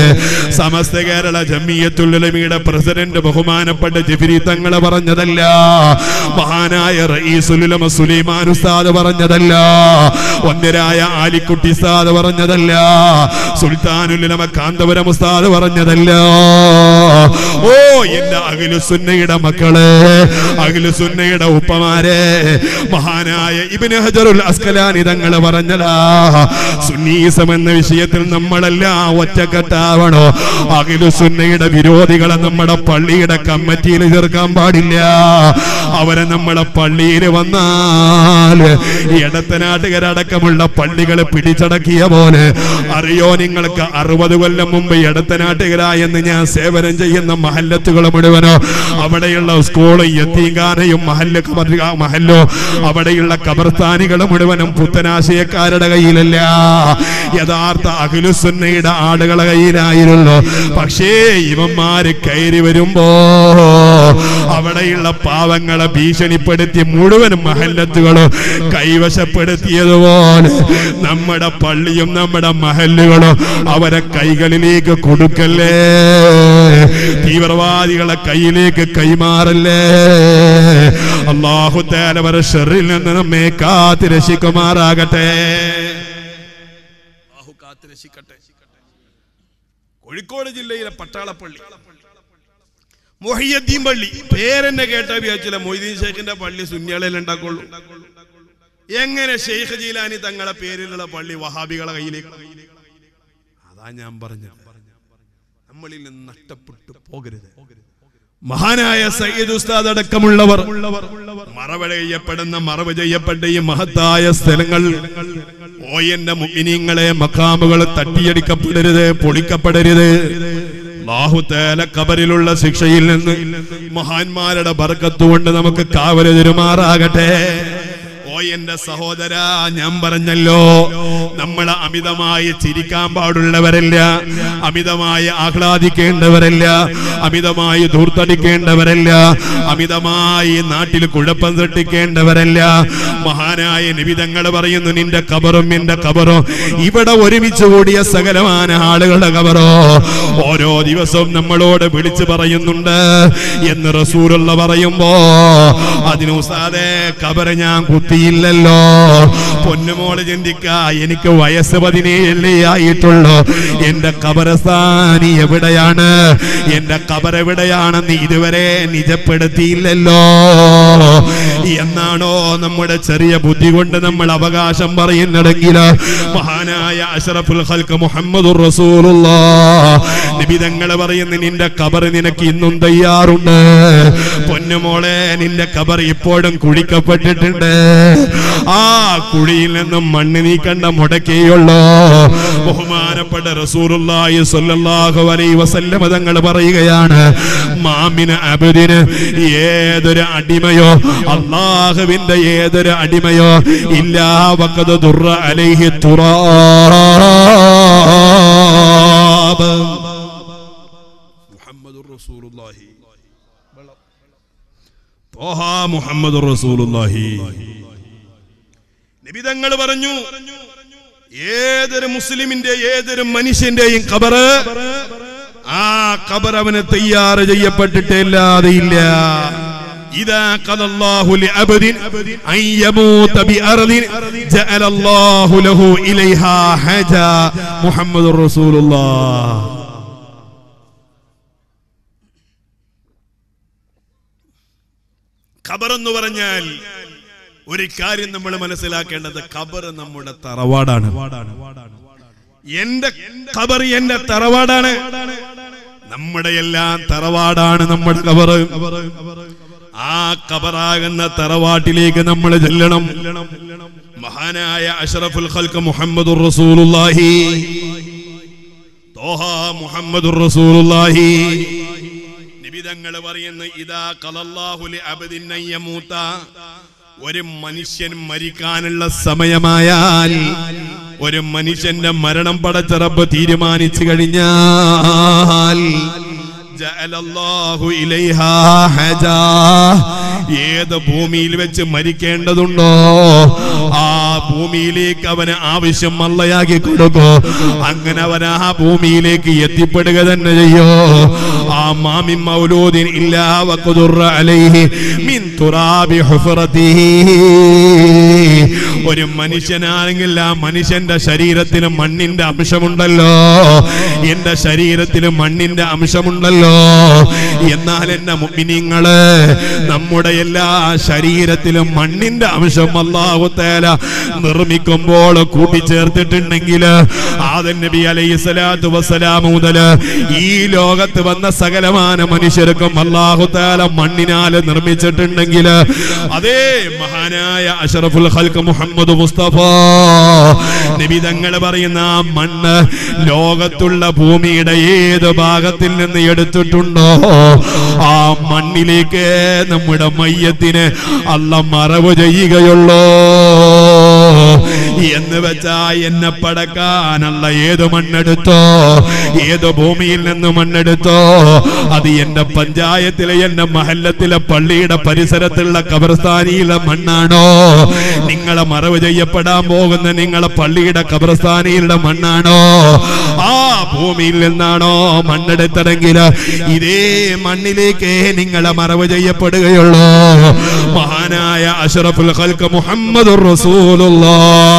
സമസ്ത കേരള ജമിയത്തുൽ ഉലമയുടെ പ്രസിഡന്റ് ബഹുമാനപ്പെട്ട ജിബ്രീൽ തങ്ങൾ പറഞ്ഞതല്ല, മഹാനായ റഈസുൽ ഉലമ സുലൈമാൻ ഉസ്താദ് പറഞ്ഞതല്ല, വന്യരായ ആലിക്കുട്ടി ഉസ്താദ് പറഞ്ഞതല്ല, സുൽത്താനുൽ ഉലമ കാന്തപുരം ഉസ്താദ് പറഞ്ഞതല്ല. ഓ എന്റെ അഖിലുസുന്നയുടെ മക്കളെ, അഖിലുസുന്നയുടെ ഉപ്പമാരെ, മഹാനായ ഇബ്നു ഹജറുൽ അസ്കലാനി തങ്ങൾ പറഞ്ഞതാ, സുന്നീസം എന്ന വിഷയത്തിൽ നമ്മളെല്ലാം ഒറ്റക്കെട്ടാവണോ. അഖിലുസുന്നയുടെ വിരോധികളെ നമ്മുടെ പള്ളിയുടെ കമ്മിറ്റിയിൽ ചേർക്കാൻ പാടില്ല. അവരെ നമ്മളെ പള്ളിയിൽ വന്നാൽ എടത്തനാട്ടുകാരടക്കമുള്ള പള്ളികൾ പിടിച്ചടക്കിയ പോലെ. അറിയോ നിങ്ങൾക്ക്, അറുപത് കൊല്ലം മുമ്പ് എടത്തനാട്ടുകാരായെന്ന് ഞാൻ സേവനം ചെയ്യുന്ന മഹല്ലത്തുകൾ മുഴുവനോ, അവിടെയുള്ള സ്കൂളും യത്തീംഖാനയും മഹല്ല് മഹല്ലോ അവിടെയുള്ള ഖബർസ്ഥാനികൾ മുഴുവനും പുത്തനാശയക്കാരുടെ കയ്യിലല്ല, യഥാർത്ഥ അഖിലുസുന്നയുടെ ആളുകളുടെ കയ്യിലായിരുന്നു. പക്ഷേ ഇവന്മാര് കയറി വരുമ്പോ അവിടെയുള്ള പാവങ്ങളെ ഭീഷണിപ്പെടുത്തി മുഴുവൻ മഹല്ലത്തുകളും കൈവശപ്പെടുത്തിയതുപോലെ നമ്മുടെ പള്ളിയും നമ്മുടെ മഹല്ലുകളും അവരെ കൈകളിലേക്ക് കൊടുക്കല്ലേ, തീവ്രവാദികളെ കയ്യിലേക്ക് കൈമാറല്ലേ. അല്ലാഹു തആല അവരുടെ ശർറിൽ നിന്ന് നമ്മെ കാത്ത് രക്ഷിക്കുമാറാകട്ടെ. അല്ലാഹു കാത്ത് രക്ഷിക്കട്ടെ. കോഴിക്കോട് ജില്ലയിലെ പട്ടാളപ്പള്ളി മുഹയ്യദ്ദീൻ പള്ളി പേരെന്നെ കേട്ടാ വിചാരിച്ചില്ല മൊയ്തീൻ ഷേഖിന്റെ പള്ളി സുന്നികളിൽ ഉണ്ടാക്കുള്ളൂ. എങ്ങനെ ഷെയ്ഖ് ജീലാനി തങ്ങളെ പേരിലുള്ള പള്ളി വഹാബികളെ കയ്യിലേക്ക്? അതാ ഞാൻ പറഞ്ഞത്, നമ്മളിൽ നിന്ന് നഷ്ടപ്പെട്ടു പോകരുത്. മഹാനായ സയ്യിദ് ഉസ്താദ് അടക്കമുള്ളവർ മറവ് ചെയ്യപ്പെടുന്ന മറവ് ചെയ്യപ്പെട്ട ഈ മഹത്തായ സ്ഥലങ്ങൾ, ഓ എന്റെ മുഅ്മിനീങ്ങളെ, മഖാമുകൾ തട്ടിയടിക്കപ്പെടരുത്, പൊളിക്കപ്പെടരുത്. അല്ലാഹു തആല ഖബറിലുള്ള ശിക്ഷയിൽ നിന്ന് മഹാന്മാരുടെ ബർക്കത്ത് കൊണ്ട് നമുക്ക് കാവൽ തരുമാറാകട്ടെ. ഓ എന്റെ സഹോദര, ഞാൻ പറഞ്ഞല്ലോ, നമ്മൾ അമിതമായി ചിരിക്കാൻ പാടുള്ളവരല്ല, അമിതമായി ആഹ്ലാദിക്കേണ്ടവരല്ല, അമിതമായി ധൂർത്തടിക്കേണ്ടവരല്ല, അമിതമായി നാട്ടിൽ കുഴപ്പം സൃഷ്ടിക്കേണ്ടവരല്ല. മഹാനായ നബി തങ്ങൾ പറയുന്നു, നിന്റെ ഖബറും എന്റെ ഖബറും ഇവിടെ ഒരുമിച്ച് കൂടിയ സകലമാന ആളുകളുടെ ഖബറോ ഓരോ ദിവസവും നമ്മളോട് വിളിച്ചു പറയുന്നുണ്ട് എന്ന് റസൂലുള്ള പറയുമ്പോ, അതിന് ഉസ്താദേ ഖബർ ഞാൻ കുത്തിയില്ലല്ലോ. പൊന്നുമോള് ചിന്തിക്ക, എനിക്ക് വയസ്സ് പതിനേഴല്ലേ ആയിട്ടുള്ളൂ, എന്റെ ഖബർസ്ഥാനി എവിടെയാണ്, എന്റെ ഖബർ എവിടെയാണെന്ന് ഇതുവരെ നിജപ്പെടുത്തിയില്ലല്ലോ എന്നാണോ നമ്മുടെ ചെറിയ ബുദ്ധി കൊണ്ട് നമ്മൾ അവകാശം പറയുന്നതെങ്കിൽ, മഹാനായ അഷ്റഫുൽ ഖൽഖ് മുഹമ്മദുർ റസൂലുള്ളാഹ് നബി തങ്ങൾ പറയുന്നു, നിന്റെ ഖബർ നിനക്ക് ഇന്നും തയ്യാറുണ്ട്. പൊന്നുമോളെ, നിന്റെ ഖബർ ഇപ്പോഴും കുഴിക്കപ്പെട്ടിട്ടുണ്ട്. ആ കുഴിയിൽ നിന്നും മണ്ണ് നീക്കണ്ട മുടക്കേയുള്ളൂ. ബഹുമാനപ്പെട്ട റസൂലുള്ളാഹി സ്വല്ലല്ലാഹു അലൈഹി വസല്ലം തങ്ങൾ പറയുകയാണ്, മാമിന അബ്ദിന്, ഏതൊരു അടിമയോ, അല്ലാഹുവിന്റെ ഏതൊരു അടിമയോ, ഇല്ലാ വഖദ് ദുർറ അലൈഹി തുറാബ്. മുഹമ്മദുർ റസൂലുള്ളാഹി ത്വഹ മുഹമ്മദുർ റസൂലുള്ളാഹി നബി തങ്ങൾ പറഞ്ഞു, ഏതൊരു മുസ്ലിമിന്റെ ഏതൊരു മനുഷ്യന്റെയും ഖബർ, ആ ഖബർ അവന് തയ്യാർ ചെയ്യപ്പെട്ടിട്ടേ ഇല്ലാതെ ഇല്ല. ഇദാ ഖദല്ലാഹു ലിഅബ്ദിൻ അൻ യമൂത ബിഅർദിൻ ജഅലല്ലാഹു ലഹു ഇലൈഹാ ഹജ. മുഹമ്മദുർ റസൂലുള്ളാഹ്. ഖബർ എന്ന് പറഞ്ഞാൽ ഒരു കാര്യം നമ്മൾ മനസ്സിലാക്കേണ്ടത്, ഖബർ നമ്മുടെ തറവാടാണ്. എന്റെ ഖബർ എന്റെ തറവാടാണ്, നമ്മുടെ എല്ലാം തറവാടാണ് നമ്മുടെ ഖബർ. ആ ഖബറാകുന്ന തറവാട്ടിലേക്ക് നമ്മൾ ചെല്ലണം. മഹാനായ അഷ്റഫുൽ ഖൽഖ് മുഹമ്മദുർ റസൂലുള്ളാഹി ത്വഹ മുഹമ്മദുർ റസൂലുള്ളാഹി നബി തങ്ങൾ പറയുന്നു, ഇദാ ഖലല്ലാഹു ലിഅബ്ദിൻ അൻ യമൂത, ഒരു മനുഷ്യൻ മരിക്കാനുള്ള സമയമായാൽ, ഒരു മനുഷ്യന്റെ മരണം പടച്ച റബ്ബ് തീരുമാനിച്ചു കഴിഞ്ഞാൽ, ജഅലല്ലാഹു ഇലൈഹാ ഹജാ, ഏത് ഭൂമിയിൽ വെച്ച് മരിക്കേണ്ടതുണ്ടോ ആ ഭൂമിയിലേക്ക് അവന് ആവശ്യം അള്ളയാക്കി കൊടുക്കോ. അങ്ങനെ അവൻ ആ ഭൂമിയിലേക്ക് എത്തിപ്പെടുക തന്നെ ചെയ്യോ. ആ മാമിൻ മൗലൂദിൻ ഇല്ലാ വഖദുറ അലൈഹി മിൻ തുറാബി ഹുഫറതിഹി. ഒരു മനുഷ്യനാണെങ്കിൽ ആ മനുഷ്യന്റെ ശരീരത്തിന് മണ്ണിന്റെ അംശമുണ്ടല്ലോ. എന്റെ ശരീരത്തിന് മണ്ണിന്റെ അംശമുണ്ടല്ലോ. എന്നാൽ എന്റെ മുഅ്മിനീങ്ങള്, നമ്മുടെ എല്ലാ ശരീരത്തിലും മണ്ണിന്റെ അംശം അല്ലാഹു തആല നിർമ്മിക്കുമ്പോൾ കൂട്ടിച്ചേർത്തിട്ടുണ്ടെങ്കിൽ ആദം നബി അലൈഹി സ്വലാത്തു വസ്സലാം മുതൽ ഈ ലോകത്ത് വന്ന സകലമാന മനുഷ്യർക്കും അല്ലാഹു തആല മണ്ണിനാൽ നിർമ്മിച്ചിട്ടുണ്ടെങ്കിൽ അതേ മഹാനായ അഷ്റഫുൽ ഖൽഖ് മുഹമ്മദ് മുസ്തഫ നബി തങ്ങൾ പറയുന്ന ആ മണ്ണ് ലോകത്തുള്ള ഭൂമിയുടെ ഏത് ഭാഗത്തിൽ നിന്ന് എടുത്തിട്ടുണ്ടോ ആ മണ്ണിലേക്ക് നമ്മുടെ മയ്യത്തിന് അല്ലാഹ് മറവ് ചെയ്യുകയുള്ളൂ. എന്ന് വെച്ചാ എന്നെ പടക്കാനല്ല ഏത് മണ്ണെടുത്തോ, ഏത് ഭൂമിയിൽ നിന്ന് മണ്ണെടുത്തോ, അത് എന്റെ പഞ്ചായത്തിലെ എന്റെ മഹല്ലത്തിലെ പള്ളിയുടെ പരിസരത്തുള്ള ഖബർസ്ഥാനിയിലെ മണ്ണാണോ, നിങ്ങളെ മറവ് ചെയ്യപ്പെടാൻ പോകുന്ന നിങ്ങളെ പള്ളിയുടെ ഖബർസ്ഥാനിയിലെ മണ്ണാണോ, ആ ഭൂമിയിൽ നിന്നാണോ മണ്ണെടുത്തതെങ്കിൽ ഇതേ മണ്ണിലേക്ക് നിങ്ങളെ മറവ് ചെയ്യപ്പെടുകയുള്ളൂ. മഹാനായ അഷ്റഫുൽ ഖൽഖ് മുഹമ്മദുർ റസൂലുള്ളാഹ്.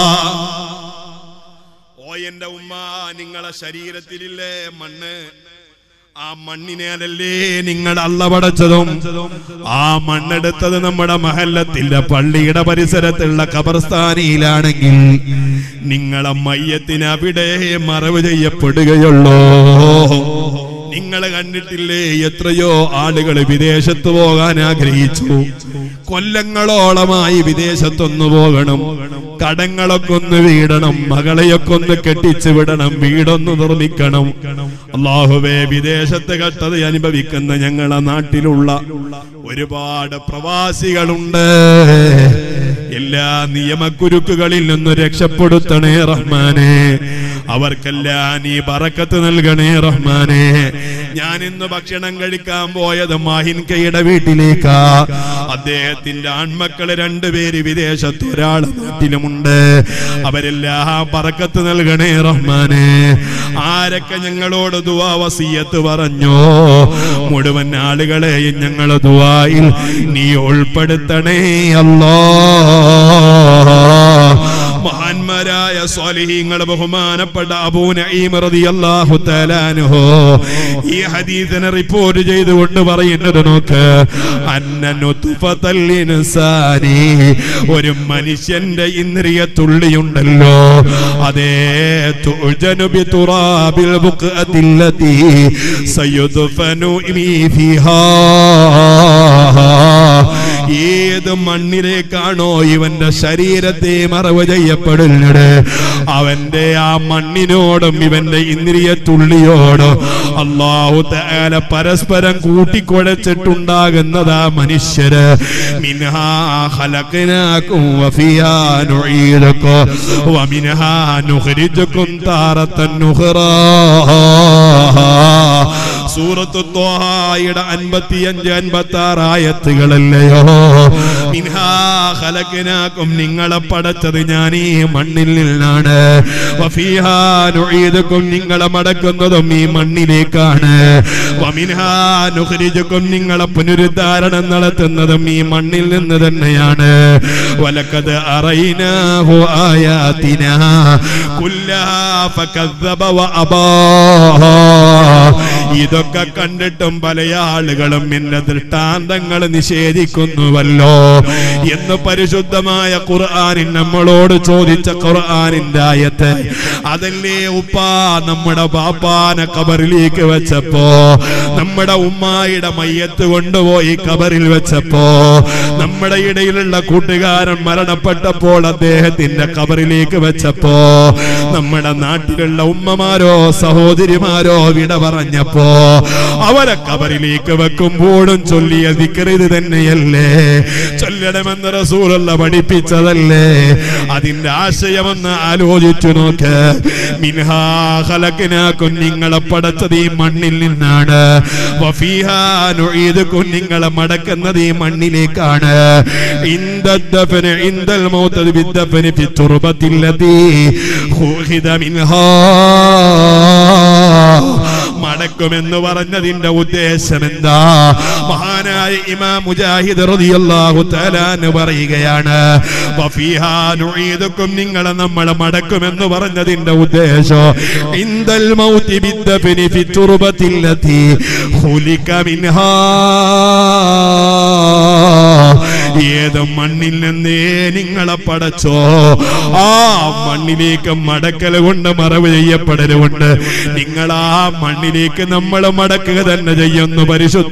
ഓ എന്റെ ഉമ്മ, നിങ്ങളെ ശരീരത്തിലില്ലേ മണ്ണ്, ആ മണ്ണിനാലല്ലേ നിങ്ങൾ അള്ള പടച്ചതും. ആ മണ്ണെടുത്തത് നമ്മുടെ മഹല്ലത്തിന്റെ പള്ളിയുടെ പരിസരത്തുള്ള ഖബർസ്ഥാനിയിലാണെങ്കിൽ നിങ്ങളെ മയ്യത്തിന് അവിടെ മറവ് ചെയ്യപ്പെടുകയുള്ളൂ. നിങ്ങൾ കണ്ടിട്ടില്ലേ എത്രയോ ആളുകൾ വിദേശത്ത് പോകാൻ ആഗ്രഹിച്ചു, കൊല്ലങ്ങളോളമായി വിദേശത്തൊന്നു പോകണം, കടങ്ങളൊക്കെ ഒന്ന് വീടണം, മകളെയൊക്കെ ഒന്ന് കെട്ടിച്ചു വിടണം, വീടൊന്ന് നിർമ്മിക്കണം. അല്ലാഹുവേ, വിദേശത്ത് കട്ടത് അനുഭവിക്കുന്ന ഞങ്ങളെ നാട്ടിലുള്ള ഒരുപാട് പ്രവാസികളുണ്ട്. എല്ലാ നിയമക്കുരുക്കുകളിൽ നിന്ന് രക്ഷപ്പെടുത്തണേ റഹ്മാനെ. അവർക്കെല്ലാം നീ ബറക്കത്ത് നൽകണേ റഹ്മാനെ. ഞാൻ ഇന്ന് ഭക്ഷണം കഴിക്കാൻ പോയത് മാഹിൻകയുടെ വീട്ടിലേക്കാ. അദ്ദേഹത്തിന്റെ ആൺമക്കള് രണ്ടുപേര് വിദേശത്ത്, ഒരാൾ നാട്ടിലുമുണ്ട്. അവരെല്ലാം ബറക്കത്ത് നൽകണേ റഹ്മാനെ. ആരൊക്കെ ഞങ്ങളോട് ദുആ വസിയത്ത് പറഞ്ഞോ മുഴുവൻ ആളുകളെയും ഞങ്ങൾ ദുആയിൽ നീ ഉൾപ്പെടുത്തണേ അല്ലാഹ്. മഹാന്മാരായ സ്വാലിഹീങ്ങൾ ബഹുമാനപ്പെട്ട അബൂ നഈം റളിയല്ലാഹു തആല അൻഹു ഈ ഹദീസിനെ റിപ്പോർട്ട് ചെയ്തുകൊണ്ട് പറയുന്നത് നോക്ക്, അന്ന നുത്ഫതൽ ഇൻസാനി, ഒരു മനുഷ്യന്റെ ഇന്ദ്രിയ തുള്ളിയുണ്ടല്ലോ, അതേ തുജനു ബി തുറാബിൽ ബുഖഅത്തില്ലതി സയുദ്ഫനു ഫീഹാ. ഏത് മണ്ണിലേക്കാണോ ഇവന്റെ ശരീരത്തെ മറവ് ചെയ്യപ്പെടുന്നത്, അവന്റെ ആ മണ്ണിനോടും ഇവന്റെ ഇന്ദ്രിയ തുള്ളിയോടും അല്ലാഹു തആല പരസ്പരം കൂട്ടിക്കുഴച്ചിട്ടുണ്ടാകുന്നതാ മനുഷ്യര്. മിൻഹാ ഖലഖനാകും വഫിഹാ നുഈദുകും വമിൻഹാ നുഖ്രിജുകും താറത്തൻ നുഖ്റാ. സൂറത്തു ത്വാഹയുടെ അൻപത്തിയഞ്ച് അൻപത്തി ആറ് ആയത്തുകളല്ലയോ. മിൻഹാ ഖലഖനാകും, നിങ്ങളെ പടച്ചത് ഞാൻ ഈ മണ്ണിൽ നിന്നാണ്. വഫീഹാ നുഈദുകും, നിങ്ങളെ മടക്കുന്നതും ഈ മണ്ണിലേക്കാണ്. വമിൻഹാ നുഖ്രിജുകും, നിങ്ങളെ പുനരുദ്ധാരണം നടത്തുന്നതും ഈ മണ്ണിൽ നിന്ന് തന്നെയാണ്. വലഖദ് അറൈനാഹു ആയാതിനാ കുല്ലഹാ ഫകദ്ദബ വഅബാ. ഇതൊക്കെ കണ്ടിട്ടും പല ആളുകളും എന്റെ ദൃഷ്ടാന്തങ്ങൾ നിഷേധിക്കുന്നുവല്ലോ എന്ന് പരിശുദ്ധമായ ഖുർആനിൽ നമ്മളോട് ചോദിച്ച ഖുർആനിന്റെ ആയത്ത് അതല്ലേ ഉപ്പാ. നമ്മുടെ ബാപ്പാനെ ഖബറിലേക്ക് വെച്ചപ്പോ, നമ്മുടെ ഉമ്മായുടെ മയ്യത്ത് കൊണ്ടുപോയി ഖബറിൽ വെച്ചപ്പോ, നമ്മുടെ ഇടയിലുള്ള കൂട്ടുകാരൻ മരണപ്പെട്ടപ്പോൾ അദ്ദേഹത്തിന്റെ ഖബറിലേക്ക് വെച്ചപ്പോ, നമ്മുടെ നാട്ടിലുള്ള ഉമ്മമാരോ സഹോദരിമാരോ വിട പറഞ്ഞപ്പോ പറഞ്ഞപ്പോ അവരെ ഖബറിലേക്ക് വെക്കുമ്പോഴും ചൊല്ലിയ ദിക്ർ ഇത് തന്നെയല്ലേ, ചൊല്ലണമെന്ന് റസൂലുള്ള പഠിപ്പിച്ചതല്ലേ? അതിന്റെ ആശയമെന്ന് ആലോചിച്ചു നോക്ക്. മിൻഹാ ഖലഖനാകും, നിങ്ങളെ പടച്ചത് ഈ മണ്ണിൽ നിന്നാണ്. വഫീഹാ നുഈദുകും, നിങ്ങളെ മടക്കുന്നത് ഈ മണ്ണിലേക്കാണ്. ഇൻദദ്ദഫന ഇൻദൽ മൗത ബിദ്ദഫന ഫി തുർബത്തില്ലതി ഖുഖിദ മിൻഹാ. മടക്കുമെന്ന് പറഞ്ഞതിന്റെ ഉദ്ദേശം എന്താ? മഹാനായ ഇമാം മുജാഹിദ് റളിയല്ലാഹു തആല അൻഹു പറയുകയാണ്, വഫീഹാ നുഈദുകും, നിങ്ങളെ നമ്മൾ മടക്കുമെന്ന് പറഞ്ഞതിന്റെ ഉദ്ദേശം ഇൻദൽ മൗതി ബിദ്ദഫനി ഫി തുർബത്തില്ലതി ഖുലിക മിൻഹാ. ഏത് മണ്ണിൽ നിന്നേ നിങ്ങളെ പടച്ചോ ആ മണ്ണിലേക്ക് മടക്കൽ കൊണ്ട് മറവ് ചെയ്യപ്പെടലുകൊണ്ട് നിങ്ങൾ ആ മണ്ണിലേക്ക് നമ്മൾ മടക്കുക തന്നെ ചെയ്യുന്നു. പരിശുദ്ധ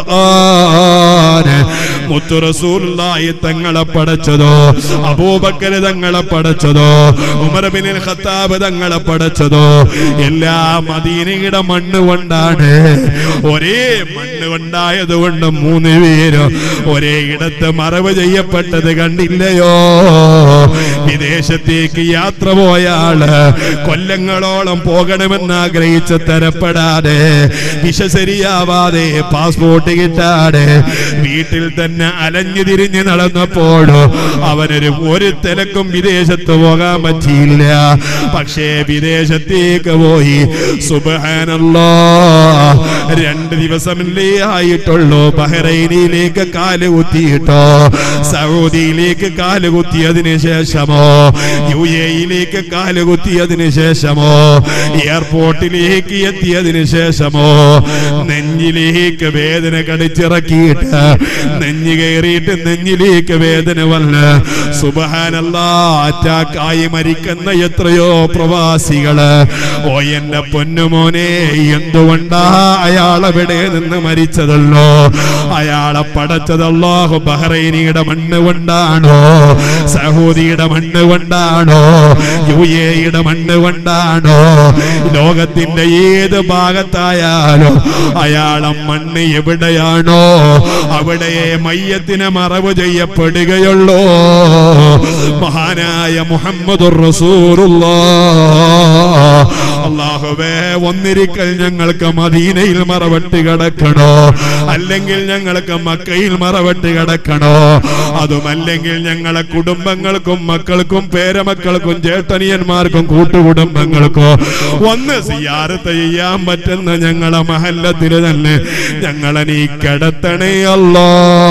ഖുർആൻ മുത്തു റസൂലുള്ളാഹി തങ്ങളെ പടച്ചതോ, അബൂബക്കർ തങ്ങളെ പടച്ചതോ, ഉമർ ഇബ്നുൽ ഖത്താബ് തങ്ങളെ പടച്ചതോ എല്ലാ മദീനയുടെ മണ്ണ് കൊണ്ടാണ്. ഒരേ മണ്ണ് കൊണ്ടായത് കൊണ്ട് മൂന്ന് പേര് ഒരേ ഇടത്ത് മറവ് ചെയ്യപ്പെട്ടത് കണ്ടില്ലയോ? വിദേശത്തേക്ക് യാത്ര പോയ ആള് കൊല്ലങ്ങളോളം പോകണമെന്ന് ആഗ്രഹിച്ച് തരപ്പെടാതെ, വിസ ശരിയാവാതെ, പാസ്പോർട്ട് കിട്ടാതെ വീട്ടിൽ തന്നെ അലഞ്ഞു തിരിഞ്ഞ് നടന്നപ്പോഴോ അവനൊരു ഒരു തിരക്കും വിദേശത്ത് പോകാൻ പറ്റിയില്ല. പക്ഷേ വിദേശത്തേക്ക് പോയി. സുബ്ഹാനല്ലാഹ്, രണ്ട് ദിവസമല്ലേ ആയിട്ടുള്ളൂ ബഹ്റൈനിലേക്ക് കാല് കുത്തിയിട്ടോ, സൗദിയിലേക്ക് കാല് കുത്തിയതിന് ശേഷമോ, യു എയിലേക്ക് കാല് കുത്തിയതിന് ശേഷമോ, എയർപോർട്ടിലേക്ക് എത്തിയതിന് ശേഷമോ നെഞ്ഞിലേക്ക് വേദന കടിച്ചിറക്കിയിട്ട് നെഞ്ഞു കയറിയിട്ട് നെഞ്ഞിലേക്ക് വേദന വന്ന് സുബ്ഹാനല്ലാഹ് അറ്റാക്കായി മരിക്കുന്ന എത്രയോ പ്രവാസികള്. ഓ എന്റെ പൊന്നുമോനെ, എന്തുകൊണ്ടാ അയാളെവിടെ നിന്ന് മരിച്ചതല്ലോ? അയാളെ പടച്ചത് അല്ലാഹു ബഹ്റൈനിയുടെ മണ്ണ് കൊണ്ടാണോ, സൗദിയുടെ മണ്ണ് കൊണ്ടാണോ, യു എയുടെ മണ്ണ് കൊണ്ടാണോ? ലോകത്തിന്റെ ഏത് ഭാഗത്തായാലും അയാളെ മണ്ണ് എവിടെയാണോ അവിടെ മയ്യത്തിനെ മറവ് ചെയ്യപ്പെടുകയുള്ളൂ. മഹാനായ മുഹമ്മദുർ റസൂലുള്ളാഹ്. അല്ലാഹുവേ, ഒന്നിരിക്കൽ ഞങ്ങൾക്ക് മദീനയിൽ മറവട്ട് കിടക്കണോ, അല്ലെങ്കിൽ ഞങ്ങൾക്ക് മക്കയിൽ മറവട്ട് കിടക്കണോ, അതുമല്ലെങ്കിൽ ഞങ്ങളെ കുടുംബങ്ങൾക്കും മക്കൾക്കും പേരമക്കൾക്കും ചേട്ടനിയന്മാർക്കും കൂട്ടുകുടുംബങ്ങൾക്കോ ഒന്ന് സിയാറത്ത് ചെയ്യാൻ പറ്റുന്ന ഞങ്ങളെ മഹല്ലത്തില് തന്നെ ഞങ്ങളെ നീ കിടത്തണേ അല്ലാ.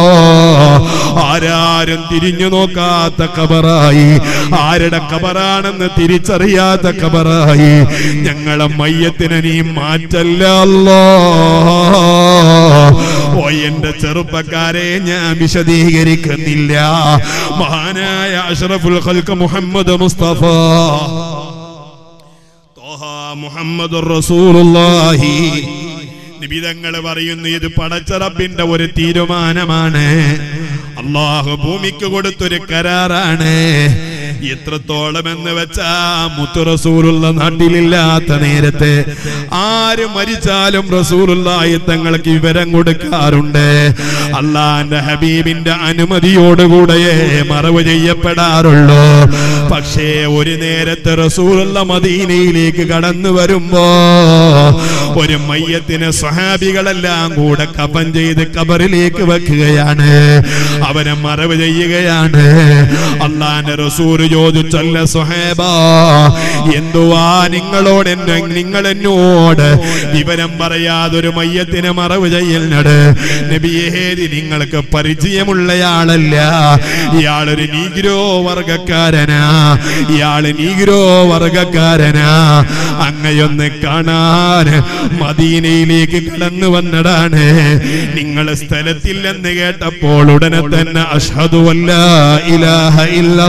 ആരാരും തിരിഞ്ഞു നോക്കാത്ത ഖബറായി, ആരുടെ ഖബറാണെന്ന് തിരിച്ചറിയാത്ത ഖബറായി ഞങ്ങളെ മയ്യത്തിനെ നീ മാറ്റല്ല അല്ലാ. ഓ എന്റെ ചെറുപ്പക്കാരെ, ഞാൻ വിശദീകരിക്കുന്നില്ല. മഹാനായ അഷ്റഫുൽ ഖൽഖ് മുഹമ്മദ് മുസ്തഫ ത്വാഹ മുഹമ്മദുർ റസൂലുള്ളാഹി നബി തങ്ങൾ പറയുന്നു, ഇത് പടച്ച റബ്ബിന്റെ ഒരു തീരുമാനമാണ്. അല്ലാഹു ഭൂമിക്ക് കൊടുത്തൊരു കരാറാണ്. എത്രത്തോളം എന്ന് വെച്ചാ മുത്തു റസൂലുള്ള നാട്ടിലില്ലാത്ത നേരത്തെ ആര് മരിച്ചാലും റസൂലുള്ളാഹി തങ്ങൾക്ക് വിവരം കൊടുക്കാറുണ്ട്. അള്ളാന്റെ ഹബീബിന്റെ അനുമതിയോടുകൂടെ മറവ് ചെയ്യപ്പെടാറുള്ളൂ. പക്ഷേ ഒരു നേരത്തെ റസൂലുള്ള മദീനയിലേക്ക് കടന്നു വരുമ്പോ ഒരു മയ്യത്തിനെ സ്വഹാബികളെല്ലാം കൂടെ കഫൻ ചെയ്ത് ഖബറിലേക്ക് വെക്കുകയാണ്, അവനെ മറവ് ചെയ്യുകയാണ്. അള്ളാന്റെ റസൂൽ ചോദിച്ചല്ല, സ്വഹാബാ, എന്തുവാ നിങ്ങളോട് എന്നെ നിങ്ങൾ എന്നോട് വിവരം പറയാതൊരു മയ്യത്തിനെ മറവ് ചെയ്യലിനട്? നബിയേ, നിങ്ങൾക്ക് പരിചയമുള്ളയാളല്ല, ഇയാളൊരു നീഗ്രോ വർഗക്കാരനാ, ഇയാള് നീഗ്രോ വർഗക്കാരനാ. അങ്ങയൊന്ന് കാണാൻ മദീനയിലേക്ക് കടന്നു വന്നതാണ്. നിങ്ങൾ സ്ഥലത്തില്ലെന്ന് കേട്ടപ്പോൾ ഉടനെ തന്നെ അഷ്ഹദു അല്ലാ ഇലാഹ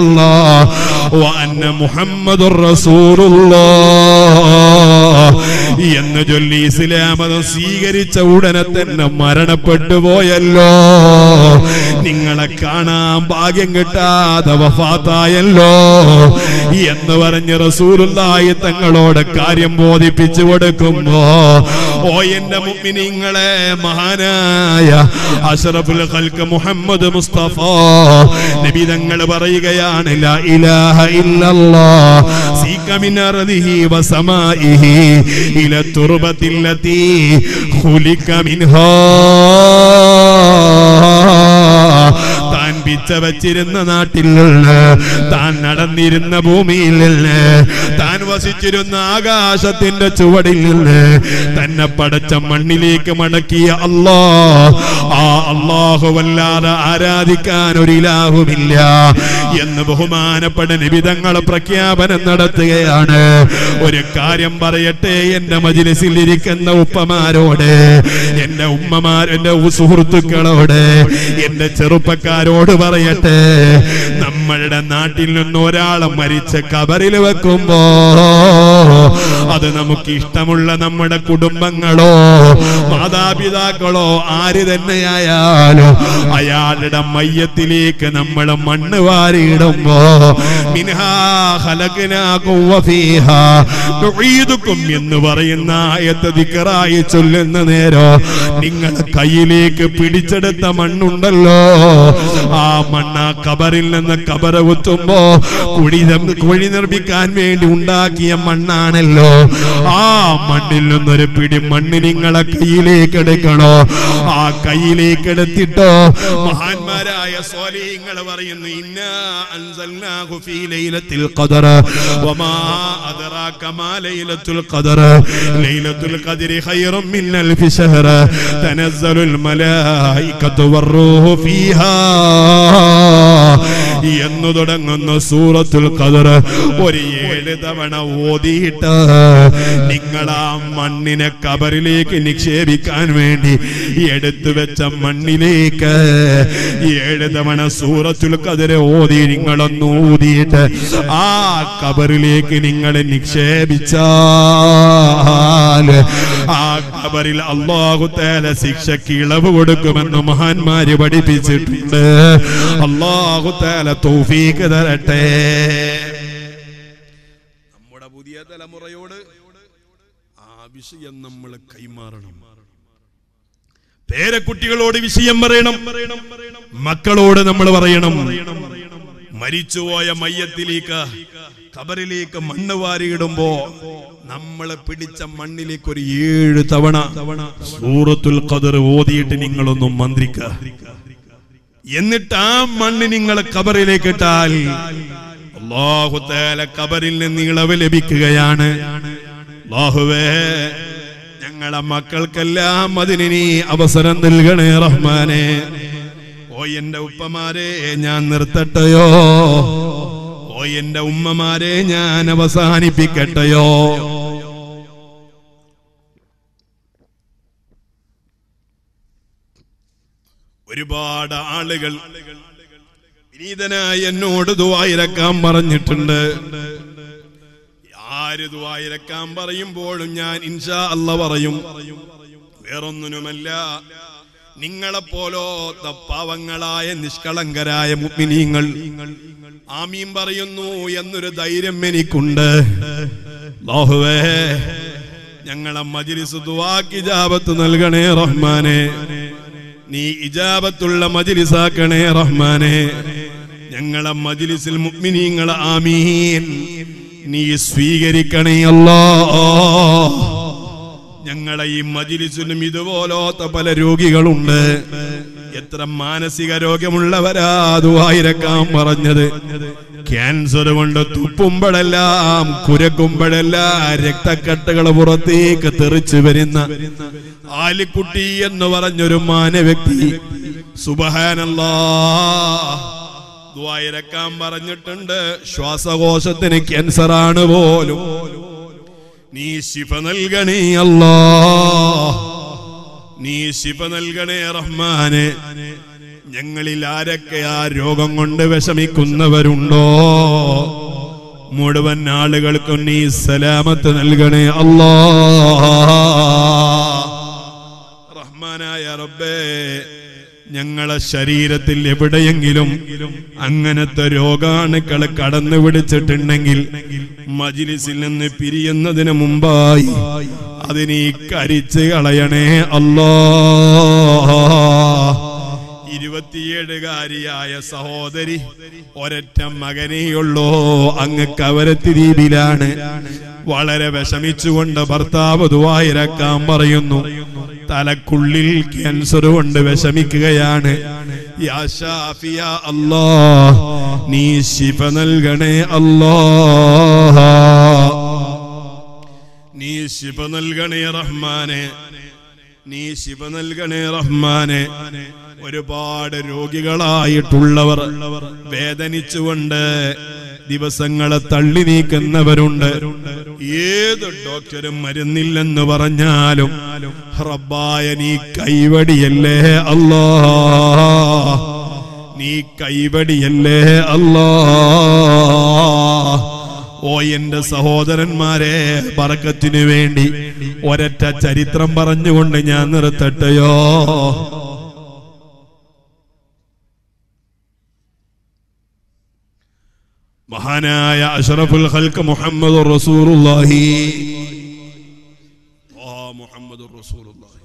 ഇല്ലല്ലാഹ് വ അന്ന മുഹമ്മദുർ റസൂലുള്ളാഹ് എന്ന് ചൊല്ലി ഇസ്ലാം മതം സ്വീകരിച്ച ഉടനെ തന്നെ മരണപ്പെട്ടു പോയല്ലോ. നിങ്ങളെ കാണാൻ ഭാഗ്യം കിട്ടാതെ വഫാത്തായല്ലോ എന്ന് പറഞ്ഞ് റസൂലുള്ളാഹി തങ്ങളോട് കാര്യം ബോധിപ്പിച്ചു കൊടുക്കുമ്പോ, ഓ എന്റെ മുഅ്മിനീങ്ങളെ, മഹാനായ അഷ്റഫുൽ ഖൽഖ് മുഹമ്മദ് മുസ്തഫ നബി തങ്ങൾ പറയുകയാണ്, ലാ ഇലാഹ ഇല്ലല്ലാഹ് സീക മിൻ അർദിഹി വസമാഇഹി ഇല തുർബത്തില്ലതി ഖുലിക മിൻഹാ. താൻ പിച്ച വച്ചിരുന്ന നാട്ടിൽ നിന്ന്, താൻ നടന്നിരുന്ന ഭൂമിയിൽ നിന്ന്, താൻ വസിച്ചിരുന്ന ആകാശത്തിന്റെ ചുവടിൽ നിന്ന് തന്നെ പടച്ച മണ്ണിലേക്ക് മടക്കിയ അല്ലാഹ്, ആ അല്ലാഹുവല്ലാതെ ആരാധിക്കാൻ ഒരു ഇലാഹുമില്ല എന്ന് ബഹുമാനപ്പെട്ട നബി തങ്ങൾ പ്രഖ്യാപനം നടത്തുകയാണ്. ഒരു കാര്യം പറയട്ടെ എന്റെ മജ്‌ലിസിൽ ഇരിക്കുന്ന ഉപ്പമാരോട്, എന്റെ ഉമ്മമാർ, എന്റെ സുഹൃത്തുക്കളോട്, എന്റെ ചെറുപ്പക്കാരോട് പറയട്ടെ, നമ്മളുടെ നാട്ടിൽ നിന്ന് ഒരാളെ മരിച്ച കബറിൽ വെക്കുമ്പോ അത് നമുക്ക് ഇഷ്ടമുള്ള നമ്മുടെ കുടുംബങ്ങളോ മാതാപിതാക്കളോ ആര് തന്നെയായാലും അയാളുടെ മയ്യത്തിലേക്ക് നമ്മൾ മണ്ണ് വാരിയിടുമ്പോ, മിൻഹാ ഖലഖനാകും വഫീഹാ നുഈദുകും എന്ന് പറയുന്ന ആയത്ത് ദിക്റായി ചൊല്ലുന്ന നേരം നിങ്ങൾ കയ്യിലേക്ക് പിടിച്ചെടുത്ത മണ്ണുണ്ടല്ലോ, ആ മണ്ണ കബറിൽ നിന്ന് കബറ് കുത്തുമ്പോ കുഴി കുഴി നിർമ്മിക്കാൻ വേണ്ടി ഉണ്ടാക്കിയ മണ്ണാണല്ലോ. ആ മണ്ണിൽ നിന്നൊരു പിടി മണ്ണ് നിങ്ങളെ കയ്യിലേക്ക് എടുക്കണോ? ആ കയ്യിലേക്ക് എടുത്തിട്ടോ മഹാന്മാരായ സ്വാലിഹീങ്ങൾ പറയുന്നു, ഇന്നാ അൻസൽനാഹു ഫീ ലൈലത്തിൽ ഖദർ വമാ അദ്റാക മാ ലൈലത്തുൽ ഖദർ ലൈലത്തുൽ ഖദ്രി ഖൈറും മിൻ അൽഫി ശഹർ തനസ്സലുൽ മലായികതു വറൂഹു ഫീഹാ എന്ന് തുടങ്ങുന്ന സൂറത്തുൽ ഖദർ ഒരു ഏഴ് തവണ ഓതിയിട്ട് നിങ്ങൾ ആ മണ്ണിനെ കബറിലേക്ക് നിക്ഷേപിക്കാൻ വേണ്ടി എടുത്തു വെച്ച മണ്ണിലേക്ക് ഏഴ് തവണ സൂറത്തുൽ ഖദർ ഓതി നിങ്ങളൊന്ന് ഊതിയിട്ട് ആ കബറിലേക്ക് നിങ്ങൾ നിക്ഷേപിച്ചാൽ ആ കബറിൽ അല്ലാഹു തആല ശിക്ഷയ്ക്ക് ഇളവ് കൊടുക്കുമെന്ന് മഹാന്മാര് പഠിപ്പിച്ചിട്ടുണ്ട്. അല്ലാഹു തആല തൗഫീഖ് തരട്ടെ. നമ്മുടെ പുതിയ തലമുറയോട് ആ വിഷയം നമ്മൾ കൈമാറണം. പേരക്കുട്ടികളോട് വിഷയം പറയണം, മക്കളോട് നമ്മൾ പറയണം. മരിച്ചുപോയ മയ്യത്തിലേക്ക് കബറിലേക്ക് മണ്ണ് വാരിയിടുമ്പോ നമ്മൾ പിടിച്ച മണ്ണിലേക്ക് ഒരു ഏഴ് തവണ സൂറത്തുൽ ഖദർ ഓതിയിട്ട് നിങ്ങളൊന്നും മന്ത്രിക്കുക. എന്നിട്ട് ആ മണ്ണ് നിങ്ങൾ കബറിലേക്ക് ഇട്ടാൽ അല്ലാഹു തആല കബറിൽ നിന്ന് ഇളവ് ലഭിക്കുകയാണ്. അല്ലാഹുവേ, ഞങ്ങളെ മക്കൾക്കെല്ലാം അതിന് നീ അവസരം നൽകണേ റഹ്മാനെ. ഓ എന്റെ ഉപ്പമാരെ ഞാൻ നിർത്തട്ടെയോ? ഓ എന്റെ ഉമ്മമാരെ ഞാൻ അവസാനിപ്പിക്കട്ടെയോ? ഒരുപാട് ആളുകൾ വിനീതനായി എന്നോട് ദുആ ഇറക്കാൻ പറഞ്ഞിട്ടുണ്ട്. ആര് ദുആ ഇറക്കാൻ പറയുമ്പോഴും ഞാൻ ഇൻഷാ അല്ലാഹ് പറയും. വേറൊന്നിനുമല്ല, നിങ്ങളെപ്പോലത്തെ പാവങ്ങളായ നിഷ്കളങ്കരായ മുഅ്മിനീങ്ങൾ ആമീൻ പറയുന്നു എന്നൊരു ധൈര്യം എനിക്കുണ്ട്. അല്ലാഹുവേ, ഞങ്ങളെ മജ്‌ലിസ് ദുആക്ക് ഇജാബത്ത് നൽകണേ റഹ്മാനെ. നീ ഇജാബത്തുള്ള മജ്‌ലിസാക്കണേ റഹ്മാനെ. ഞങ്ങളെ മജ്‌ലിസിൽ മുഅ്മിനീങ്ങൾ ആമീൻ നീ സ്വീകരിക്കണേ അല്ലാഹ്. ഞങ്ങളെ ഈ മജ്‌ലിസിലും ഇതുപോലത്തെ പല രോഗികളുണ്ട്. എത്ര മാനസിക രോഗമുള്ളവരാ ദുആ ഇറക്കാൻ പറഞ്ഞത്. ക്യാൻസർ കൊണ്ട് തുപ്പുമ്പോഴെല്ലാം കുരക്കുമ്പോഴെല്ലാം രക്തക്കട്ടകൾ പുറത്തേക്ക് തെറിച്ചു വരുന്ന ആലിക്കുട്ടി എന്ന് പറഞ്ഞൊരു മാനവ്യക്തി സുബ്ഹാനല്ലാഹ് ദുആ ഇറക്കാൻ പറഞ്ഞിട്ടുണ്ട്. ശ്വാസകോശത്തിന് ക്യാൻസർ ആണ് പോലും. നീ ശിഫ നൽകണേ അല്ലാഹ്, നീ ശിഫ നൽകണേ റഹ്മാനെ. ഞങ്ങളിൽ ആരൊക്കെ ആ രോഗം കൊണ്ട് വിഷമിക്കുന്നവരുണ്ടോ മുഴുവൻ ആളുകൾക്കും നീ സലാമത്ത് നൽകണേ അല്ലാ. റഹ്മാനായ റബ്ബേ, ഞങ്ങളെ ശരീരത്തിൽ എവിടെയെങ്കിലും അങ്ങനത്തെ രോഗാണുക്കൾ കടന്നു പിടിച്ചിട്ടുണ്ടെങ്കിൽ മജ്‌ലിസിൽ നിന്ന് പിരിയുന്നതിന് മുമ്പായി അതിനെ കരിച്ച് കളയണേ അല്ലാ. ഇരുപത്തിയേഴുകാരിയായ സഹോദരി ഒരൊറ്റ മകനെയുള്ളൂ. അങ്ങ് കവരത്തി ദ്വീപിലാണ്. വളരെ വിഷമിച്ചുകൊണ്ട് ഭർത്താവ് ദുആ ഇറക്കാൻ പറയുന്നു. തലക്കുള്ളിൽ ക്യാൻസർ കൊണ്ട് വിഷമിക്കുകയാണ്. യാ ഷാഫി യാ അല്ലാഹ്, നീ ശിഫ നൽകണേ അല്ലാഹ്, നീ ശിഫ നൽകണേ റഹ്മാനെ, നീ ശിഫ നൽകണേ റഹ്മാനെ. ഒരുപാട് രോഗികളായിട്ടുള്ളവർ വേദനിച്ചുകൊണ്ട് ദിവസങ്ങളെ തള്ളി നീക്കുന്നവരുണ്ട്. ഏത് ഡോക്ടറും മരുന്നില്ലെന്ന് പറഞ്ഞാലും റബ്ബായ നീ കൈവടിയല്ലേ അല്ലാ, നീ കൈവടിയല്ലേ അല്ലാ. ഓ എന്റെ സഹോദരന്മാരെ, ബറക്കത്തിനു വേണ്ടി ഒരൊറ്റ ചരിത്രം പറഞ്ഞുകൊണ്ട് ഞാൻ നിർത്തട്ടെയോ. മഹാനായ അഷ്റഫുൽ ഖൽഖ് മുഹമ്മദുർ റസൂലുള്ളാഹി, ഓ മുഹമ്മദുർ റസൂലുള്ളാഹി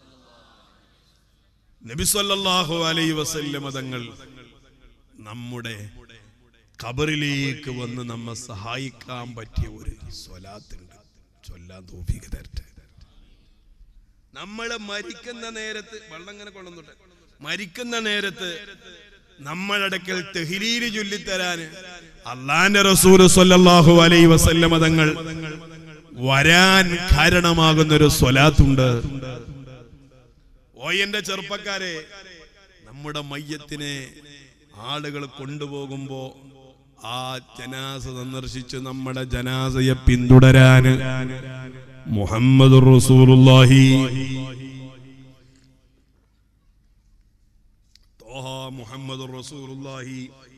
നബി സല്ലല്ലാഹു അലൈഹി വസല്ലം തങ്ങൾ നമ്മുടെ ഖബറിലേക്ക് വന്ന് നമ്മെ സഹായിക്കാൻ പറ്റിയ ഒരു സ്വലാത്തുണ്ട്. ചൊല്ലാൻ തൗഫീഖ് തരട്ടെ. നമ്മളെ മരിക്കുന്ന നേരത്ത് വെള്ളം ഇങ്ങനെ കൊണ്ടുവന്നിട്ട് മരിക്കുന്ന നേരത്ത് നമ്മളടക്കൽ തഹ്ലീൽ ചൊല്ലിത്തരാൻ അല്ലാഹുവിന്റെ റസൂൽ സ്വല്ലല്ലാഹു അലൈഹി വസല്ലം തങ്ങൾ വരാൻ കാരണമാകുന്ന ഒരു സ്വലാത്തുണ്ട്. ഓ എന്റെ ചെറുപ്പക്കാരെ, നമ്മുടെ മയ്യത്തിനെ ആളുകൾ കൊണ്ടുപോകുമ്പോ ആ ജനാസ സന്ദർശിച്ച് നമ്മുടെ ജനാസയെ പിന്തുടരാന് മുഹമ്മദുർ റസൂലുള്ളാഹി മുഹമ്മദുർ റസൂലുള്ളാഹി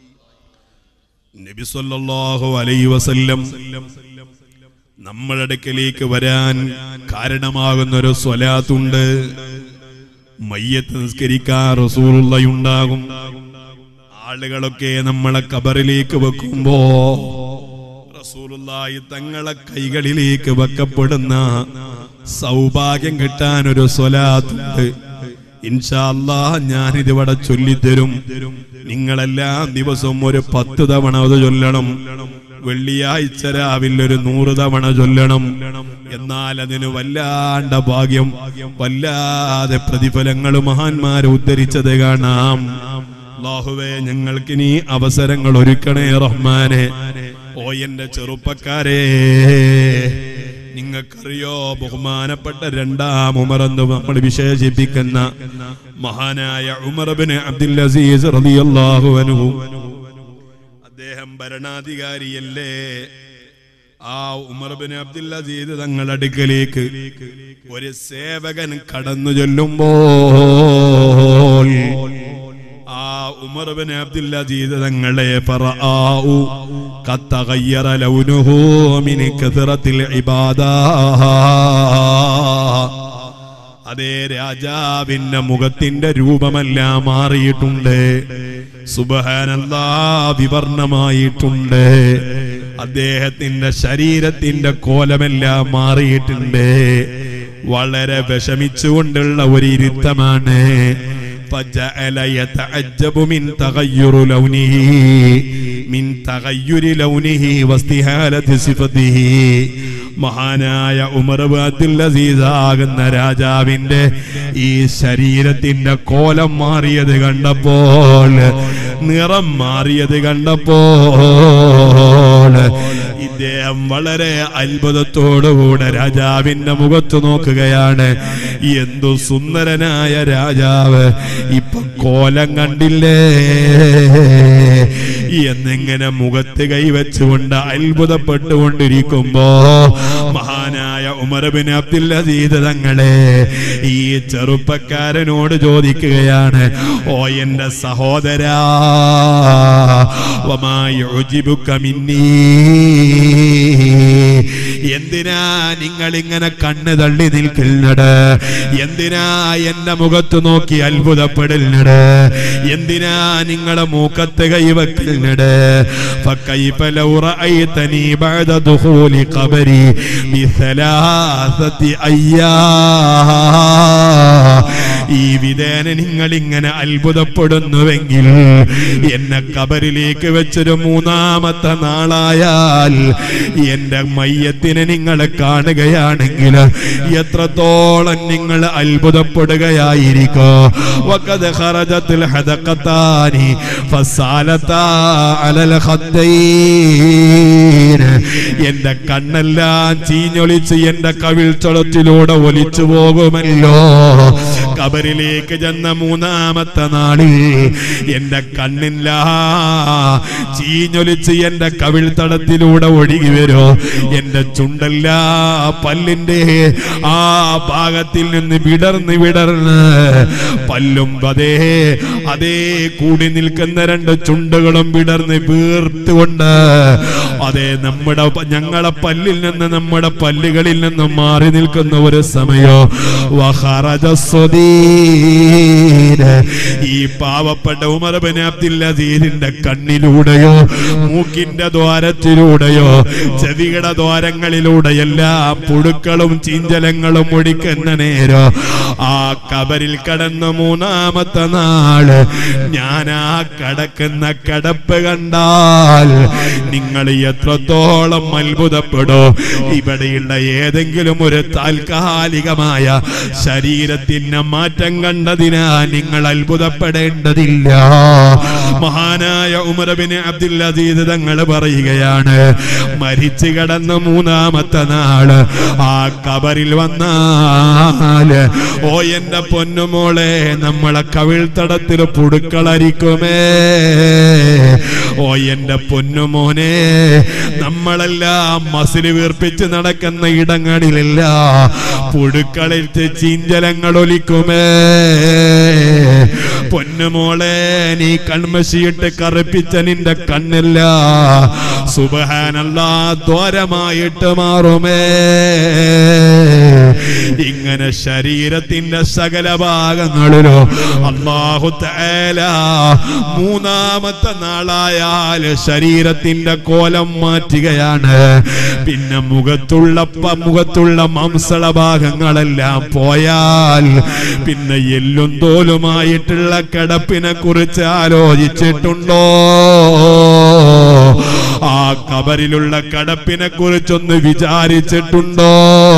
നബി സല്ലല്ലാഹു അലൈഹി വസല്ലം നമ്മുടെ അടുക്കലേക്ക് വരാൻ കാരണമാകുന്ന ഒരു സ്വലാത്തുണ്ട്. മയ്യത്ത് നിസ്കരിക്കാൻ റസൂലുള്ളാഹി ഉണ്ടാകും. ആളുകളൊക്കെ നമ്മളെ ഖബറിലേക്ക് വെക്കുമ്പോ റസൂലുള്ളാഹി തങ്ങളെ കൈകളിലേക്ക് വെക്കപ്പെടുന്ന സൗഭാഗ്യം കിട്ടാൻ ഒരു സ്വലാത്തുണ്ട്. ഇൻഷാ അല്ലാഹ് ഞാനിതിവിടെ ചൊല്ലിത്തരും. നിങ്ങളെല്ലാം ദിവസവും ഒരു പത്ത് തവണ അത് ചൊല്ലണം. വെള്ളിയാഴ്ച രാവിലെ ഒരു നൂറ് തവണ ചൊല്ലണം. എന്നാൽ അതിന് വല്ലാണ്ട ഭാഗ്യം, വല്ലാതെ പ്രതിഫലങ്ങൾ മഹാന്മാരെ ഉദ്ധരിച്ചത് കാണാം. അല്ലാഹുവേ, ഞങ്ങൾക്ക് നീ അവസരങ്ങൾ ഒരുക്കണേ റഹ്മാനെ. ഓ എന്റെ ചെറുപ്പക്കാരെ, നിങ്ങൾക്കറിയോ ബഹുമാനപ്പെട്ട രണ്ടാം ഉമർ എന്ന് നമ്മൾ വിശേഷിപ്പിക്കുന്ന മഹാനായ ഉമർ ഇബ്നു അബ്ദുൽ അസീസ് റളിയല്ലാഹു അൻഹു, അദ്ദേഹം ഭരണാധികാരിയല്ലേ. ആ ഉമർ ഇബ്നു അബ്ദുൽ അസീസ് തങ്ങളുടെ അടുക്കലേക്ക് ഒരു സേവകൻ കടന്നു ചെല്ലുമ്പോൾ ആ ഉമർ ഇബ്നു അബ്ദുൽ അസീസ് തങ്ങളെ ഫറആഉ ഖദ് തഗയ്യറ ലൗനുഹു മിൻ കസറത്തിൽ ഇബാദാ, അതേ രാജാവിന്റെ മുഖത്തിന്റെ രൂപമെല്ലാം മാറിയിട്ടുണ്ട്. സുബ്ഹാനല്ലാഹ്, വിവർണമായിട്ടുണ്ട്. അദ്ദേഹത്തിന്റെ ശരീരത്തിന്റെ കോലമെല്ലാം മാറിയിട്ടുണ്ട്. വളരെ വിഷമിച്ചുകൊണ്ടുള്ള ഒരു ഇരുത്തമാണ്. فجعل يتعجب من تغير لونه من تغير لونه واستحالة صفته. മഹാനായ ഉമർ അബ്ദുൽ അസീസ് ആകുന്ന രാജാവിന്റെ ഈ ശരീരത്തിന്റെ കോലം മാറിയത് കണ്ടപ്പോൾ, നിറം മാറിയത് കണ്ടപ്പോൾ ഇദ്ദേഹം വളരെ അത്ഭുതത്തോടുകൂടെ രാജാവിന്റെ മുഖത്ത് നോക്കുകയാണ്. എന്തു സുന്ദരനായ രാജാവ്, ഇപ്പൊ കോലം കണ്ടില്ലേ എന്നിങ്ങനെ മുഖത്ത് കൈവച്ചുകൊണ്ട് അത്ഭുതപ്പെട്ടുകൊണ്ടിരിക്കുമ്പോ മഹാനായ ഉമർ ഇബ്നു അബ്ദുൽ അസീസ് തങ്ങളെ ഈ ചെറുപ്പക്കാരനോട് ചോദിക്കുകയാണ്, ഓ എന്റെ സഹോദരാ, വമാ യുജിബുക മിന്നീ. എന്തിനാ നിങ്ങൾ ഇങ്ങനെ കണ്ണ് തള്ളി നിൽക്കുന്നത്? എന്തിനാ എന്റെ മുഖത്ത് നോക്കി അത്ഭുതപ്പെടലുന്നത്? എന്തിനാ നിങ്ങളെ മൂക്കത്ത് കൈവെക്കുന്നത്? ഫകൈഫ ലൗ റഅയ്തനീ ബഅദ ദുഖൂലി ഖബരി ബിസലാസതി അയ്യാം. ഈ വിധേന നിങ്ങൾ ഇങ്ങനെ അത്ഭുതപ്പെടുന്നുവെങ്കിൽ എന്നെ ഖബറിലേക്ക് വെച്ചൊരു മൂന്നാമത്തെ നാളായാൽ എന്റെ മയ്യത്തിനെ നിങ്ങൾ കാണുകയാണെങ്കിൽ എത്രത്തോളം നിങ്ങൾ അത്ഭുതപ്പെടുകയായിരിക്കോ. വഖദ് ഖറജത്തുൽ ഹദഖതാനി ഫസാലതാ അലൽ ഖദ്ദൈൻ. എന്റെ കണ്ണെല്ലാം ചീഞ്ഞൊലിച്ച് എന്റെ കവിൾത്തളത്തിലൂടെ ഒലിച്ചു പോകുമല്ലോ. ഖബറിലേക്ക് ചെന്ന മൂന്നാമത്തെ നാളിൽ എന്റെ കണ്ണില്ല ചീഞ്ഞൊലിച്ച് എന്റെ കവിൾത്തടത്തിലൂടെ ഒഴുകി വരോ. എന്റെ ചുണ്ടല്ല പല്ലിന്റെ ആ ഭാഗത്തിൽ നിന്ന് വിടർന്ന് വിടർന്ന് പല്ലും അതേ അതേ കൂടി നിൽക്കുന്ന രണ്ട് ചുണ്ടുകളും വിടർന്ന് വീർത്തുകൊണ്ട് അതെ നമ്മുടെ ഞങ്ങളെ പല്ലിൽ നിന്ന് നമ്മുടെ പല്ലുകളിൽ നിന്ന് മാറി നിൽക്കുന്ന ഒരു സമയോ. ഈ പാവപ്പെട്ട ഉമർ ബിൻ അബ്ദുൽ അസീസിന്റെ കണ്ണിലൂടെയോ മൂക്കിന്റെ ദ്വാരത്തിലൂടെയോ ചെവിയുടെ ദ്വാരങ്ങളിലൂടെയെല്ലാം പുഴുക്കളും ചീഞ്ചലങ്ങളും ഒടിക്കുന്ന നേരം ആ കബറിൽ കടന്ന മൂന്നാമത്തെ നാള് ഞാൻ ആ കടക്കുന്ന കടപ്പ് കണ്ടാൽ നിങ്ങൾ എത്രത്തോളം അത്ഭുതപ്പെടോ. ഇവിടെയുള്ള ഏതെങ്കിലും ഒരു താൽക്കാലികമായ ശരീരത്തിന് മാറ്റം കണ്ടതിനാ നിങ്ങൾ അത്ഭുതപ്പെടേണ്ടതില്ല. മഹാനായ ഉമർ ബിൻ അബ്ദുൽ അസീസ് തങ്ങൾ പറയുകയാണ്, മരിച്ചു കടന്ന മൂന്നാമത്തെ നാള് ആ കബറിൽ വന്നാല് ഓ എന്റെ പൊന്നുമോളെ നമ്മളെ കവിൾത്തടത്തിൽ പുടുക്കളരിക്കുമേ. ഓ എന്റെ പൊന്നുമോനെ നമ്മളെല്ലാം മസിൽ വീർപ്പിച്ച് നടക്കുന്ന ഇടങ്ങളിലില്ല പുടുക്കളിച്ച് ചീഞ്ചലങ്ങൾ ഒലിക്കുമേ. പൊന്നുമോളെ നീ കൺമശിയിട്ട് കറുപ്പിച്ച നിന്റെ കണ്ണില്ല സുബ്ഹാനല്ലാഹ് ദ്വാരമായിട്ട് മാറുമേ. ഇങ്ങനെ ശരീരത്തിന്റെ സകല ഭാഗങ്ങളിലോ അല്ലാഹു തആല മൂന്നാമത്തെ നാളായാൽ ശരീരത്തിന്റെ കോലം മാറ്റുകയാണ്. പിന്നെ മുഖത്തുള്ള മുഖത്തുള്ള മാംസള ഭാഗങ്ങളെല്ലാം പോയാൽ പിന്നെ എല്ലും തോലുമായിട്ടുള്ള കിടപ്പിനെ കുറിച്ച് ആലോചിച്ചിട്ടുണ്ടോ? ആ കബറിലുള്ള കിടപ്പിനെ കുറിച്ചൊന്ന് വിചാരിച്ചിട്ടുണ്ടോ?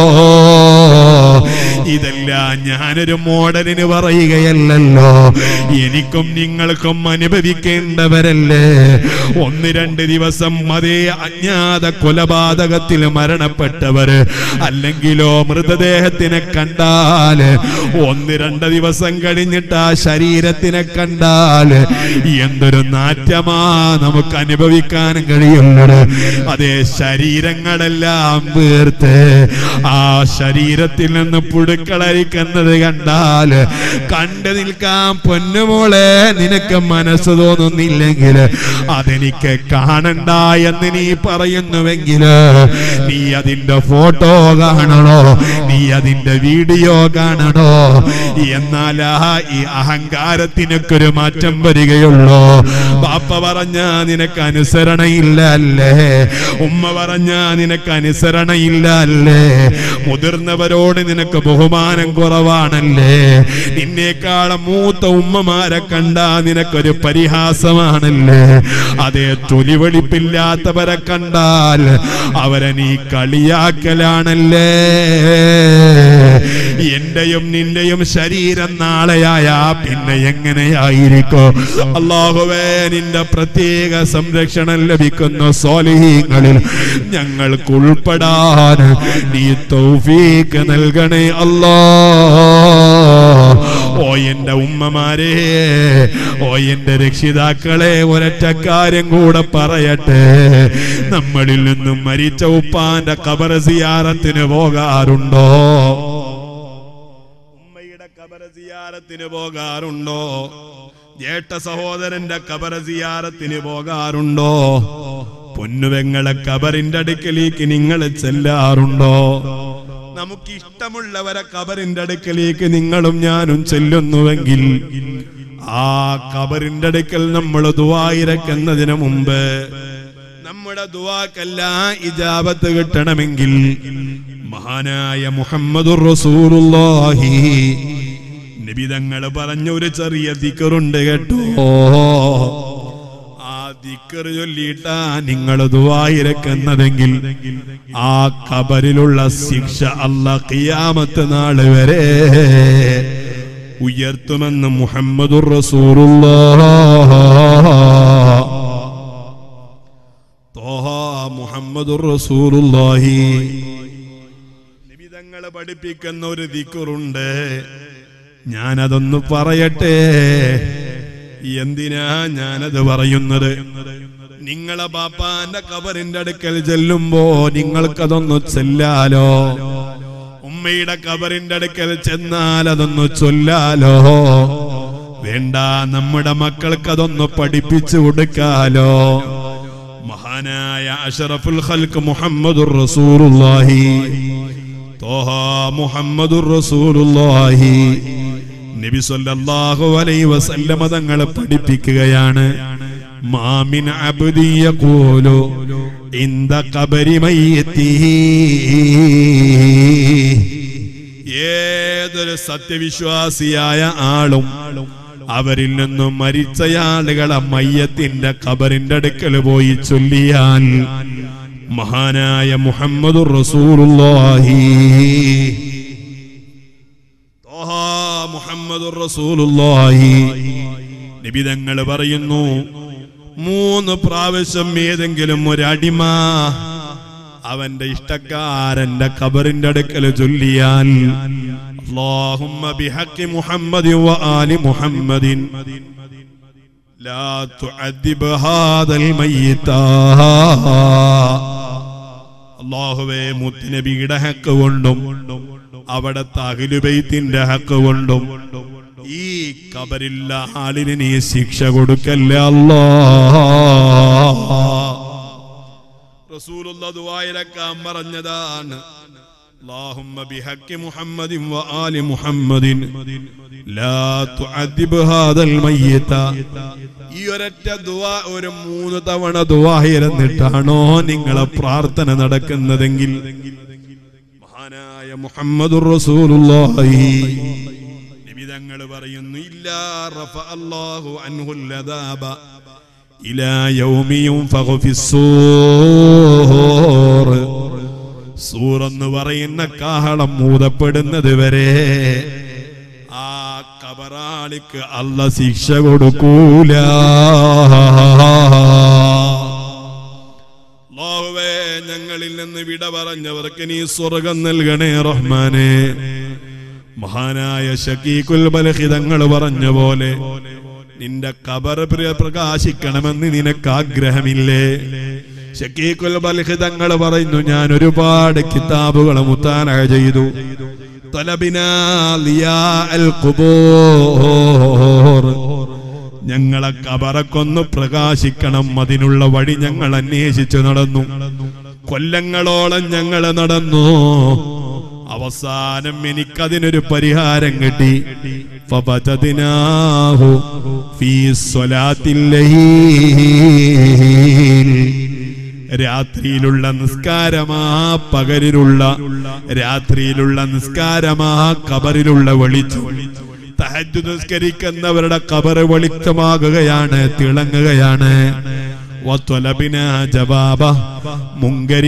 ഇതെല്ലാം ഞാനൊരു മോഡലിന് പറയുകയല്ലല്ലോ, എനിക്കും നിങ്ങൾക്കും അനുഭവിക്കേണ്ടവരല്ലേ. ഒന്ന് രണ്ട് ദിവസം അതേ അജ്ഞാത കൊലപാതകത്തിൽ മരണപ്പെട്ടവര് അല്ലെങ്കിലോ മൃതദേഹത്തിനെ കണ്ടാല് ഒന്ന് രണ്ട് ദിവസം കഴിഞ്ഞിട്ട് ആ ശരീരത്തിനെ കണ്ടാല് എന്തൊരു നാറ്റമാ നമുക്ക് അനുഭവിക്കാൻ കഴിയുന്നത്. അതേ ശരീരങ്ങളെല്ലാം വീർത്ത് ആ ശരീരത്തിൽ നിന്ന് പുഴുക്കളരിക്കുന്നത് കണ്ടാല് കണ്ടു നിൽക്കാൻ പൊന്നുമോളെ നിനക്ക് മനസ്സ് തോന്നുന്നില്ലെങ്കിൽ അതെനിക്ക് കാണണ്ട എന്ന് നീ പറയുന്നുവെങ്കില് നീ അതിന്റെ ഫോട്ടോ കാണണോ, നീ അതിന്റെ വീഡിയോ കാണണോ? എന്നാലാ ഈ അഹങ്കാരത്തിനൊക്കെ ഒരു മാറ്റം വരികയുള്ളൂ. പാപ്പ പറഞ്ഞ നിനക്ക് അനുസരണയില്ല അല്ലേ, ഉമ്മ പറഞ്ഞ നിനക്ക് അനുസരണയില്ല അല്ലേ, മുതിർന്നവരോട് നിനക്ക് ബഹുമാനം കുറവാണല്ലേ, നിന്നേക്കാളും മൂത്ത ഉമ്മമാരെ കണ്ടാ നിനക്കൊരു പരിഹാസമാണല്ലേ, അതേ തൊലിവെളിപ്പില്ലാത്തവരെ കണ്ടാൽ അവരെ നീ കളിയാക്കലാണല്ലേ. എന്റെയും നിന്റെയും ശരീരം നാളെയായാ പിന്നെ എങ്ങനെയായിരിക്കും? അല്ലാഹുവേ നിന്റെ പ്രത്യേക സംരക്ഷണം ലഭിക്കുന്ന സ്വാലിഹീങ്ങളിൽ ഞങ്ങൾക്ക് ഉൾപ്പെടാൻ നീ തൗഫീഖ് നൽകണേ അല്ലാ. ഓ എന്റെ ഉമ്മമാരെ, ഓ എന്റെ രക്ഷിതാക്കളെ, ഒരൊറ്റ കാര്യം കൂടെ പറയട്ടെ. നമ്മളിൽ നിന്നും മരിച്ച ഉപ്പാന്റെ ഖബർ സിയാറത്തിന് പോകാറുണ്ടോ? ഉമ്മയുടെ ഖബർ സിയാറത്തിന് പോകാറുണ്ടോ? ജേഷ്ഠ സഹോദരന്റെ ഖബർ സിയാറത്തിന് പോകാറുണ്ടോ? പൊന്നുവെങ്ങളെ ഖബറിന്റെ അടുക്കലേക്ക് നിങ്ങൾ ചെല്ലാറുണ്ടോ? നമുക്ക് ഇഷ്ടമുള്ളവരെ ഖബറിന്റെ അടുക്കലേക്ക് നിങ്ങളും ഞാനും ചെല്ലുന്നുവെങ്കിൽ ആ ഖബറിന്റെ അടുക്കൽ നമ്മൾ ദുആ ഇറക്കുന്നതിന് മുമ്പ് നമ്മുടെ ദുആക്കെല്ലാം ഇജാബത്ത് കിട്ടണമെങ്കിൽ മഹാനായ മുഹമ്മദുർ റസൂലുള്ളാഹി നബി തങ്ങൾ പറഞ്ഞ ഒരു ചെറിയ ദിക്റുണ്ട് കേട്ടോ. ആ ദിക്ർ ചൊല്ലിയിട്ടാ നിങ്ങൾ ദുആ ഇറക്കുന്നതെങ്കിൽ ആ ഖബറിലുള്ള ശിക്ഷ അല്ലാഹ് ഖിയാമത്ത് നാൾ വരെ ഉയർത്തുമെന്ന് മുഹമ്മദുർ റസൂലുള്ളാഹ് തോഹ മുഹമ്മദുർ റസൂലുള്ളാഹി നബി തങ്ങൾ പഠിപ്പിക്കുന്ന ഒരു ദിക്റുണ്ട്. ഞാനതൊന്ന് പറയട്ടെ. എന്തിനാ ഞാനത് പറയുന്നത്? നിങ്ങളെ ബാപ്പാന്റെ ഖബറിന്റെ അടുക്കൽ ചെല്ലുമ്പോ നിങ്ങൾക്കതൊന്ന് ചെല്ലാലോ? ഉമ്മയുടെ ഖബറിന്റെ അടുക്കൽ ചെന്നാൽ അതൊന്ന് ചൊല്ലാലോ? വേണ്ട, നമ്മുടെ മക്കൾക്ക് അതൊന്ന് പഠിപ്പിച്ചു കൊടുക്കാലോ? മഹാനായ അഷ്റഫുൽ ഖൽഖ് മുഹമ്മദുർ റസൂലുള്ളാഹി തോഹ മുഹമ്മദുർ റസൂലുള്ളാഹി നബി സല്ലല്ലാഹു അലൈഹി വസല്ലം തങ്ങൾ പഠിപ്പിക്കുകയാണ്. മാമിൻ അബ്ദി യഖൂലു ഇൻദ ഖബരി മയ്യിതിഹി, ഏതൊരു സത്യവിശ്വാസിയായ ആളും അവരിൽ നിന്നും മരിച്ചയാളുകളെ മയ്യത്തിന്റെ ഖബറിന്റെ അടുക്കൽ പോയി ചൊല്ലിയാൽ മഹാനായ മുഹമ്മദുർ റസൂലുള്ളാഹി മുഹമ്മദുർ റസൂലുള്ളാഹി നബി തങ്ങൾ പറയുന്നു, മൂന്ന് പ്രാവശ്യം ഏതെങ്കിലും ഒരടിമ അവന്റെ ഇഷ്ടക്കാരന്റെ ഖബറിന്റെ അടുക്കൽ ചൊല്ലിയാൽ അല്ലാഹുമ്മ ബിഹഖി മുഹമ്മദിൻ വ ആലി മുഹമ്മദിൻ ലാ തുഅദ്ദിബ് ഹാദൽ മയ്യിത, അല്ലാഹുവേ മുത്തുനബിയുടെ ഹക്ക് കൊണ്ടും അവിടത്തെ അഹ്ലുബൈത്തിന്റെ ഹക്ക് കൊണ്ടും ഈ ഖബറില്ല ആളിന് നീ ശിക്ഷ കൊടുക്കല്ലേ അല്ലാഹ്. റസൂലുള്ളാഹി ദുആയിരക്കാൻ പറഞ്ഞതാണ്, അല്ലാഹുമ്മ ബിഹഖി മുഹമ്മദിൻ വ ആലി മുഹമ്മദിൻ ലാ തുഅദ്ദിബ് ഹാദൽ മയ്യിത. ഈ ഒരൊറ്റ ദുആ ഒരു മൂന്ന് തവണ ദുആ ഇരുന്നിട്ടാണോ നിങ്ങളെ പ്രാർത്ഥന നടക്കുന്നതെങ്കിൽ മഹാനായ മുഹമ്മദുർ റസൂലുള്ളാഹി നബി തങ്ങൾ പറയുന്നു, ഇല്ലാ റഫ അല്ലാഹു അൻഹുൽ അദാബ ഇലാ യൗമി യുൻഫഖു ഫിസ്സൂർ. സൂറെന്ന് പറയുന്ന കാഹളം മൂതപ്പെടുന്നത് വരെ ആ ഖബറാളിക്ക് അല്ലാഹ് ശിക്ഷ കൊടുക്കൂല. അല്ലാഹുവേ, ഞങ്ങളിൽ നിന്ന് വിട പറഞ്ഞവർക്ക് നീ സ്വർഗം നൽകണേ റഹ്മാനേ. മഹാനായ ശകീഖുൽ ബൽഖി തങ്ങൾ പറഞ്ഞ പോലെ നിന്റെ ഖബർ പ്രകാശിക്കണമെന്ന് നിനക്ക് ആഗ്രഹമില്ലേ? ശകീഖുൽ ബൽഖി തങ്ങൾ പറയുന്നു, ഞാൻ ഒരുപാട് കിതാബുകൾ മുത്താലഅ ചെയ്തു. തലബിനാ ലിയാ അൽ ഖുബൂർ, ഞങ്ങളെ ഖബറക്കൊന്ന് പ്രകാശിക്കണം, അതിനുള്ള വഴി ഞങ്ങൾ അന്വേഷിച്ചു നടന്നു. കൊല്ലങ്ങളോളം ഞങ്ങൾ നടന്നു. അവസാനം എനിക്കതിനൊരു പരിഹാരം കിട്ടി. ഫബതദ്നാഹു ഫീ സ്വലാത്തിൽ ലൈൽ, രാത്രിയിലുള്ള നിസ്കാരമാ പകലിലുള്ള രാത്രിയിലുള്ള നിസ്കാരമാ ഖബറിലുള്ള വെളിച്ചം. തഹജ്ജുദ് നിസ്കരിക്കുന്നവരുടെ ഖബർ വെളിച്ചമാകുകയാണ്, തിളങ്ങുകയാണ്. വത്വലബിനാ ജവാബ മുൻകരി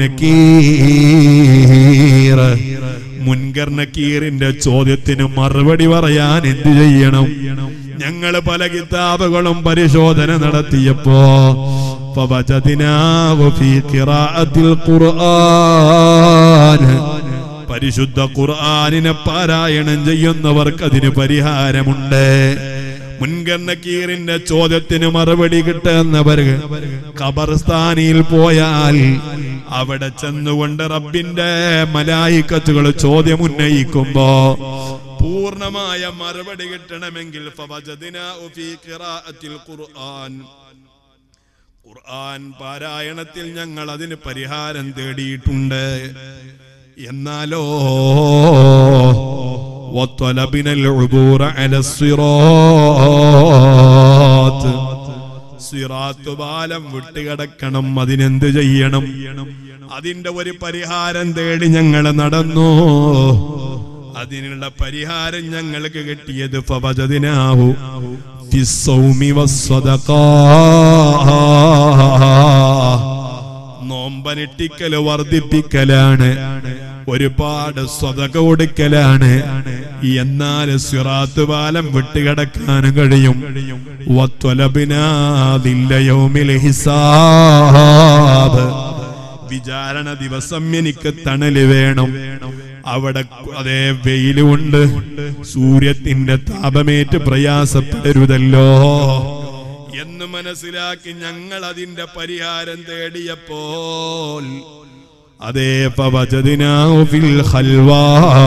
വനകീർ, മുൻകർ നകീറിന്റെ ചോദ്യത്തിന് മറുപടി പറയാൻ എന്ത് ചെയ്യണം? ഞങ്ങൾ പല കിതാബുകളും പരിശോധന നടത്തിയപ്പോ ഫവജദ്നാഹു ഫീ ഖിറാഅത്തിൽ ഖുർആൻ, പരിശുദ്ധ ഖുർആനിനെ പാരായണം ചെയ്യുന്നവർക്ക് അതിന് പരിഹാരമുണ്ട്. മുൻകർ നകീറിന്റെ ചോദ്യത്തിന് മറുപടി കിട്ടുന്നവർ ഖബർസ്ഥാനിൽ പോയാൽ അവിടെ ചെന്നുകൊണ്ട് റബ്ബിന്റെ മലായിക്കത്തുകൾ ചോദ്യം ഉന്നയിക്കുമ്പോ പൂർണ്ണമായ മറുപടി കിട്ടണമെങ്കിൽ ഫവജദ്നാഉ ഫീ ഖിറാഅത്തിൽ ഖുർആൻ ഖുർആൻ പാരായണത്തിൽ ഞങ്ങൾ അതിന് പരിഹാരം തേടിയിട്ടുണ്ട്. എന്നാലോ വത്വലബിനൽ ഉബൂറ അലസ്സിറാത്ത് സിറാത്ത് പാലം വിട്ടുകിടക്കണം. അതിനെന്ത് ചെയ്യണം? അതിന്റെ ഒരു പരിഹാരം തേടി ഞങ്ങൾ നടന്നു. അതിനുള്ള പരിഹാരം ഞങ്ങൾക്ക് കിട്ടിയത് ഫവജദ്നാഹു ഫിസ്സൗമി വസ്സദഖാ നോമ്പനുഷ്ഠിക്കൽ വർദ്ധിപ്പിക്കലാണ്, ഒരുപാട് സ്വതക കൊടുക്കലാണ്. എന്നാൽ സിറാത്ത് പാലം വിട്ടുകിടക്കാൻ കഴിയും. വിചാരണ ദിവസം എനിക്ക് തണല് വേണം. അവിടെ അതേ വെയിലുണ്ട്, സൂര്യത്തിന്റെ താപമേറ്റ് പ്രയാസപ്പെടരുതല്ലോ എന്ന് മനസ്സിലാക്കി ഞങ്ങൾ അതിന്റെ പരിഹാരം തേടിയപ്പോൾ അതേ ഫവജദ്നാഹു ഫിൽ ഖൽവാ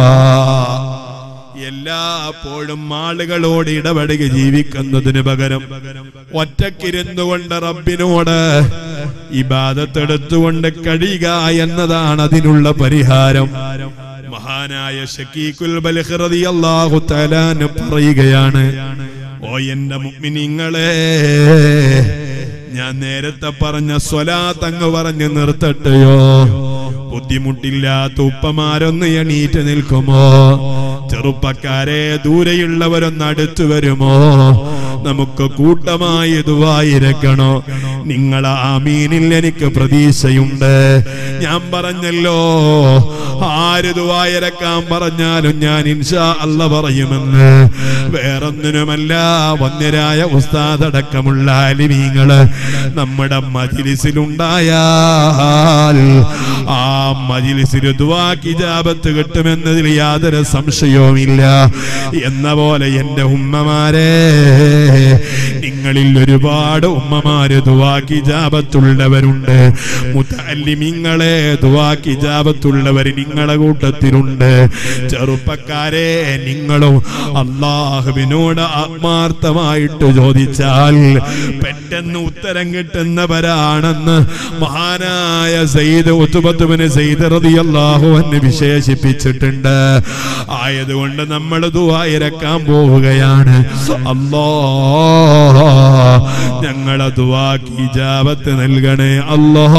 എല്ലാപ്പോഴും ആളുകളോട് ഇടപെടുക ജീവിക്കുന്നതിന് പകരം ഒറ്റക്കിരുന്നുകൊണ്ട് റബ്ബിനോട് ഇബാദത്തെടുത്തുകൊണ്ട് കഴിയുക എന്നതാണ് അതിനുള്ള പരിഹാരം. മഹാനായ ശക്കീകുൽ ബൽഖ് റളിയല്ലാഹു തആല അൻഹു പറയുകയാണ്, ഓ എന്റെ മുഅ്മിനീങ്ങളെ, ഞാൻ നേരത്തെ പറഞ്ഞ സ്വലാത്ത് അങ്ങ് പറഞ്ഞു നിർത്തട്ടെയോ? ബുദ്ധിമുട്ടില്ലാത്ത ഉപ്പമാരൊന്ന് എണീറ്റ് നിൽക്കുമോ? ചെറുപ്പക്കാരെ, ദൂരെയുള്ളവരൊന്ന് അടുത്തു വരുമോ? നമുക്ക് കൂട്ടമായി ദുആയിരക്കണോ? നിങ്ങളെ ആമീനിൽ എനിക്ക് പ്രതീക്ഷയുണ്ട്. ഞാൻ പറഞ്ഞല്ലോ, ആര് ദുആയിരക്കാൻ പറഞ്ഞാലും ഞാൻ ഇൻഷാ അല്ലാഹ് പറയുമെന്ന്. വേറൊന്നിനുമല്ല, വന്യരായ ഉസ്താദ് അടക്കമുള്ള ആലിമീങ്ങള് നമ്മുടെ മജ്‌ലിസിലുണ്ടായാൽ ആ മജ്‌ലിസിൽ ദുആക്ക് ഇജാബത്ത് കിട്ടുമെന്നതിൽ യാതൊരു സംശയവുമില്ല. എന്ന പോലെ എന്റെ ഉമ്മമാരെ, നിങ്ങളിൽ ഒരുപാട് ഉമ്മമാര് ദുആക്ക് ഇജാബത്തുള്ളവരുണ്ട്. മുതഅല്ലിമീങ്ങളെ, ദുആക്ക് ഇജാബത്തുള്ളവർ നിങ്ങളുടെ കൂട്ടത്തിലുണ്ട്. ചെറുപ്പക്കാരെ, നിങ്ങളും അല്ലാഹുവിനോട് ആത്മാർത്ഥമായിട്ട് ചോദിച്ചാൽ പെട്ടെന്ന് ഉത്തരം കിട്ടുന്നവരാണെന്ന് മഹാനായ സയ്യിദ് ഉത്ബത്ത് ഇബ്നു സയ്യിദ് റളിയല്ലാഹു അൻഹു വിശേഷിപ്പിച്ചിട്ടുണ്ട്. ആയതുകൊണ്ട് നമ്മൾ ദുആ ഇറക്കാൻ പോവുകയാണ്. അല്ലാഹ് ഞങ്ങളെ ദുആക്ക് ഇജാബത്ത് നൽകണേ. അല്ലാഹ്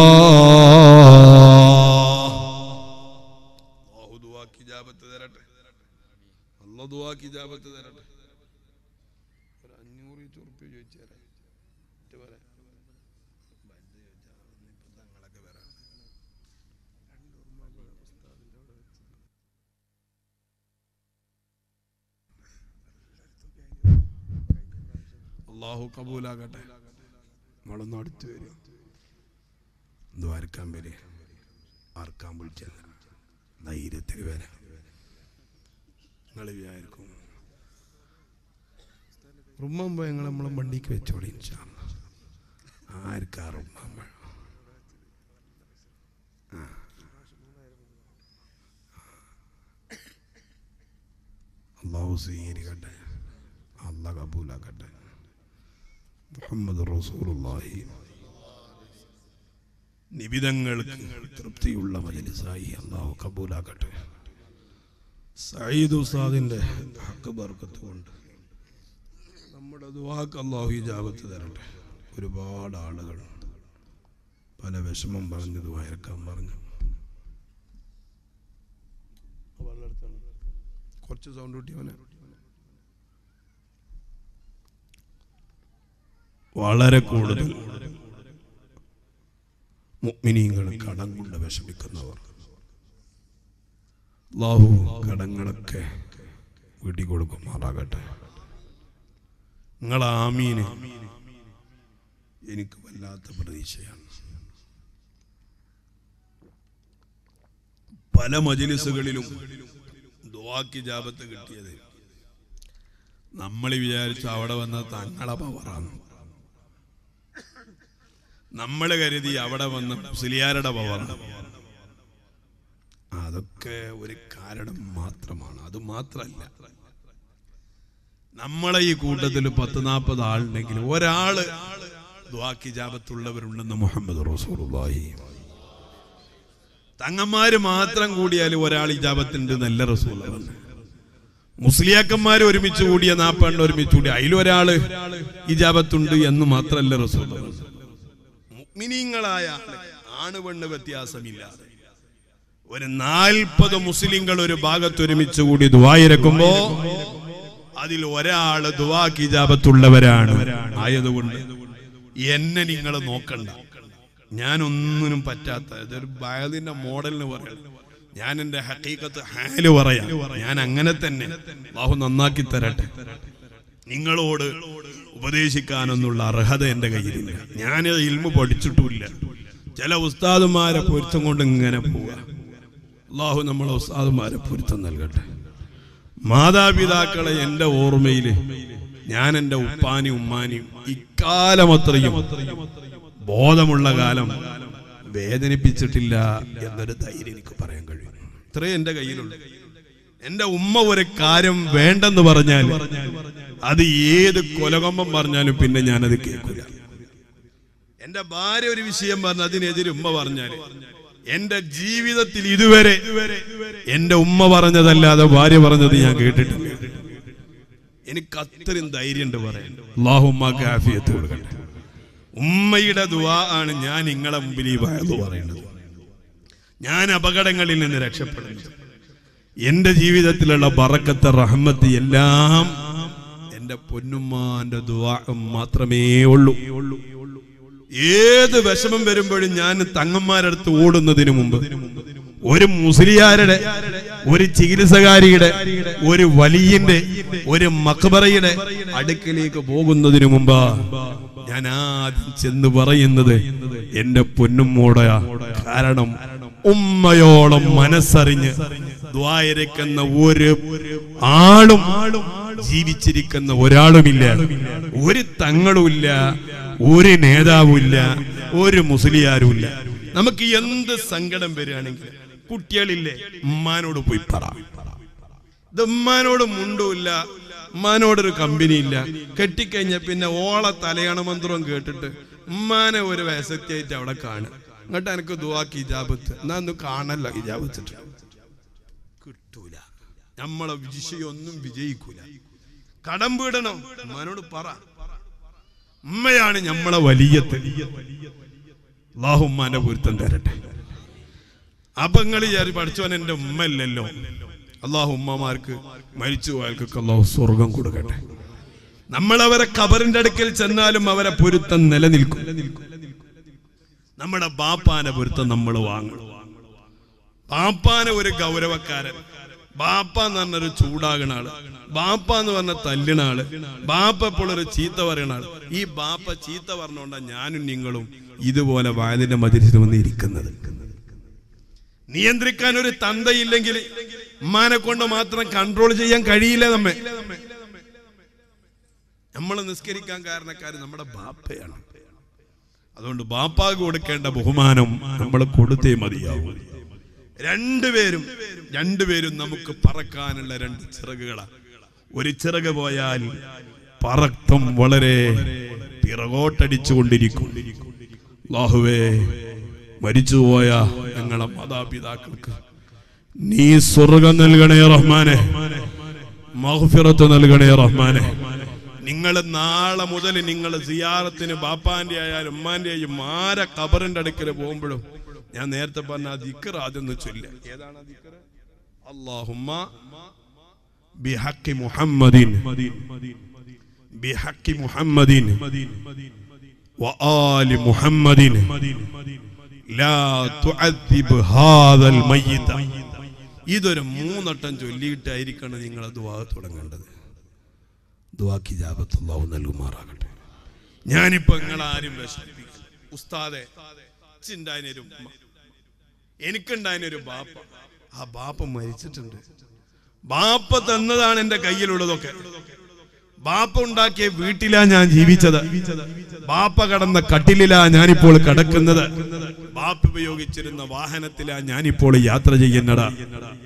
ദുആക്ക് ഇജാബത്ത് തരട്ടെ. അല്ലാഹ് ദുആക്ക് ഇജാബത്ത് തരട്ടെ. ഒരു അഞ്ഞൂറ് ഉറുപ്പിക ചോദിച്ചേരാ അല്ലാഹു കബൂലാകട്ടെ. നമ്മളൊന്ന് അടുത്ത് വരും, ദ്വാരക്കാൻ വരെ ആർക്കാൻ വിളിച്ചത് ധൈര്യത്തിൽ വരാം. നിങ്ങൾ വിചാരിക്കും റുമ്മാമ്പ ഞങ്ങൾ നമ്മളെ വണ്ടിക്ക് വെച്ചോളി. ആർക്കാ റുമ്മാമ്പ? അല്ലാഹു സ്വീകരിക്കട്ടെ, അല്ലാഹ് കബൂലാക്കട്ടെ. മുഹമ്മദ് റസൂലുള്ളാഹി നിബിധങ്ങൾക്ക് തൃപ്തിയുള്ള മജ്‌ലിസായി അല്ലാഹു കബൂലാക്കട്ടെ. സഈദ് ഉസ്താദിന്റെ ഹക്ക് ബർക്കത്ത് കൊണ്ട് നമ്മുടെ ദുആക്ക് അല്ലാഹു ഇജാബത്ത് തരട്ടെ. ഒരുപാട് ആളുകൾ പല വിഷമം പറഞ്ഞു ദുആ ഇറക്കാൻ പറഞ്ഞു. കുറച്ച് സൗണ്ട് കൂട്ടിയോനെ. വളരെ കൂടുതൽ മുഅ്മിനീങ്ങൾ കടം കൊണ്ട് വിഷമിക്കുന്നവർ, അല്ലാഹു കടങ്ങളൊക്കെ വീട്ടി കൊടുക്കുമാറാകട്ടെ. നിങ്ങൾ ആമീൻ. എനിക്ക് വല്ലാത്ത പ്രതീക്ഷയാണ്. പല മജ്‌ലിസുകളിലും ദുആക്ക് ഇജാബത്ത് കിട്ടിയത് നമ്മൾ വിചാരിച്ചു അവിടെ വന്ന തങ്ങളെ പവറാണ്. നമ്മൾ കരുതി അവിടെ വന്ന മുസ്ലിയാരുടെ പവറാണ്. അതൊക്കെ ഒരു കാരണം മാത്രമാണ്. അത് മാത്രമല്ല, നമ്മളെ ഈ കൂട്ടത്തിൽ പത്ത് നാൽപ്പത് ആളുണ്ടെങ്കിൽ ഒരാള് ദുആക്ക് ഇജാബത്തുള്ളവരുണ്ടെന്ന് മുഹമ്മദ് റസൂലുള്ളാഹി. തങ്ങന്മാര് മാത്രം കൂടിയാൽ ഒരാൾ ഇജാബത്തുണ്ട് നല്ല റസൂൽ പറഞ്ഞു. മുസ്ലിയാക്കന്മാര് ഒരുമിച്ച് കൂടിയ നാപ്പെണ്ണം ഒരുമിച്ച് കൂടി അതിലൊരാള് ഇജാബത്തുണ്ട് എന്ന് മാത്രല്ല റസൂൽ പറഞ്ഞു. മുഅ്മിനീങ്ങളായ ആണ് പെണ്ണ് വ്യത്യാസമില്ലാതെ ഒരു നാൽപ്പത് മുസ്ലിങ്ങൾ ഒരു ഭാഗത്ത് ഒരുമിച്ച് കൂടി ദുആയിരക്കുമ്പോ അതിൽ ഒരാള് ദുആക്ക് ഇജാബത്തുള്ളവരാണ്. ആയതുകൊണ്ട് എന്നെ നിങ്ങൾ നോക്കണ്ട, ഞാനൊന്നിനും പറ്റാത്ത ഇതൊരു ബയലിന്റെ മോഡലിന് പറയാം. ഞാൻ എന്റെ ഹഖീഖത്ത് ഹാല് പറയാം. ഞാൻ അങ്ങനെ തന്നെ അല്ലാഹു നന്നാക്കി തരട്ടെ. നിങ്ങളോട് ഉപദേശിക്കാനൊന്നുള്ള അർഹത എന്റെ കയ്യിലില്ല. ഞാൻ ഇൽമു പഠിച്ചിട്ടുമില്ല. ചില ഉസ്താദുമാരെ പൊരുത്തം കൊണ്ട് ഇങ്ങനെ പോവുക. അല്ലാഹു നമ്മളെ ഉസ്താദുമാരെ പൊരുത്തം നൽകട്ടെ. മാതാപിതാക്കളെ എന്റെ ഓർമ്മയില് ഞാൻ എന്റെ ഉപ്പാനും ഉമ്മാനും ഇക്കാലം അത്രയും ബോധമുള്ള കാലം വേദനിപ്പിച്ചിട്ടില്ല എന്നൊരു ധൈര്യം എനിക്ക് പറയാൻ കഴിയും. ഇത്രയും എന്റെ കയ്യിലുണ്ട്. എന്റെ ഉമ്മ ഒരു കാര്യം വേണ്ടെന്ന് പറഞ്ഞാൽ അത് ഏത് കൊലകൊമ്പം പറഞ്ഞാലും പിന്നെ ഞാനത് കേൾക്കില്ല. എന്റെ ഭാര്യ ഒരു വിഷയം പറഞ്ഞ അതിനെതിരെ ഉമ്മ പറഞ്ഞാല് എന്റെ ജീവിതത്തിൽ ഇതുവരെ എന്റെ ഉമ്മ പറഞ്ഞതല്ലാതെ ഭാര്യ പറഞ്ഞത് ഞാൻ കേട്ടിട്ടില്ല. എനിക്ക് അത്രയും ധൈര്യമുണ്ട് പറയാൻ. അല്ലാഹു ഉമ്മാക്ക് ആഫിയത്ത് കൊടുക്കട്ടെ. ഉമ്മയുടെ ദുആ ആണ് ഞാൻ നിങ്ങളെ മുമ്പിൽ ഈ വഅദ് പറയുന്നത്. ഞാൻ അപകടങ്ങളിൽ നിന്ന് രക്ഷപ്പെടുന്നത് എന്റെ ജീവിതത്തിലുള്ള ബറക്കത്ത് റഹ്മത്ത് എല്ലാം എന്റെ പൊന്നുമ്മാന്റെ ദുആ മാത്രമേ ഉള്ളൂ. ഏത് വിഷമം വരുമ്പോഴും ഞാൻ തങ്ങന്മാരടുത്ത് ഓടുന്നതിന് മുമ്പ് ഒരു മുസ്ലിയാരുടെ, ഒരു ചികിത്സകാരിയുടെ, ഒരു വലിയന്റെ, ഒരു മഖബറയുടെ അടുക്കലേക്ക് പോകുന്നതിന് മുമ്പ് ഞാൻ ആദ്യം ചെന്ന് പറയുന്നത് എന്റെ പൊന്നുമ്മോടയാ. കാരണം ഉമ്മയോളം മനസ്സറിഞ്ഞ് ദ്വായരക്കുന്ന ഒരു ആളും ജീവിച്ചിരിക്കുന്ന ഒരാളുമില്ല, ഒരു തങ്ങളുമില്ല, ഒരു നേതാവുമില്ല, ഒരു മുസ്ലിയാരുമില്ല. നമുക്ക് എന്ത് സങ്കടം വരികയാണെങ്കിൽ കുട്ടികളില്ലേ, ഉമ്മാനോട് പോയി പറ. ഇത് ഉമ്മാനോട് മുണ്ടുമില്ല, ഉമ്മാനോടൊരു കമ്പനി ഇല്ല. കെട്ടിക്കഴിഞ്ഞ പിന്നെ ഓള തലയാണ മന്ത്രം കേട്ടിട്ട് ഉമ്മാനെ ഒരു വയസ്സെത്തിയായിട്ട് അവിടെ കാണുക. എന്നിട്ട് എനിക്ക് ദുആക്ക് ഇജാബത്ത് എന്നാ ഒന്നും കാണല്ല. ഇജാബത്തിട്ട് കിട്ടൂല. നമ്മളെ വിജയൊന്നും വിജയിക്കൂല. കടം വീടണം, ഉമ്മാനോട് പറ. ഉമ്മയാണ് നമ്മളെ വലിയത്ത്. അല്ലാഹു ഉമ്മാന്റെ പൊരുത്തം തരട്ടെ. അപ്പൊ നിങ്ങൾ വിചാരിച്ച് പഠിച്ചവൻ എന്റെ ഉമ്മ അല്ലല്ലോ. അല്ലാഹു ഉമ്മമാർക്ക് മരിച്ചു പോയാൽക്കൊക്കെ അല്ലാഹു സ്വർഗം കൊടുക്കട്ടെ. നമ്മളവരെ ഖബറിന്റെ അടുക്കൽ ചെന്നാലും അവരെ പൊരുത്തം നിലനിൽക്കും. നമ്മുടെ ബാപ്പാനെ പൊരുത്തം നമ്മൾ വാങ്ങും. ബാപ്പാനെ ഒരു ഗൗരവക്കാരൻ, ബാപ്പ എന്ന് പറഞ്ഞൊരു ചൂടാകണ ആള്, ബാപ്പ എന്ന് പറഞ്ഞ തല്ലിണ ആള്, ബാപ്പ ഇപ്പോൾ ഒരു ചീത്ത പറയണ ആള്. ഈ ബാപ്പ ചീത്ത പറഞ്ഞോണ്ടാ ഞാനും നിങ്ങളും ഇതുപോലെ വയലിന്റെ മജിലിസിൽ വന്ന് ഇരിക്കുന്നത്. നിയന്ത്രിക്കാൻ ഒരു തന്തയില്ലെങ്കിൽ ഉമ്മാനെ കൊണ്ട് മാത്രം കൺട്രോൾ ചെയ്യാൻ കഴിയില്ല. നമ്മെ നമ്മൾ നിസ്കരിക്കാൻ കാരണക്കാര് നമ്മുടെ ബാപ്പയാണ്. അതുകൊണ്ട് ബാപ്പാക്ക് കൊടുക്കേണ്ട ബഹുമാനം നമ്മൾ കൊടുത്തേ മതിയാവും. രണ്ടുപേരും രണ്ടുപേരും നമുക്ക് പറക്കാനുള്ള രണ്ട് ചിറകുകളാണ്. ഒരു ചിറക് പോയാൽ പറക്കം വളരെ പിറകോട്ടടിച്ചു കൊണ്ടിരിക്കും. അല്ലാഹുവേ, മരിച്ചുപോയ ഞങ്ങളെ മാതാപിതാക്കൾക്ക് നീ സ്വർഗം നൽകണേ റഹ്മാനെ, മഗ്ഫിറത്ത് നൽകണേ റഹ്മാനെ. നിങ്ങൾ നാളെ മുതൽ നിങ്ങൾ സിയാറത്തിന് ബാപ്പാന്റെ ആയാലും ഉമ്മാന്റെ ആയും ആരെ ഖബറിന്റെ അടുക്കൽ പോകുമ്പോഴും ഞാൻ നേരത്തെ പറഞ്ഞ ദിക്ർ ആദ്യം ചൊല്ല. ഏതാണ് ദിക്ർ? അല്ലാഹുമ്മ ബിഹഖി മുഹമ്മദിൻ ബിഹഖി മുഹമ്മദിൻ വആലി മുഹമ്മദിൻ ലാ തുഅദ്ദിബ് ഹാദൽ മയ്യിത. ഇതൊരു മൂന്നട്ടം ചൊല്ലിയിട്ടായിരിക്കണം നിങ്ങൾ ദുആ തുടങ്ങേണ്ടത്. ദുആക്ക് ഇജാബത്ത് അല്ലാഹു നൽകുമാറാകട്ടെ. ഞാനിപ്പോ നിങ്ങളാരും വിഷമിപ്പിക്കും. ഉസ്താദെ, ചിണ്ടായനൊരു ഉമ്മ, എനിക്കുണ്ടായനൊരു ബാപ്പ. ആ ബാപ്പ മരിച്ചിട്ടുണ്ട്. ബാപ്പ തന്നതാണ് എന്റെ കയ്യിലുള്ളതൊക്കെ. ബാപ്പ ഉണ്ടാക്കിയ വീട്ടിലാ ഞാൻ ജീവിച്ചത്. ബാപ്പ കടന്ന കട്ടിലിലാ ഞാനിപ്പോൾ കിടക്കുന്നത്. ബാപ്പ ഉപയോഗിച്ചിരുന്ന വാഹനത്തിലാ ഞാനിപ്പോൾ യാത്ര ചെയ്യുന്നതാ.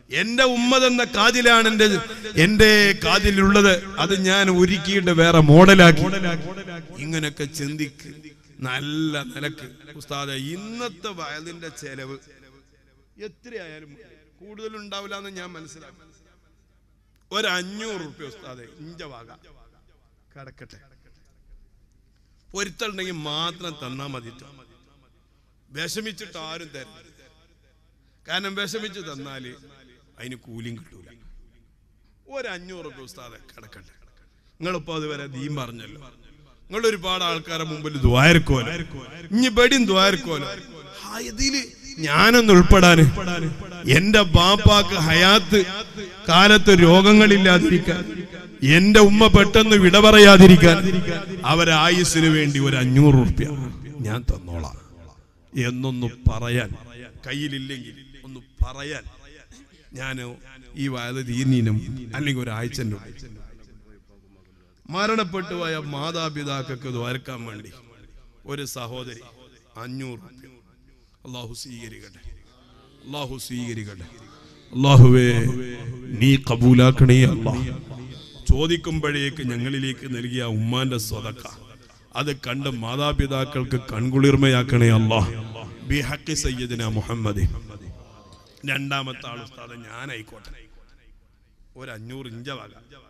എന്റെ ഉമ്മതെന്ന കാതിലാണ് എന്റെ എന്റെ കാതിലുള്ളത്. അത് ഞാൻ ഒരുക്കിയിട്ട് വേറെ മോഡലാക്കി. ഇങ്ങനെയൊക്കെ ചിന്തിക്ക് നല്ല നിലക്ക്. ഉസ്താദെ, ഇന്നത്തെ വയലിന്റെ ചെലവ് എത്രയായാലും കൂടുതലുണ്ടാവില്ല എന്ന് ഞാൻ മനസ്സിലാക്കി. ഒരു അഞ്ഞൂറ് റുപ്യ ഉസ്താദെ ഇഞ്ച വാക കിടക്കട്ടെ, പൊരുത്തുണ്ടെങ്കിൽ മാത്രം തന്നാ മതി. വിഷമിച്ചിട്ട് ആരും തരും. കാരണം വിഷമിച്ച് തന്നാല് അതിന് കൂലിയും കിട്ടൂല. ഒരു അഞ്ഞൂറ് റുപ്യ ഉസ്താദെ കിടക്കട്ടെ. നിങ്ങളിപ്പോ അതുവരെ ദീൻ പറഞ്ഞല്ലോ. നിങ്ങൾ ഒരുപാട് ആൾക്കാരെ മുമ്പിൽ ദ്വാരക്കോലോ, ഇനി ബടിയും ദ്വാരക്കോലോ. ഇതില് ഞാനൊന്ന് ഉൾപ്പെടാന്, എന്റെ ബാപ്പാക്ക് ഹയാത്ത് കാലത്ത് രോഗങ്ങളില്ലാതിരിക്കാൻ, എന്റെ ഉമ്മ പെട്ടെന്ന് വിട പറയാതിരിക്കാൻ, അവരെ ആയുസ്സിന് വേണ്ടി ഒരു അഞ്ഞൂറ് റുപ്യ ഞാൻ തന്നോളാം എന്നൊന്ന് പറയാൻ കയ്യിലില്ലെങ്കിൽ ഒന്ന് പറയാൻ ഞാൻ ഈ വയത് തീർന്നീനും അല്ലെങ്കിൽ ഒരാഴ്ചൻ്റെ മരണപ്പെട്ടു പോയ മാതാപിതാക്കൾക്ക് ദ്വാരക്കാൻ വേണ്ടി ഒരു സഹോദരി അഞ്ഞൂറ് റുപ്യ. അള്ളാഹു സ്വീകരിക്കട്ടെ, അള്ളാഹു സ്വീകരിക്കട്ടെ. അള്ളാഹുവേ, നീ കബൂലാക്കണേ അല്ലാഹ്. ചോദിക്കുമ്പോഴേക്ക് ഞങ്ങളിലേക്ക് നൽകിയ ഉമ്മാന്റെ സ്വതക്ക അത് കണ്ട് മാതാപിതാക്കൾക്ക് കൺകുളിർമയാക്കണേ അല്ലാഹ്. ബിഹഖി സയ്യിദിന മുഹമ്മദ്. രണ്ടാമത്തെ ആൾ ഉസ്താദ് ഞാനായിക്കോട്ടെ, ഒരു അഞ്ഞൂറ് ഇഞ്ച വാക.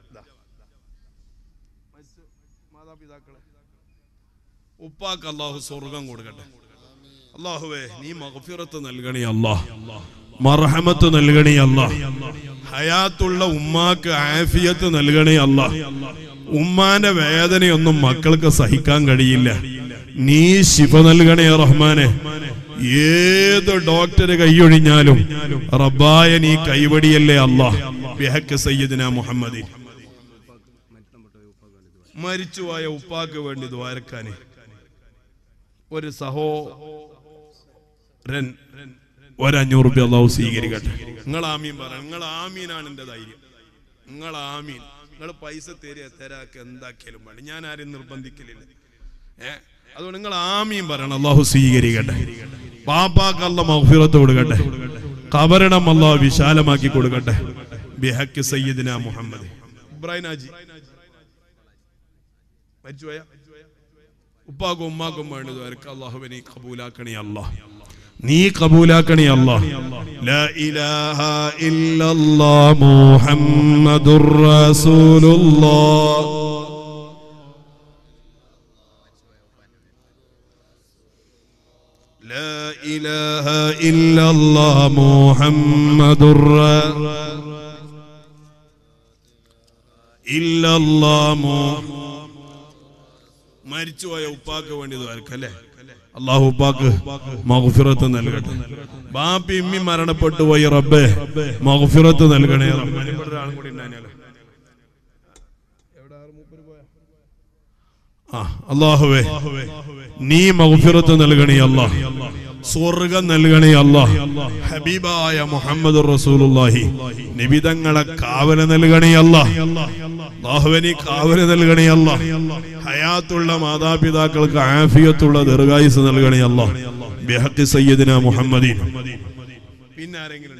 മാതാപിതാക്കളെ ഉപ്പാക്ക് അള്ളാഹു സ്വർഗം കൊടുക്കട്ടെ. അള്ളാഹുവേ, നീ മഗ്ഫിറത്ത് നൽകണേ അല്ലാഹ്, മർഹമത്ത് നൽകണേ അല്ലാഹ്. ഹയാത്തുള്ള ഉമ്മാക്ക് ആഫിയത്ത് നൽകണേ അല്ലാഹ്. ഉമ്മാന്റെ വേദനയൊന്നും മക്കൾക്ക് സഹിക്കാൻ കഴിയില്ല. നീ ശിഫ നൽകണേ റഹ്മാനെ. ഏത് ഡോക്ടർ കൈയൊഴിഞ്ഞാലും റബ്ബായ നീ കൈവടിയല്ലേ അല്ലാഹ്. ബിഹഖ് സയ്യിദിന മുഹമ്മദ്. മരിച്ചുപോയ ഉപ്പാക്ക് വേണ്ടി ദ്വാരക്കാനെ ഒരു സഹോദരൻ ഒരഞ്ഞൂറ് റുപ്യ അള്ളാഹു സ്വീകരിക്കട്ടെ. നിങ്ങൾ ആമീൻ പറ. നിങ്ങൾ ആമീനാണ് എന്റെ ധൈര്യം. നിങ്ങൾ ആമീൻ. നിങ്ങൾ പൈസ തരിക തരാക്ക് എന്താക്കിയാലും വേണം, ഞാൻ ആരും നിർബന്ധിക്കലില്ല. ഏഹ് അതുകൊണ്ട് നിങ്ങൾ ആമീൻ പറയണം. അള്ളാഹു സ്വീകരിക്കട്ടെ. പാപ്പാക്ക് അല്ലാഹ് മഗ്ഫിറത്ത് കൊടുക്കട്ടെ. ഖബറിടം അല്ലാഹു വിശാലമാക്കി കൊടുക്കട്ടെ. ബിഹഖ് സയ്യിദിന മുഹമ്മദ്. ഇബ്രാഹിം ഹാജി മരിച്ചുപോയ ഉപ്പാക്കും ഉമ്മാക്കും വേണ്ടി ദ്വാരക്ക. അല്ലാഹുവേ, നീ കബൂലാക്കണേ അല്ലാഹ്, നീ കബൂലാക്കണേ അല്ലാഹ്. ലാ ഇലാഹ ഇല്ലല്ലാഹ് മുഹമ്മദുർ റസൂലുള്ളാഹ്. ലാ ഇലാഹ ഇല്ലല്ലാഹ് മുഹമ്മദുർ ഇല്ലല്ലാഹ്. മരിച്ചുപോയ ഉപ്പാക്ക് വേണ്ടി ദ്വാരക്കല്ലേ. അല്ലാഹു ഉപ്പാക്ക് മഗ്ഫിറത്ത് നൽകട്ടെ. ബാപ്പി ഇമ്മി മരണപ്പെട്ടു പോയി റബ്ബേ, മഗ്ഫിറത്ത് നൽകണേ. അല്ലാഹുവേ, നീ മഗ്ഫിറത്ത് നൽകണേ അല്ലാഹ്, സ്വർഗ്ഗം നൽകണേ അല്ലാഹ്. ഹബീബായ മുഹമ്മദ് റസൂലുള്ളാഹി നിബിതങ്ങളെ കാവല നൽകണേ അല്ലാഹ്. അല്ലാഹുവേ, നീ കാവല നൽകണേ അല്ലാഹ്. ഹയാത്തുള്ള മാതാപിതാക്കൾക്ക് ആഫിയത്തുള്ള ദീർഘായുസ് നൽകണേ അല്ലാഹ്. ബിഹഖി സയ്യിദിന മുഹമ്മദീൻ. പിന്നെ ആരെങ്കിലും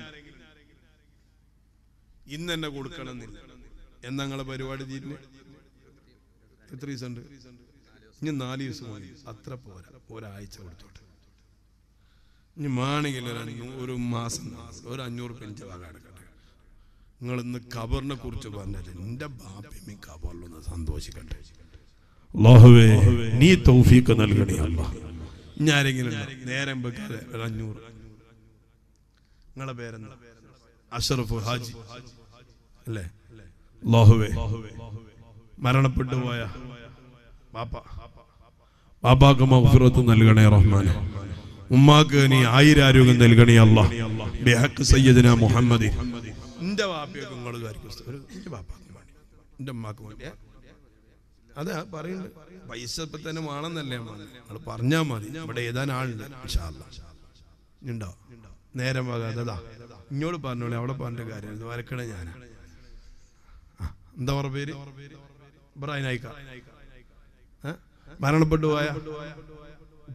ഇന്ന് തന്നെ കൊടുക്കണമെന്നില്ല. എന്നാ നിങ്ങളെ പരിപാടി തീരുന്നേ? എത്ര ദിവസം ഉണ്ട്? ഇനി നാല് ദിവസം മതി. അത്ര പോരാ, ഒരാഴ്ച കൊടുത്തോട്ടെ. ഇനി മാണെങ്കിൽ ഒരു മാസം ഒരു അഞ്ഞൂറ് പെഞ്ച് വാങ്ങാൻ എടുക്കട്ടെ. നിങ്ങൾ ഇന്ന് ഖബറിനെ കുറിച്ച് പറഞ്ഞത് എന്റെ ബാപ്പി ഖബറിലൊന്ന് സന്തോഷിക്കട്ടെ. അല്ലാഹുവേ, നീ തൗഫീഖ് നൽകണേ അല്ലാഹ്. ഇനി ആരെങ്കിലും നേരം വെക്കാതെ ഒരു അഞ്ഞൂറ്. നിങ്ങളെ പേരെന്താ? അഷ്റഫ് ഹാജി അല്ലേ? അല്ലാഹുവേ, മരണപ്പെട്ടു പോയ ബാപ്പ ബാപ്പാക്ക് മഗ്ഫിറത്ത് നൽകണേ റഹ്മാനെ. ഉമ്മാക്ക് നീ ആയിരാരോഗ്യം നൽകണേ അല്ലാഹ്. ബിഹഖ് സയ്യിദിന മുഹമ്മദ്. എന്റെ ബാപ്പയൊക്കെ നിങ്ങൾ എന്റെ ബാപ്പാക്ക് വേണ്ടി, എന്റെ ഉമ്മാക്ക് വേണ്ടി. അതാ പറയുന്നത്. പൈസ ഇപ്പൊ തന്നെ വേണമെന്നല്ലേ നിങ്ങൾ പറഞ്ഞാൽ മതി. ഇവിടെ ഏതാൻ ആളുണ്ട് ഇൻഷാ അല്ലാഹ്. ഉണ്ടോ? നേരം വാകാതെ അതാ ഇങ്ങോട്ട് പറഞ്ഞോളെ. അവിടെ പറഞ്ഞ കാര്യം വരക്കണേ ഞാനാ. എന്താ പറ പേര്? ഇബ്രാഹിം നായിക്ക. മരണപ്പെട്ടു പോയ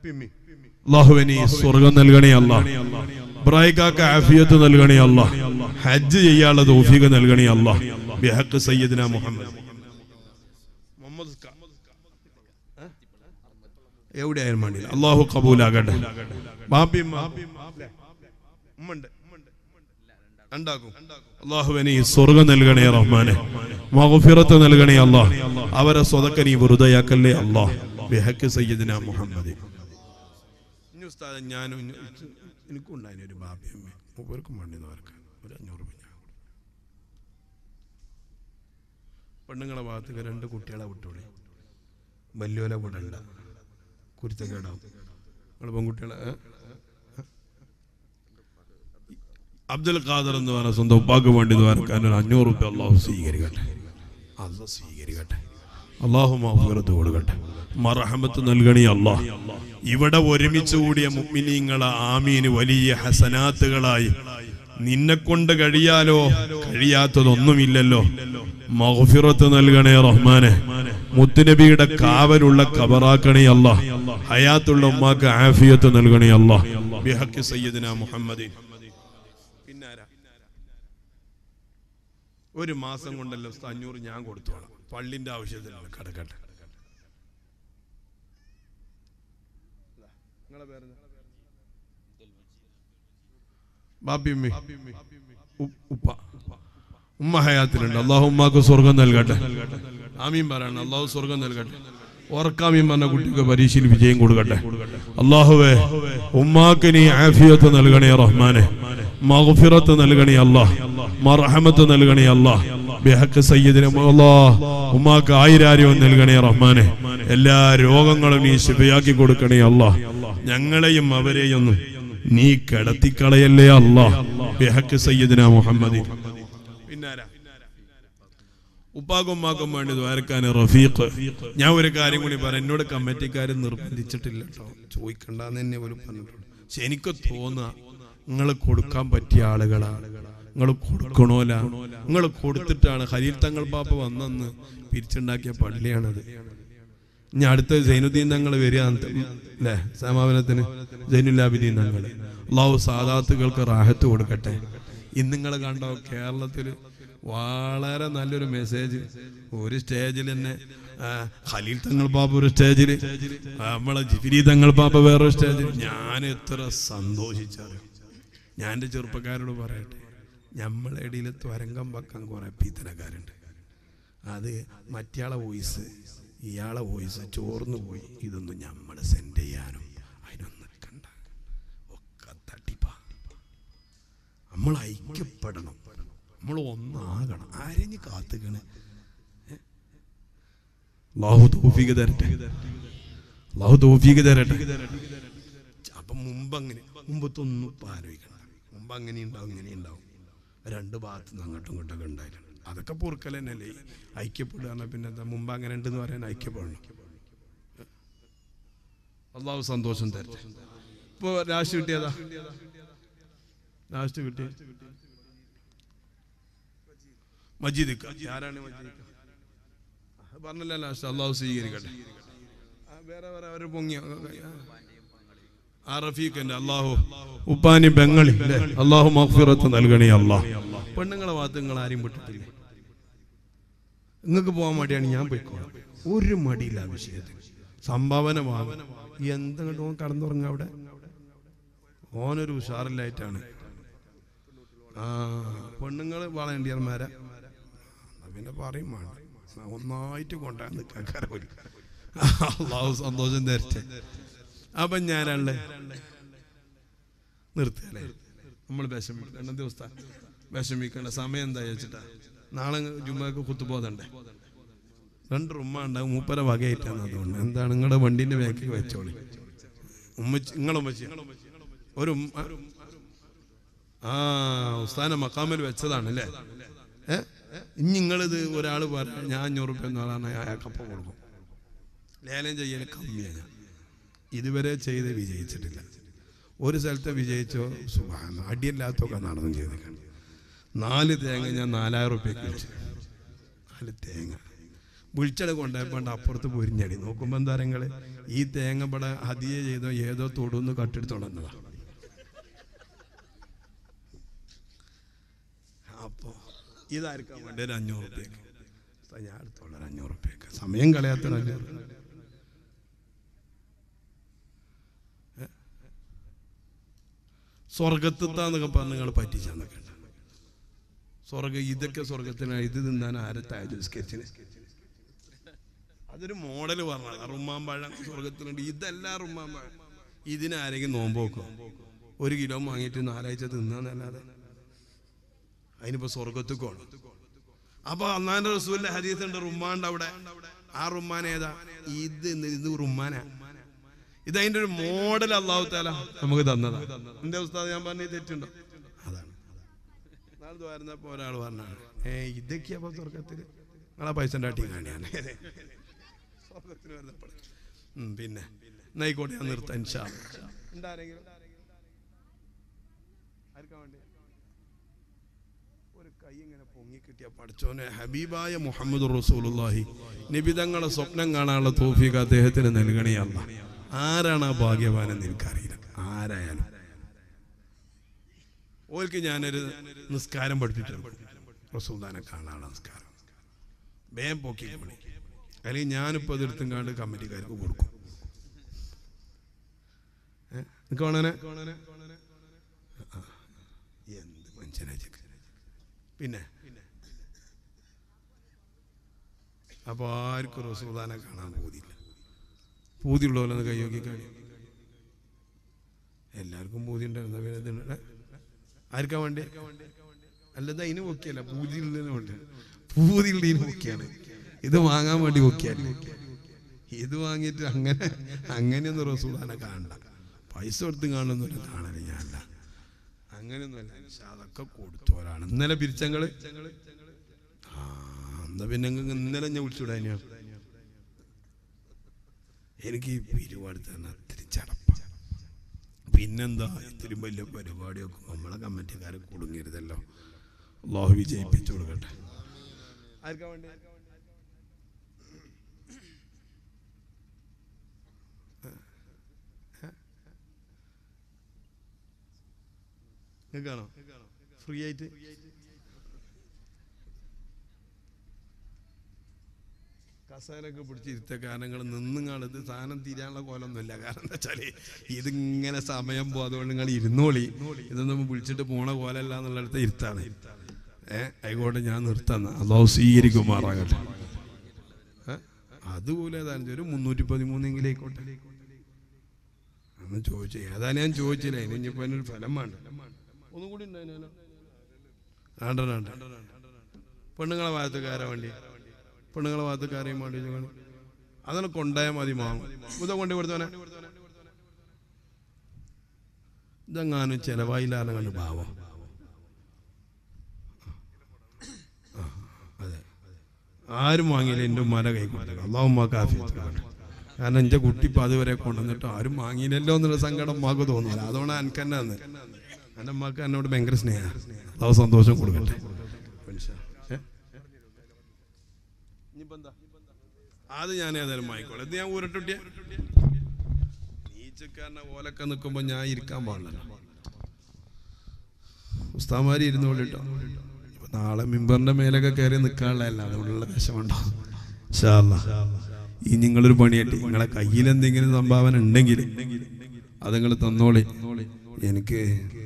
അല്ലാഹുവേ, നീ സ്വർഗ്ഗം നൽകണേ അല്ലാഹ്. ഇബ്രാഹിം കാക്ക ആഫിയത്ത് നൽകണേ അല്ലാഹ്. ഹജ്ജ് ചെയ്യാനുള്ള തൗഫീഖ് നൽകണേ അല്ലാഹ് ബിഹഖ് സയ്യിദിന മുഹമ്മദ് മുഹമ്മദ് എവിടെയായാലും വേണ്ടില്ല അല്ലാഹു ഖബൂലാകട്ടെ. ബാപ്പി ഉമ്മണ്ട് ഉണ്ടാകും. അല്ലാഹുവേ നീ സ്വർഗ്ഗം നൽകണേ റഹ്മാനെ, മഗ്ഫിറത്ത് നൽകണേ അല്ലാഹ്. അവരെ സ്വതക്ക നീ വെറുതെയാക്കല്ലേ അല്ലാഹ് ബിഹഖ് സയ്യിദിന മുഹമ്മദ്. ഇനി ഉസ്താദ് ഞാനും എനിക്കും ഉണ്ടായിരുന്നു ഒരു ബാപ്പിയമ്മ, മൂപ്പർക്കും വേണ്ടിയവർക്ക് ഒരു അഞ്ഞൂറ് രൂപ. പെണ്ണുങ്ങളെ ഭാഗത്തേക്ക് രണ്ട് കുട്ടികളെ വിട്ടോളി, വല്യോലെ വിടണ്ട, കുരുത്തക്കേടാവും. നിങ്ങൾ പെൺകുട്ടികളെ അബ്ദുൽ ഖാദർ എന്ന് പറഞ്ഞ സ്വന്തം ഉപ്പാക്ക് വേണ്ടി ദ്വാരക്കാൻ ഒരു അഞ്ഞൂറ് രൂപ അള്ളാഹു സ്വീകരിക്കട്ടെ, അള്ളാഹ് സ്വീകരിക്കട്ടെ, അള്ളാഹു മഗ്ഫിറത്ത് കൊടുക്കട്ടെ, മർഹമത്ത് നൽകണേ അല്ലാഹ്. ഇവിടെ ഒരുമിച്ച് കൂടിയ മുഅ്മിനീങ്ങളെ ആമീൻ വലിയ ഹസനാത്തുകളായി നിന്നെ കൊണ്ട് കഴിയാലോ കഴിയാത്തതൊന്നുമില്ലല്ലോ. മഗ്ഫിറത്ത് നൽകണേ റഹ്മാനെ, മുത്തുനബിയുടെ കാവലുള്ള ഖബറാക്കണേ അല്ലാഹ്. ഹയാത്തുള്ള ഉമ്മാക്ക് ആഫിയത്ത് നൽകണേ അല്ലാഹ് ബിഹഖ് സയ്യിദിന മുഹമ്മദ്. പിന്നാരാ ഒരു മാസം കൊണ്ടല്ലോ അഞ്ഞൂറ് ഞാൻ കൊടുത്തോളാം, പള്ളിന്റെ ആവശ്യത്തിനാണ്. കടക്കട്ടെ ബാപ്പി ഉപ്പ ഉമ്മ ഹയാത്തിലുണ്ട്. അള്ളാഹു ഉമ്മാക്ക് സ്വർഗം നൽകട്ടെ, ആമീൻ പറയണം. അള്ളാഹു സ്വർഗം നൽകട്ടെ. ഓർക്കാമീൻ പറഞ്ഞ കുട്ടിക്ക് പരീക്ഷയിൽ വിജയം കൊടുക്കട്ടെ. അള്ളാഹുവേ ഉമ്മാക്ക് നീ ആഫിയത്ത് നൽകണേ റഹ്മാനെ, മഗ്ഫിറത്ത് നൽകണേ അല്ലാഹ്, മർഹമത്ത് നൽകണേ അല്ലാഹ് ബിഹഖ് സയ്യിദിന അല്ലാഹ്. ഉമ്മാക്ക് ആയിരാരോഗ്യം നൽകണേ റഹ്മാനെ, എല്ലാ രോഗങ്ങളും നീ ശിഫയാക്കി കൊടുക്കണേ അല്ലാഹ്. ഞങ്ങളെയും അവരെയും നീ കിടത്തിക്കളയല്ലേ അല്ലാഹ് ബിഹഖ് സയ്യിദിന മുഹമ്മദ്. പിന്നാരാ ഉപ്പാക്കും ഉമ്മാക്കും വേണ്ടി ദ്വാരക്കാൻ റഫീഖ്. ഞാൻ ഒരു കാര്യം കൂടി പറയാം, എന്നോട് കമ്മിറ്റിക്കാർ നിർബന്ധിച്ചിട്ടില്ല കേട്ടോ, ചോദിക്കണ്ടെന്ന് തന്നെ പോലും പറഞ്ഞിട്ടുണ്ട്. പക്ഷെ എനിക്ക് തോന്നുക നിങ്ങൾ കൊടുക്കാൻ പറ്റിയ ആളുകളാണ്, നിങ്ങൾ കൊടുക്കണോല. നിങ്ങൾ കൊടുത്തിട്ടാണ് ഖലീൽ തങ്ങൾ പാപ്പ വന്നെന്ന് പിരിച്ചുണ്ടാക്കിയ പള്ളിയാണത്. ഇനി അടുത്ത സൈനുദ്ദീൻ തങ്ങൾ വരിക അല്ലേ സമാപനത്തിന്, സൈനുല്ലാബിദീൻ തങ്ങൾ. അല്ലാഹു സാദാത്തുകൾക്ക് റാഹത്ത് കൊടുക്കട്ടെ. ഇന്ന് നിങ്ങൾ കണ്ടോ കേരളത്തിൽ വളരെ നല്ലൊരു മെസ്സേജ്, ഒരു സ്റ്റേജിൽ തന്നെ ഖലീൽ തങ്ങൾ പാപ്പ ഒരു സ്റ്റേജിൽ, നമ്മളെ ജിഫിരി തങ്ങൾ പാപ്പ വേറൊരു സ്റ്റേജിൽ. ഞാൻ എത്ര സന്തോഷിച്ചറിയും. ഞാൻ എൻ്റെ ചെറുപ്പക്കാരോട് പറയട്ടെ, നമ്മളെ ഇടയിൽ ത്വരങ്കം വെക്കാൻ കുറെ പീത്തനക്കാരുണ്ട്. അത് മറ്റയാളെ വോയിസ് ഇയാളെ വോയിസ് ചോർന്നു പോയി, ഇതൊന്നും നമ്മൾ സെൻഡ് ചെയ്യാനും അതിനൊന്നും കണ്ട ഒക്കെ തട്ടിപ്പാ. നമ്മൾ ഐക്യപ്പെടണം, നമ്മൾ ഒന്നാകണം. ആരെഞ്ഞ് കാത്തുകണ്. അല്ലാഹു തൗഫീഖ് തരട്ടെ, അല്ലാഹു തൗഫീഖ് തരട്ടെ. അപ്പം മുമ്പ് അങ്ങനെ മുമ്പത്തൊന്നും ഇപ്പം ആലോചിക്കണം. മുമ്പ് അങ്ങനെ ഉണ്ടാവും ഇങ്ങനെ ഉണ്ടാവും, രണ്ട് ഭാഗത്ത് നിന്ന് അങ്ങോട്ടും ഇങ്ങോട്ടൊക്കെ ഉണ്ടായിട്ടുണ്ട്. അതൊക്കെ പൊറുക്കൽ തന്നെയല്ലേ ഐക്യപ്പെടുക. പിന്നെ എന്താ മുമ്പ് അങ്ങനെ ഉണ്ടെന്ന് പറയാൻ ഐക്യപ്പെടണം. അല്ലാഹു സന്തോഷം തരട്ടെ. ഇപ്പോൾ ലാസ്റ്റ് കിട്ടിയതാ, ലാസ്റ്റ് കിട്ടിയ മജീദ് ആരാണ്? മജീദ് പറഞ്ഞല്ലോ ലാസ്റ്റ്. അല്ലാഹു സ്വീകരിക്കട്ടെ. വേറെ വേറെ അവർ പൊങ്ങിയ ആ റഫീഖിന്റെ അല്ലാഹു ഉപ്പാനി ബംഗളി അല്ലാഹു മഗ്ഫിറത്ത് നൽകണേ അല്ലാഹ്. പെണ്ണുങ്ങളെ ഭാഗത്ത് നിങ്ങൾ ആരും വിട്ടിട്ടില്ല. നിങ്ങൾക്ക് പോകാൻ മടിയാണ്, ഞാൻ പോയിക്കോളാം, ഒരു മടിയില്ല ആ വിഷയത്തിൽ. സംഭാവന വാങ്ങും, എന്തെങ്കിലും ഓൻ കടന്നുറങ്ങുക അവിടെ. ഓനൊരു ഉഷാറില്ലായിട്ടാണ്. ആ പെണ്ണുങ്ങൾ വളണ്ടിയർമാരാ, പിന്നെ പറയും വേണ്ട, ഒന്നായിട്ട് കൊണ്ടാണ് നിൽക്കാൻ. അല്ലാഹു സന്തോഷം തരട്ടെ. അപ്പൊ ഞാനല്ലേ നിർത്തിയല്ലേ, നമ്മൾ വിഷമിക്കണം. രണ്ടാം ദിവസത്തെ വിഷമിക്കേണ്ട സമയം എന്താ വെച്ചിട്ടാ, നാളെ ജുമ്മക്ക് കുത്തുപോതണ്ടേ. രണ്ട് ഉമ്മ ഉണ്ടാവും, മൂപ്പര വകയായിട്ടാണ്. അതുകൊണ്ട് എന്താണ് നിങ്ങളുടെ വണ്ടീന്റെ ബാക്കിൽ വെച്ചോളി. ഉമ്മച്ചി നിങ്ങളെ ഉമ്മച്ചി ഒരു ആ ഉസ്താന മക്കാമിൽ വെച്ചതാണ് അല്ലേ. ഏഹ് ഇനി നിങ്ങളിത് ഒരാൾ പറയാം ഞാൻ അഞ്ഞൂറ് റുപ്യ എന്നാളാണ് അയാൾക്കപ്പം കൊടുക്കും. ലേലം ചെയ്യൽ കമ്മിയാണ്, ഞാൻ ഇതുവരെ ചെയ്ത് വിജയിച്ചിട്ടില്ല. ഒരു സ്ഥലത്ത് വിജയിച്ചോ സുബ്ഹാന, അടിയല്ലാത്തൊക്കെ നടന്നും ചെയ്തേക്കാണ്. നാല് തേങ്ങ ഞാൻ നാലായിരം റുപ്യക്ക് വെച്ചു. നാല് തേങ്ങ വിളിച്ചട കൊണ്ടുപോയപ്പോണ്ട് അപ്പുറത്ത് പൊരിഞ്ഞടി നോക്കുമ്പോൾ എന്താ നിങ്ങൾ ഈ തേങ്ങ ഇവിടെ ഹദിയ ചെയ്തോ ഏതോ തൊടുന്ന് കട്ടെടുത്തോളന്നതാ. ഇതായിരിക്കാൻ വേണ്ടി ഒരു അഞ്ഞൂറ് റുപ്യക്ക് ഞാൻ അടുത്തുള്ള ഒരു അഞ്ഞൂറ് റുപ്യക്ക് സമയം കളയാത്തൊരു അഞ്ഞൂറ്. സ്വർഗത്തെത്താന്നൊക്കെ പറഞ്ഞ് നിങ്ങൾ പറ്റിച്ചെന്നൊക്കെ സ്വർഗ ഇതൊക്കെ സ്വർഗത്തിനാണ്, ഇത് തിന്നാൻ ആരത്തായ സ്കെച്ചിന് അതൊരു മോഡല് പറഞ്ഞാൽ റുമ്മാൻ പഴം സ്വർഗത്തിലുണ്ട്. ഇതെല്ലാം റുമ്മാൻ പഴം. ഇതിനാരെങ്കിലും നോമ്പ് വെക്കും, ഒരു കിലോ വാങ്ങിയിട്ട് നാലാഴ്ച തിന്നാന്നല്ലാതെ അതിനിപ്പോ സ്വർഗത്തിൽ പോകണം. അപ്പൊ അള്ളാന്റെ റസൂലിന്റെ ഹദീസ് ഉണ്ട് റുമ്മാണ്ട് അവിടെ. ആ റുമ്മാൻ ഏതാ? ഇത് ഇത് റുമ്മാനാ. ഇത് അതിന്റെ ഒരു മോഡൽ അള്ളാഹു തആല നമുക്ക് തന്നതാ. എന്റെ ഉസ്താദ് ഞാൻ പറഞ്ഞ തെറ്റുണ്ടോ? അതാണ് നാളെ ദ്വാരുന്നപ്പോ ഒരാൾ പറഞ്ഞാണ് ഏ ഇതൊക്കെയാ സ്വർഗത്തില് നിങ്ങളെ പൈസ ഉണ്ടാട്ടി കാണിയാണ് സ്വർഗത്തിന് വരുന്നപ്പോൾ. പിന്നെ എന്നായിക്കോട്ടെ ഞാൻ നിർത്താൻ ഇൻഷാ അല്ലാഹ്. എന്താരെങ്കിലും ആർക്കാ വേണ്ടി ഒരു കൈ ഇങ്ങനെ പൊങ്ങിക്കിട്ടിയ പഠിച്ചോനെ ഹബീബായ മുഹമ്മദ് റസൂലുള്ളാഹി നബി തങ്ങളെ സ്വപ്നം കാണാനുള്ള തൗഫീഖ് അദ്ദേഹത്തിന് നൽകണേ അല്ലാഹ്. ആരാണ് ആ ഭാഗ്യവാനെന്ന് എനിക്കറിയില്ല. ആരായാലും ഓൽക്ക് ഞാനൊരു നിസ്കാരം പഠിപ്പിച്ചിട്ടുണ്ട്, റസൂലുള്ളാഹിനെ കാണാനുള്ള നിസ്കാരം വേഗം പോക്കി പണി. അല്ലെങ്കിൽ ഞാനിപ്പോൾ അതെടുത്തും കാണ്ട് കമ്മിറ്റിക്കാർക്ക് കൊടുക്കും. കാണാനെ എന്ത് മനുഷ്യനാ. പിന്നെ അപ്പൊ ആർക്കും റസൂലുള്ളാഹിനെ കാണാൻ പൂതിയില്ല. പൂതിയുള്ള പോലെ ഒന്ന് കൈയോക്കി കഴിയും. എല്ലാവർക്കും പൂതി ഉണ്ടായിരുന്ന ആർക്കാ വേണ്ടി? അല്ലത് അതിന് പൊക്കിയല്ല, പൂതിയുള്ളതിന് വേണ്ടി. പൂതിയുള്ളതിന് പൊക്കിയാണ്. ഇത് വാങ്ങാൻ വേണ്ടി പൊക്കിയാൽ ഇത് വാങ്ങിയിട്ട് അങ്ങനെ അങ്ങനെയൊന്നും റസൂലുള്ളാഹിനെ കാണണ്ട. പൈസ കൊടുത്ത് കാണുന്നൊരു കാണല് ഞാനല്ല, അങ്ങനെയൊന്നുമല്ല. പക്ഷെ അതൊക്കെ കൊടുത്തോരാണ്. ഇന്നലെ പിരിച്ചങ്ങള് ആ എന്താ പിന്നെ ഇന്നലെ ഞാൻ വിളിച്ചുകൂടാ. എനിക്ക് ഈ പരിപാടി തന്നെ അത്തിരി ചടപ്പ. പിന്നെന്താ ഇത്തിരി വലിയ പരിപാടിയൊക്കെ നമ്മളെ കമ്മിറ്റിക്കാരെ കുടുങ്ങരുതല്ലോ. അല്ലാഹു വിജയിപ്പിച്ചു കൊടുക്കട്ടെ. ആർക്കാ വേണ്ടി? നിങ്ങൾക്കാണോ ഫ്രീ ആയിട്ട്? കസേരൊക്കെ പിടിച്ചിരുത്ത കാരണങ്ങൾ നിന്നും കാണുന്നത് സാധനം തീരാനുള്ള കോലൊന്നുമില്ല. കാരണം എന്താ വെച്ചാല് ഇതിങ്ങനെ സമയം പോകും. അതുകൊണ്ട് നിങ്ങൾ ഇരുന്നോളി, ഇതൊന്നും വിളിച്ചിട്ട് പോണ കോലല്ല എന്നുള്ളടത്ത് ഇരുത്താണ്. ഏഹ് ആയിക്കോട്ടെ ഞാൻ നിർത്താന്ന. അല്ലാഹു സ്വീകരിക്കുമാറാകട്ടെ. അതുപോലെ ഏതായാലും ഒരു മുന്നൂറ്റി പതിമൂന്നെങ്കിലായിക്കോട്ടെ അന്ന് ചോദിച്ചു. ഏതായാലും ഞാൻ ചോദിച്ചില്ല. ഇനിയിപ്പോ അതിനൊരു ഫലം വേണ്ട. ഒന്നും കൂടി ഉണ്ടായിരുന്നല്ലോ. വേണ്ട വേണ്ട പെണ്ണുങ്ങളെ ഭാഗത്തുകാരാ വേണ്ടി, പെണ്ണുങ്ങളെ ഭാഗത്തുകാരെയും വേണ്ടി അതാണ് കൊണ്ടായാൽ മതി. മാങ്ങും ഇതാ കൊണ്ടു കൊടുത്തോനെ. ഇതെങ്ങാനും ചെലവായില്ലാന്ന് കണ്ട് ഭാവം. അതെ ആരും വാങ്ങിയില്ല. എൻ്റെ ഉമ്മാൻ്റെ കൈ കൊടുത്തത് അല്ലാഹു ഉമ്മാക്ക് ആഫിയത്ത് കൊടുക്കട്ടെ. കാരണം എൻ്റെ കുട്ടി ഇപ്പം അതുവരെ കൊണ്ടുവന്നിട്ടോ ആരും വാങ്ങിയില്ലല്ലോ എന്നുള്ള സങ്കടം ഉമ്മാക്ക് തോന്നില്ല. അതുകൊണ്ട് എനിക്ക് തന്നെ അന്ന് എൻ്റെ ഉമ്മാക്ക് എന്നോട് ഭയങ്കര സ്നേഹം. അല്ലാഹു സന്തോഷം കൊടുക്കട്ടെ. അത് ഞാൻ ഏതായാലും വാങ്ങിക്കോളാം. ഇത് ഞാൻ ഊരട്ടുട്ടിയ നീച്ചക്കാരനെ ഓലൊക്കെ നിൽക്കുമ്പോൾ ഞാൻ ഇരിക്കാൻ പാടില്ലല്ലോ. ഉസ്താമാരി ഇരുന്നോളിട്ടോ. ഇപ്പൊ നാളെ മിമ്പറിന്റെ മേലൊക്കെ കയറി നിൽക്കാനുള്ളതല്ല, അതുകൊണ്ടുള്ള വിഷമുണ്ടോ? ഇൻഷാ അല്ലാഹ് ഈ നിങ്ങളൊരു പണിയായിട്ട് നിങ്ങളെ കയ്യിൽ എന്തെങ്കിലും സംഭാവന ഉണ്ടെങ്കിൽ അത് നിങ്ങൾ തന്നോളി. എനിക്ക്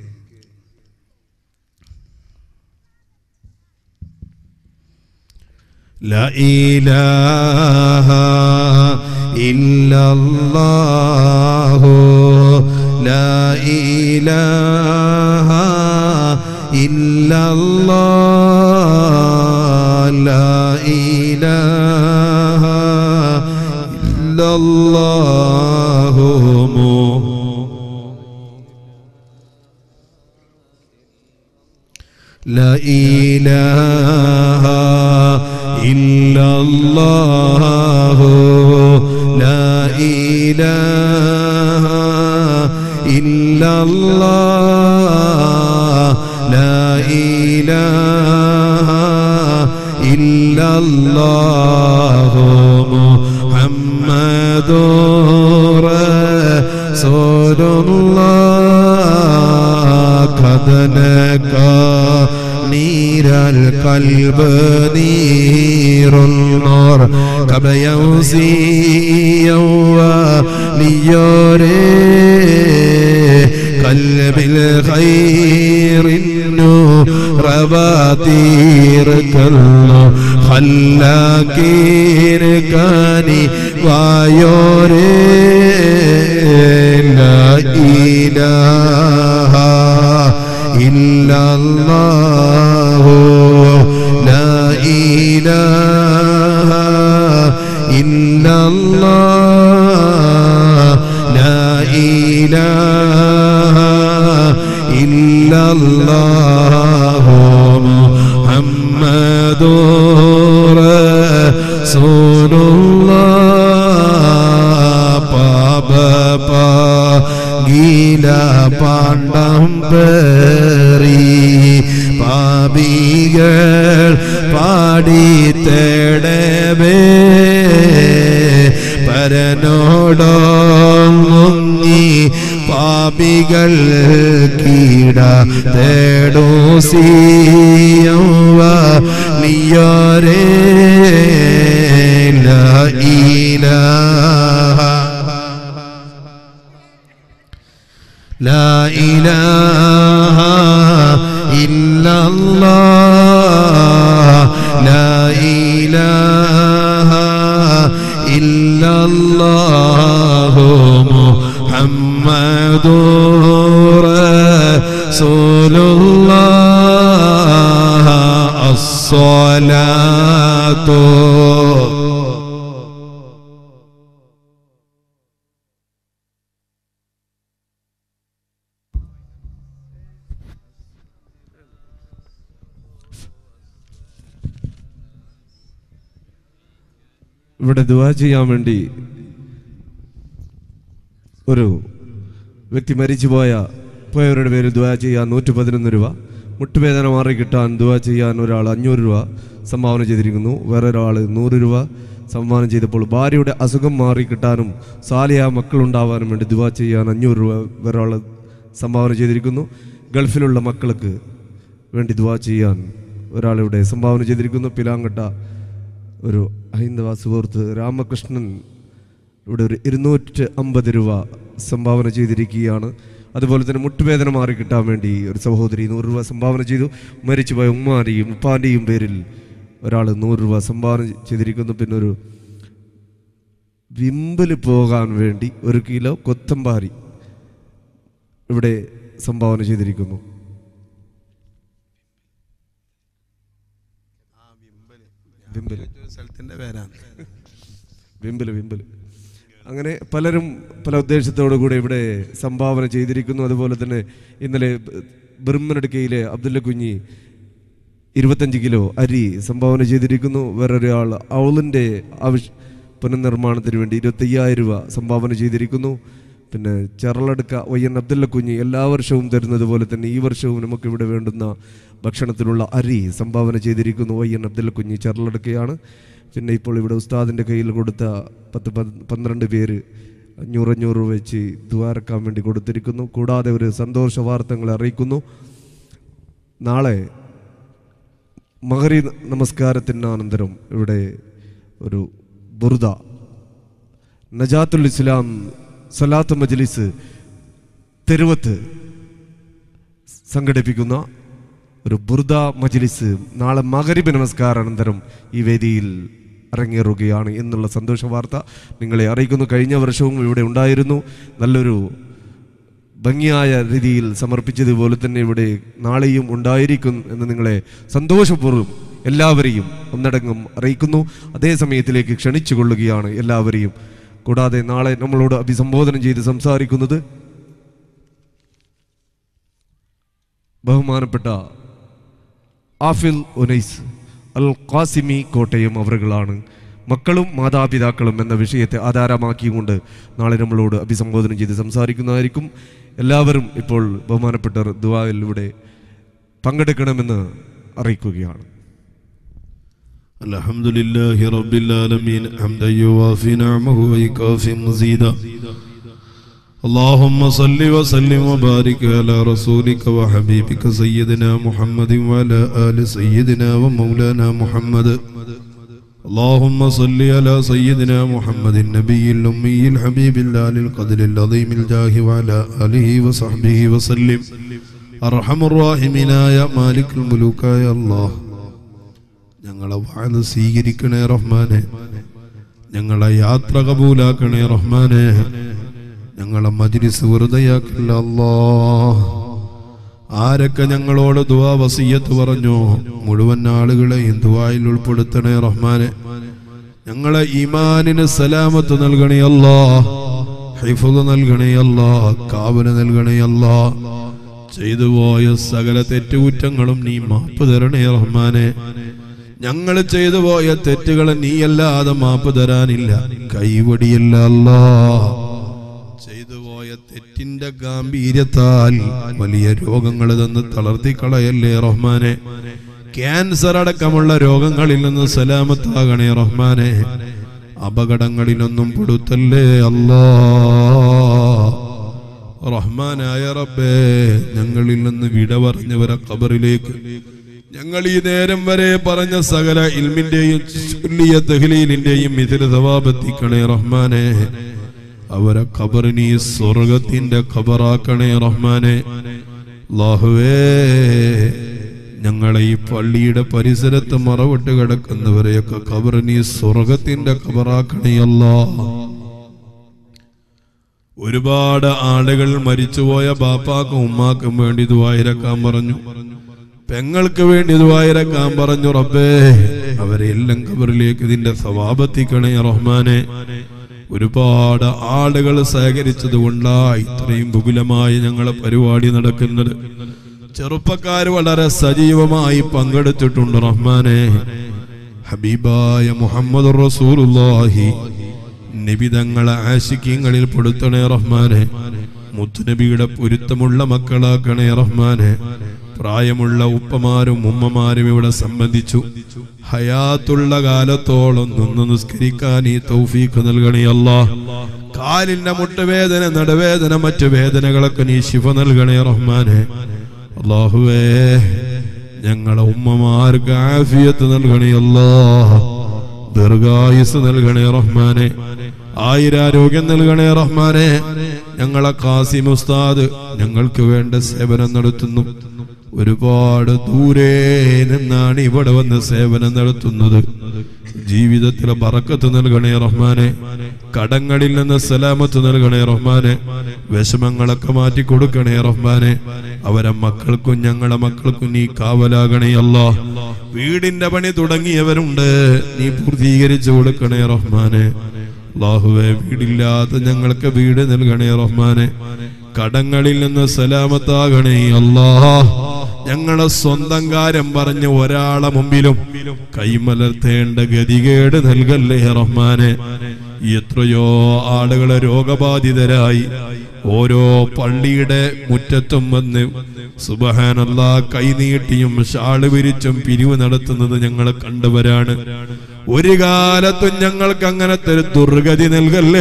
لا إله إلا الله لا إله إلا الله لا إله إلا الله لا إله إلا الله لا إله إلا الله لا إله إلا الله محمد رسول الله قد نكى نير القلب نير النار قبل يوسي وليوري قلب الخير النور باتير كله خلاكير كاني ويوري لا إله إلا الله لا إله إلا الله لا إله إلا الله محمد رسول الله بابا gila pandam peri pabigal padi tedebe paranodam mungi pabigal kida tedu siyawa liyare la ilaha لا إله إلا الله لا إله إلا الله محمد رسول الله الصلاة ഇവിടെ ദുആ ചെയ്യാൻ വേണ്ടി ഒരു വ്യക്തി മരിച്ചു പോയ പോയവരുടെ പേര് ദുആ ചെയ്യാൻ നൂറ്റി പതിനൊന്ന് രൂപ, മുട്ടുവേദന മാറി കിട്ടാൻ ദുആ ചെയ്യാൻ ഒരാൾ അഞ്ഞൂറ് രൂപ സംഭാവന ചെയ്തിരിക്കുന്നു. വേറെ ഒരാൾ നൂറ് രൂപ സംഭാവന ചെയ്തപ്പോൾ ഭാര്യയുടെ അസുഖം മാറി കിട്ടാനും സാലിയ മക്കളുണ്ടാവാനും വേണ്ടി ദുആ ചെയ്യാൻ അഞ്ഞൂറ് രൂപ വേറെ ആൾ സംഭാവന ചെയ്തിരിക്കുന്നു. ഗൾഫിലുള്ള മക്കൾക്ക് വേണ്ടി ദുആ ചെയ്യാൻ ഒരാളിവിടെ സംഭാവന ചെയ്തിരിക്കുന്നു. പിലാങ്കട്ട ഒരു ഹൈന്ദവ സുഹൃത്ത് രാമകൃഷ്ണൻ ഇവിടെ ഒരു ഇരുന്നൂറ്റി അമ്പത് രൂപ സംഭാവന ചെയ്തിരിക്കുകയാണ്. അതുപോലെ തന്നെ മുട്ടുവേദന മാറി കിട്ടാൻ വേണ്ടി ഒരു സഹോദരി നൂറ് രൂപ സംഭാവന ചെയ്തു. മരിച്ചുപോയ ഉമ്മാൻ്റെയും ഉപ്പാൻ്റെയും പേരിൽ ഒരാൾ നൂറ് രൂപ സംഭാവന ചെയ്തിരിക്കുന്നു. പിന്നെ ഒരു വിമ്പൽ പോകാൻ വേണ്ടി ഒരു കിലോ കൊത്തമ്പാരി ഇവിടെ സംഭാവന ചെയ്തിരിക്കുന്നു. വിമ്പല് വിമ്പല് അങ്ങനെ പലരും പല ഉദ്ദേശത്തോടു കൂടെ ഇവിടെ സംഭാവന ചെയ്തിരിക്കുന്നു. അതുപോലെ തന്നെ ഇന്നലെ ബിർമനടുക്കയിലെ അബ്ദുല്ല കുഞ്ഞി ഇരുപത്തഞ്ച് കിലോ അരി സംഭാവന ചെയ്തിരിക്കുന്നു. വേറൊരാൾ ഔളിൻ്റെ ആവശ്യ പുനർനിർമ്മാണത്തിന് വേണ്ടി ഇരുപത്തയ്യായിരം രൂപ സംഭാവന ചെയ്തിരിക്കുന്നു. പിന്നെ ചെറളടുക്ക വയ്യൻ അബ്ദുല്ല കുഞ്ഞി എല്ലാ വർഷവും തരുന്നത് പോലെ തന്നെ ഈ വർഷവും നമുക്കിവിടെ വേണ്ടുന്ന ഭക്ഷണത്തിനുള്ള അരി സംഭാവന ചെയ്തിരിക്കുന്നു. വയ്യൻ അബ്ദുല്ല കുഞ്ഞി ചെറളടുക്കയാണ്. പിന്നെ ഇപ്പോൾ ഇവിടെ ഉസ്താദിൻ്റെ കയ്യിൽ കൊടുത്ത പത്ത് പന്ത്രണ്ട് പേര് അഞ്ഞൂറഞ്ഞൂറ് വെച്ച് ദ്വാരക്കാൻ വേണ്ടി കൊടുത്തിരിക്കുന്നു. കൂടാതെ ഒരു സന്തോഷ വാർത്തകൾ അറിയിക്കുന്നു. നാളെ മഹരി നമസ്കാരത്തിന് അനന്തരം ഇവിടെ ഒരു ബുർദ നജാത്തുൽ ഇസ്ലാം സലാത്ത് മജ്ലിസ് തെരുവത്ത് സംഘടിപ്പിക്കുന്ന ഒരു ബുർദ മജ്ലിസ് നാളെ മഗ്രിബ് നമസ്കാരാനന്തരം ഈ വേദിയിൽ അരങ്ങേറുകയാണ് എന്നുള്ള സന്തോഷ വാർത്ത നിങ്ങളെ അറിയിക്കുന്നു. കഴിഞ്ഞ വർഷവും ഇവിടെ ഉണ്ടായിരുന്നു. നല്ലൊരു ഭംഗിയായ രീതിയിൽ സമർപ്പിച്ചതുപോലെ തന്നെ ഇവിടെ നാളെയും ഉണ്ടായിരിക്കും എന്ന് നിങ്ങളെ സന്തോഷപൂർവ്വം എല്ലാവരെയും ഒന്നടങ്കം അറിയിക്കുന്നു. അതേ സമയത്തിലേക്ക് ക്ഷണിച്ചു കൊള്ളുകയാണ് എല്ലാവരെയും. കൂടാതെ നാളെ നമ്മളോട് അഭിസംബോധന ചെയ്ത് സംസാരിക്കുന്നത് ബഹുമാനപ്പെട്ട ആഫിൽ ഉനൈസ് അൽ ഖാസിമി കോട്ടയം അവറുകളാണ്. മക്കളും മാതാപിതാക്കളും എന്ന വിഷയത്തെ ആധാരമാക്കിക്കൊണ്ട് നാളെ നമ്മളോട് അഭിസംബോധന ചെയ്ത് സംസാരിക്കുന്നതായിരിക്കും. എല്ലാവരും ഇപ്പോൾ ബഹുമാനപ്പെട്ട ദുആയിലൂടെ പങ്കെടുക്കണമെന്ന് അറിയിക്കുകയാണ്.
അൽഹംദുലില്ലാഹി റബ്ബിൽ ആലമീൻ ഹംദൻ യുവാഫി നിഅമഹു വയുകാഫി മസീദ
اللهم صل وسلم وبارك على رسولك وحبيبك سيدنا محمد وعلى آل سيدنا ومولانا محمد. اللهم صل على سيدنا محمد النبي الأمي الحبيب العلي القدر العظيم الجاه وعلى آله وصحبه وسلم. أرحم الراحمين يا مالك الملوك يا الله. ഞങ്ങളെ വാഴ്ന്ന് സ്വീകരിക്കണേ റഹ്മാനെ, ഞങ്ങളെ യാത്ര കബൂലാക്കണേ റഹ്മാനെ, ഞങ്ങളെ മജ്ലിസ് വെറുതെയാക്കില്ല അല്ലാഹ്. ആരൊക്കെ ഞങ്ങളോട് ദുആ വസിയ്യത്ത് പറഞ്ഞു മുഴുവൻ ആളുകളെയും ദുആയിൽ ഉൾപ്പെടുത്തണേ റഹ്മാനെ. ഞങ്ങളെ ഈമാനിന് സലാമത്ത് നൽകണേ അല്ലാഹ്, ഹിഫ്ള് നൽകണേ അല്ലാഹ്, കാവല് നൽകണേ അല്ലാഹ്. ചെയ്തു പോയ സകല തെറ്റുകുറ്റങ്ങളും നീ മാപ്പ് തരണേ റഹ്മാനെ. ഞങ്ങൾ ചെയ്തു പോയ തെറ്റുകളെ നീയല്ലാതെ മാപ്പ് തരാനില്ല, കൈവടിയല്ല അല്ലാഹ്. ചെയ്തു പോയ തെറ്റിന്റെ ഗാംഭീര്യത്താൽ വലിയ രോഗങ്ങൾ തന്ന് തളർത്തി കളയല്ലേ റഹ്മാനെ. ക്യാൻസർ അടക്കമുള്ള രോഗങ്ങളിൽ നിന്ന് സലാമത്താകണേ റഹ്മാനെ. അപകടങ്ങളിലൊന്നും പെടുത്തല്ലേ അല്ലാഹ്. റഹ്മാനായ റബ്ബേ, ഞങ്ങളിൽ നിന്ന് വിട പറഞ്ഞവരെ ഖബറിലേക്ക് ഞങ്ങൾ ഈ നേരം വരെ പറഞ്ഞ സകല ഇൽമിന്റെയും ചൊല്ലിയ തഹ്ലീലിന്റെയും മിഥില സവാബെത്തിക്കണേ റഹ്മാനെ. അവരെ ഖബർ നീ സ്വർഗത്തിന്റെ ഖബറാക്കണേ റഹ്മാനെ. അല്ലാഹുവേ, ഞങ്ങളെ ഈ പള്ളിയുടെ പരിസരത്ത് മറവിട്ട് കിടക്കുന്നവരെയൊക്കെ ഖബർ നീ സ്വർഗത്തിന്റെ ഖബറാക്കണേ അല്ലാഹ്. ഒരുപാട് ആളുകൾ മരിച്ചുപോയ ബാപ്പാക്കും ഉമ്മാക്കും വേണ്ടി ദുആയിരക്കാൻ പറഞ്ഞു, പെങ്ങൾക്ക് വേണ്ടി ദുആയിരക്കാൻ പറഞ്ഞു. റബ്ബേ, അവരെല്ലാം ഖബറിലേക്ക് ഇതിന്റെ സവാബെത്തിക്കണേ റഹ്മാനെ. ഒരുപാട് ആളുകൾ സഹകരിച്ചത് കൊണ്ടായി ഇത്രയും വിപുലമായി ഞങ്ങളെ പരിപാടി നടക്കുന്നത്. ചെറുപ്പക്കാർ വളരെ സജീവമായി പങ്കെടുത്തിട്ടുണ്ട് റഹ്മാനെ. ഹബീബായ മുഹമ്മദ് റസൂലുള്ളാഹി നബി തങ്ങളെ ആശിക്കീങ്ങളിൽ പെടുത്തണേ റഹ്മാനെ. മുത്തുനബിയുടെ പൊരുത്തമുള്ള മക്കളാക്കണേ റഹ്മാനെ. പ്രായമുള്ള ഉപ്പമാരും ഉമ്മമാരും ഇവിടെ സംബന്ധിച്ചു. ഹയാത്തുള്ള കാലത്തോളം നിന്ന് നിസ്കരിക്കാൻ ഈ തൗഫീഖ് നൽകണേ അല്ലാഹ്. കാലിന്റെ മുട്ടുവേദന, നടുവേദന, മറ്റു വേദനകളൊക്കെ നീ ശിഫ നൽകണേ റഹ്മാനെ. അല്ലാഹുവേ, ഞങ്ങളെ ഉമ്മമാർക്ക് ആഫിയത്ത് നൽകണേ അല്ലാഹ്. ദീർഘായുസ് നൽകണേ റഹ്മാനെ. ആയിരാരോഗ്യം നൽകണേ റഹ്മാനെ. ഞങ്ങളെ ഖാസിം ഉസ്താദ് ഞങ്ങൾക്ക് വേണ്ട സേവനം നടത്തുന്നു. ഒരുപാട് ദൂരെ നിന്നാണ് ഇവിടെ വന്ന് സേവനം നടത്തുന്നത്. ജീവിതത്തിലെ ബറക്കത്ത് നൽകണേ റഹ്മാനെ. കടങ്ങളിൽ നിന്ന് സലാമത്ത് നൽകണേ റഹ്മാനെ. വിഷമങ്ങളൊക്കെ മാറ്റി കൊടുക്കണേ റഹ്മാനെ. അവരെ മക്കൾക്കും ഞങ്ങളെ മക്കൾക്കും നീ കാവലാകണേ അല്ലാഹ്. വീടിന്റെ പണി തുടങ്ങിയവരുണ്ട്, നീ പൂർത്തീകരിച്ചു കൊടുക്കണേ റഹ്മാനെ. അല്ലാഹുവേ, വീടില്ലാത്ത ഞങ്ങൾക്ക് വീട് നൽകണേ റഹ്മാനെ. കടങ്ങളിൽ നിന്ന് സലാമത്താകണേ അല്ലാഹ്. ഞങ്ങളെ സ്വന്തം കാര്യം പറഞ്ഞ് ഒരാളെ മുമ്പിലും കൈമലർത്തേണ്ട ഗതികേട് നൽകല്ലേ റഹ്മാനെ. എത്രയോ ആളുകളെ രോഗബാധിതരായി ഓരോ പള്ളിയുടെ മുറ്റത്തും വന്ന് സുബ്ഹാനല്ലാഹ് കൈനീട്ടിയും ഷാള് വിരിച്ചും പിരിവ് നടത്തുന്നത് ഞങ്ങൾ കണ്ടവരാണ്. ഒരു കാലത്തും ഞങ്ങൾക്ക് അങ്ങനത്തെ ഒരു ദുർഗതി നൽകല്ലേ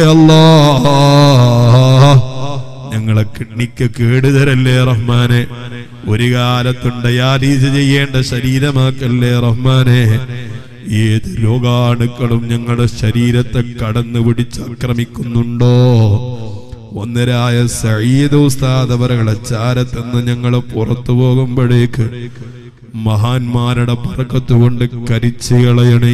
അല്ലാഹ്. ഞങ്ങളെ കിഡ്നിക്ക് കേടുതരല്ലേ റഹ്മാനെ. ഒരു കാലത്തും ഡയാലിസ് ചെയ്യേണ്ട ശരീരമാക്കല്ലേ റഹ്മാനെ. ഏത് രോഗാണുക്കളും ഞങ്ങളുടെ ശരീരത്തെ കടന്നു പിടിച്ച് ആക്രമിക്കുന്നുണ്ടോ, ഒന്നരായ സഈദ് ഉസ്താദ് അവരുടെ ചാരത്തുനിന്ന് ഞങ്ങൾ പുറത്തു പോകുമ്പോഴേക്ക് മഹാന്മാരുടെ ബർക്കത്ത് കൊണ്ട് കരിച്ചു കളയണേ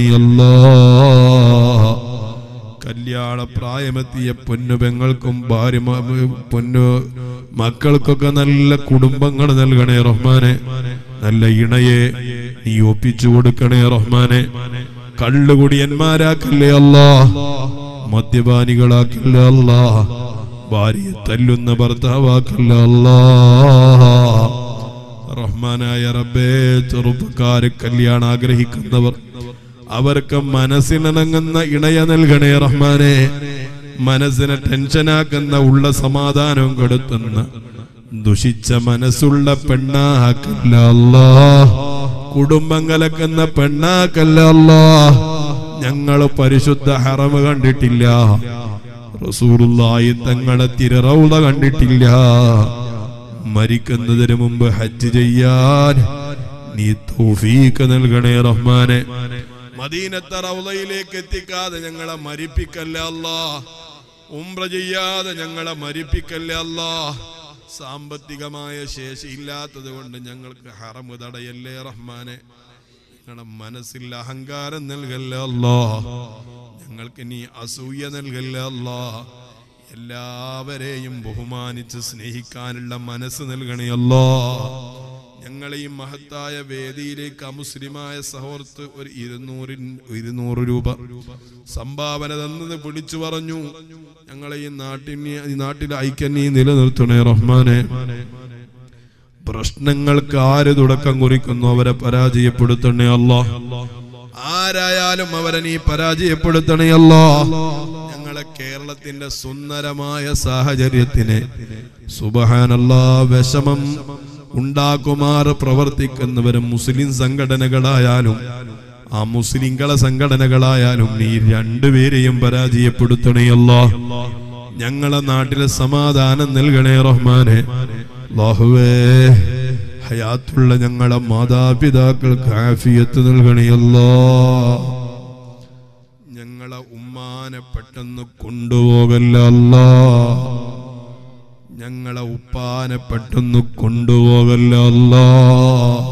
അല്ലാഹ്. കല്യാണ പ്രായമെത്തിയ പൊന്നു പെങ്ങൾക്കും ഭാര്യ പൊന്നു മക്കൾക്കൊക്കെ നല്ല കുടുംബങ്ങൾ നൽകണേ റഹ്മാനെ. നല്ല ഇണയെ നീ ഒപ്പിച്ചു കൊടുക്കണേ റഹ്മാനെ. കള്ളുകുടിയന്മാരാക്കല്ലേ അല്ലാഹ്, മദ്യപാനികളാക്കല്ലേ അല്ലാഹ്, ഭാര്യയെ തല്ലുന്ന ഭർത്താവാക്കല്ലേ അല്ലാഹ്. റഹ്മാനായ റബ്ബേ, ചെറുപ്പക്കാര് കല്യാണം ആഗ്രഹിക്കുന്നവർ അവർക്ക് മനസ്സിനിണങ്ങുന്ന ഇണയ നൽകണേ റഹ്മാനെ. മനസ്സിനെ ടെൻഷനാക്കുന്ന ഉള്ള സമാധാനവും കൊടുത്തുന്ന ദുഷിച്ച മനസ്സുള്ള പെണ്ണാക്കല്ല അല്ലാഹ്. കുടുംബം കലക്കുന്ന പെണ്ണാക്കല്ല അല്ലാഹ്. ഞങ്ങൾ പരിശുദ്ധ ഹറം കണ്ടിട്ടില്ല, റസൂലുള്ളാഹി തങ്ങളെ തിരുറൗള കണ്ടിട്ടില്ല. മരിക്കുന്നതിന് മുമ്പ് ഹജ്ജ് ചെയ്യാൻ നീ തൗഫീഖ് നൽകണേ റഹ്മാനെ. മദീനത്തെ റൗളയിലേക്ക് എത്തിക്കാതെ ഞങ്ങളെ മരിപ്പിക്കല്ലേ അല്ലാഹ്. ഉംറ ചെയ്യാതെ ഞങ്ങളെ മരിപ്പിക്കല്ലേ അല്ലാഹ്. സാമ്പത്തികമായ ശേഷി ഇല്ലാത്തത് കൊണ്ട് ഞങ്ങൾക്ക് ഹറമ് തടയല്ലേ റഹ്മാനെ. ഞങ്ങളുടെ മനസ്സിൽ അഹങ്കാരം നൽകല്ലേ അല്ലാഹ്. ഞങ്ങൾക്ക് നീ അസൂയ നൽകല്ലേ അല്ലാഹ്. എല്ലാവരെയും ബഹുമാനിച്ച് സ്നേഹിക്കാനുള്ള മനസ്സ് നൽകണേ അല്ലാഹ്. ഞങ്ങളെയും മഹത്തായ വേദിയിലേക്ക് അമുസ്ലിമായ സഹോദരത്ത് ഒരു ഇരുന്നൂറിൻ ഇരുന്നൂറ് രൂപ സംഭാവന തന്നത് വിളിച്ചു പറഞ്ഞു. ഞങ്ങളെ ഈ നാട്ടിനെ ഈ നാട്ടിലെ ഐക്യം നീ നിലനിർത്തണേ റഹ്മാനെ. പ്രശ്നങ്ങൾക്ക് ആര് തുടക്കം കുറിക്കുന്നു അവരെ പരാജയപ്പെടുത്തണേ അല്ലാഹ്. ആരായാലും അവരെ നീ പരാജയപ്പെടുത്തണേ അല്ലാഹ്. ഞങ്ങളെ കേരളത്തിന്റെ സുന്ദരമായ സാഹചര്യത്തിനെ സുബ്ഹാനല്ലാഹ് വിഷമം ഉണ്ടാക്കുമാർ പ്രവർത്തിക്കുന്നവരും മുസ്ലിം സംഘടനകളായാലും ആ മുസ്ലിങ്ങളെ സംഘടനകളായാലും നീ രണ്ടുപേരെയും പരാജയപ്പെടുത്തണേ അല്ലാഹ്. ഞങ്ങളെ നാട്ടിലെ സമാധാനം നൽകണേ റഹ്മാനെ. അല്ലാഹുവേ ഹയാത്തുള്ള ഞങ്ങളെ മാതാപിതാക്കൾക്ക് ആഫിയത്ത് നൽകണേ അല്ലാഹ്. ഞങ്ങളെ ഉമ്മാനെ പെട്ടെന്ന് കൊണ്ടുപോകല്ല അല്ലാഹ്. ഞങ്ങളെ ഉപ്പാനെ പെട്ടെന്ന് കൊണ്ടുപോകല്ല അല്ലാഹ്.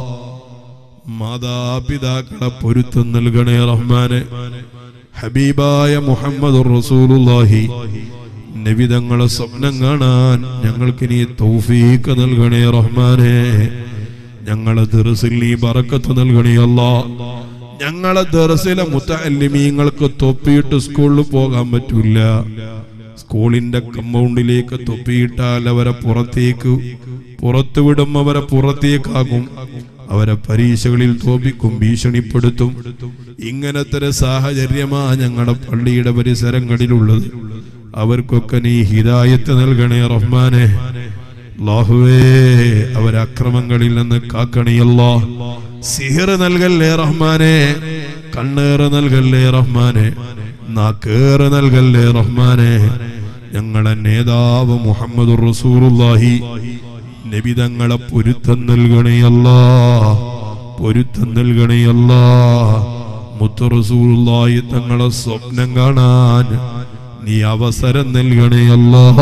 മാതാപിതാക്കളെ പൊരുത്തം നൽകണേ റഹ്മാനെ. ഹബീബായ മുഹമ്മദുർ റസൂലുള്ളാഹി നബി തങ്ങളെ സ്വപ്നം കാണാൻ ഞങ്ങൾക്ക് നീ തൗഫീഖ് നൽകണേ റഹ്മാനെ. ഞങ്ങളെ ദർസിൽ നീ ബറക്കത്ത് നൽകണേ അല്ലാഹ്. ഞങ്ങളെ ദർസിലെ മുതഅല്ലിമീങ്ങൾക്ക് തൊപ്പിയിട്ട് സ്കൂളിൽ പോകാൻ പറ്റൂല. സ്കൂളിന്റെ കമ്പൗണ്ടിലേക്ക് തൊപ്പിയിട്ടാൽ അവരെ പുറത്തേക്ക് പുറത്തു വിടും, അവരെ പുറത്തേക്കാകും, അവരെ പരീക്ഷകളിൽ തോപ്പിക്കും, ഭീഷണിപ്പെടുത്തും. ഇങ്ങനത്തെ ഒരു സാഹചര്യമാ ഞങ്ങളുടെ പള്ളിയുടെ പരിസരങ്ങളിലുള്ളത്. അവർക്കൊക്കെ നീ ഹിദായത്ത് നൽകണേ റഹ്മാനെ. അല്ലാഹുവേ അവരെ അക്രമങ്ങളിൽ നിന്ന് കാക്കണേ അല്ലാഹ്. സിഹർ നൽകല്ലേ റഹ്മാനെ. കണ്ണേറ് നൽകല്ലേ റഹ്മാനെ. നാക്കേറ് നൽകല്ലേ റഹ്മാനെ. ഞങ്ങളെ നേതാവ് മുഹമ്മദുർ റസൂലുള്ളാഹി നബി തങ്ങളെ പൊരുത്തം നൽകണേ അല്ലാഹ്. പൊരുത്തം നൽകണേ അല്ലാഹ്. മുത്ത് റസൂലുള്ളാഹി തങ്ങളെ സ്വപ്നം കാണാൻ നീ അവസരം നൽകണേ അല്ലാഹ്.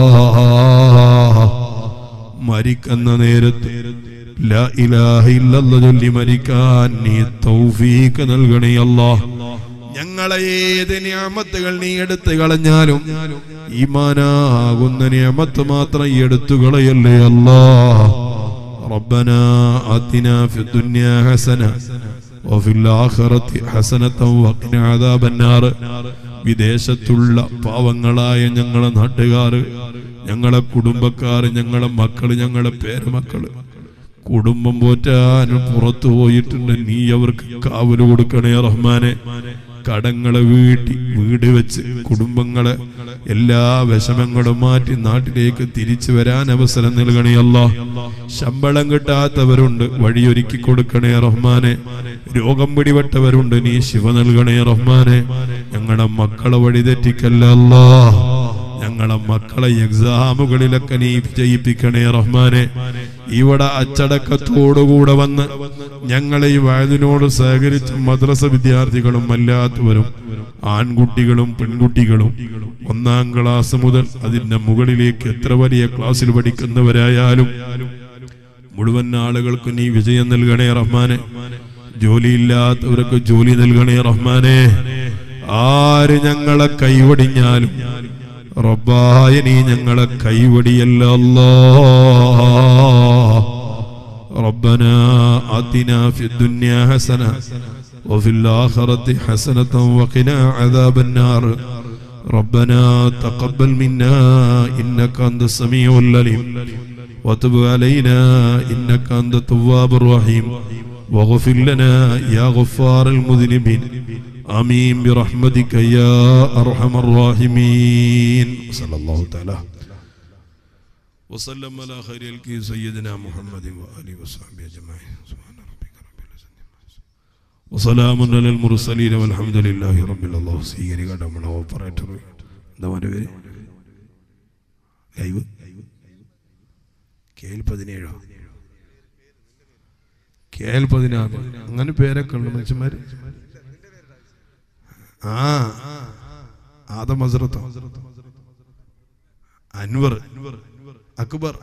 മരിക്കുന്ന നേരത്ത് ലാ ഇലാഹ ഇല്ലല്ലാഹ് ചൊല്ലി മരിക്കാൻ നീ തൗഫീഖ് നൽകണേ അല്ലാഹ്. ഞങ്ങളെ ഏത് നിഅമത്തുകൾ നീ എടുത്തു കളഞ്ഞാലും ഈമാനാകുന്ന നിഅമത്ത് മാത്രം എടുത്തു കളയല്ലേ അല്ലാഹ്. റബ്ബനാ ആതിനാ ഫിദ്ദുനിയാ ഹസന വഫിൽ ആഖിറതി ഹസനതൻ വഖിനാ അദാബന്നാർ. വിദേശത്തുള്ള പാവങ്ങളായ ഞങ്ങളെ നാട്ടുകാർ, ഞങ്ങളെ കുടുംബക്കാർ, ഞങ്ങളെ മക്കള്, ഞങ്ങളെ പേരമക്കള് കുടുംബം പോറ്റാൻ പുറത്തു പോയിട്ടുണ്ട്. നീ അവർക്ക് കാവല് കൊടുക്കണേ റഹ്മാനെ. കടങ്ങളെ വീട്ടി വീട് വെച്ച് കുടുംബങ്ങളെ എല്ലാ വിഷമങ്ങളും മാറ്റി നാട്ടിലേക്ക് തിരിച്ചു വരാൻ അവസരം നൽകണേ അല്ലാഹ്. ശമ്പളം കിട്ടാത്തവരുണ്ട്, വഴിയൊരുക്കി കൊടുക്കണേ റഹ്മാനെ. രോഗം പിടിപെട്ടവരുണ്ട്, നീ ശിവ നൽകണേ റഹ്മാനെ. ഞങ്ങളുടെ മക്കളെ വഴിതെറ്റിക്കല്ല അല്ലാഹ്. ഞങ്ങളെ മക്കളെ എക്സാമുകളിലൊക്കെ നീ വിജയിപ്പിക്കണേ റഹ്മാനെ. ഇവിടെ അച്ചടക്കത്തോടുകൂടെ വന്ന് ഞങ്ങളെ ഈ വയതിനോട് സഹകരിച്ച മദ്രസ വിദ്യാർത്ഥികളും അല്ലാത്തവരും ആൺകുട്ടികളും പെൺകുട്ടികളും ഒന്നാം ക്ലാസ് മുതൽ അതിന്റെ മുകളിലേക്ക് എത്ര വലിയ ക്ലാസ്സിൽ പഠിക്കുന്നവരായാലും മുഴുവൻ ആളുകൾക്ക് നീ വിജയം നൽകണേ റഹ്മാനെ. ജോലിയില്ലാത്തവർക്ക് ജോലി നൽകണേ റഹ്മാനെ. ആര് ഞങ്ങളെ കൈവടിഞ്ഞാലും റബ്ബായ നീ ഞങ്ങളെ കൈവടിയല്ല അല്ലാഹ്. റബ്ബനാ ആതിനാ ഫിദ്ദുനിയാ ഹസന വഫിൽ ആഖിറതി ഹസനതൻ വഖിനാ അദാബന്നാർ. റബ്ബനാ തഖബ്ബൽ മിന്നാ ഇന്നക അൻതസ് സമീഉൽ അലീം വതുബ് അലൈനാ ഇന്നക അൻതത് തവ്വാബുർ റഹീം വഗ്ഫിർ ലനാ യാ ഗഫാറൽ മുദ്നിബീൻ. آمين برحمتك يا أرحم الراحمين. صلى الله تعالى وسلم على خير الخلق سيدنا محمد وآله وصحبه أجمعين. سبحان ربك رب العزة عما يصفون وسلام على المرسلين والحمد لله رب العالمين. സ്വീകരിക്കട്ടെ നമ്മുടെ ഓപ്പറേറ്റർ എന്താ മോൻ്റെ പേര്? ലൈവ് കെ എൽ പതിനേഴോ കെ എൽ പതിനാറ് അങ്ങനെ പേരൊക്കെ ഉണ്ട് മനുഷ്യന്മാര്. ആ ആദം ഹസ്രത്ത് അൻവർ അക്ബർ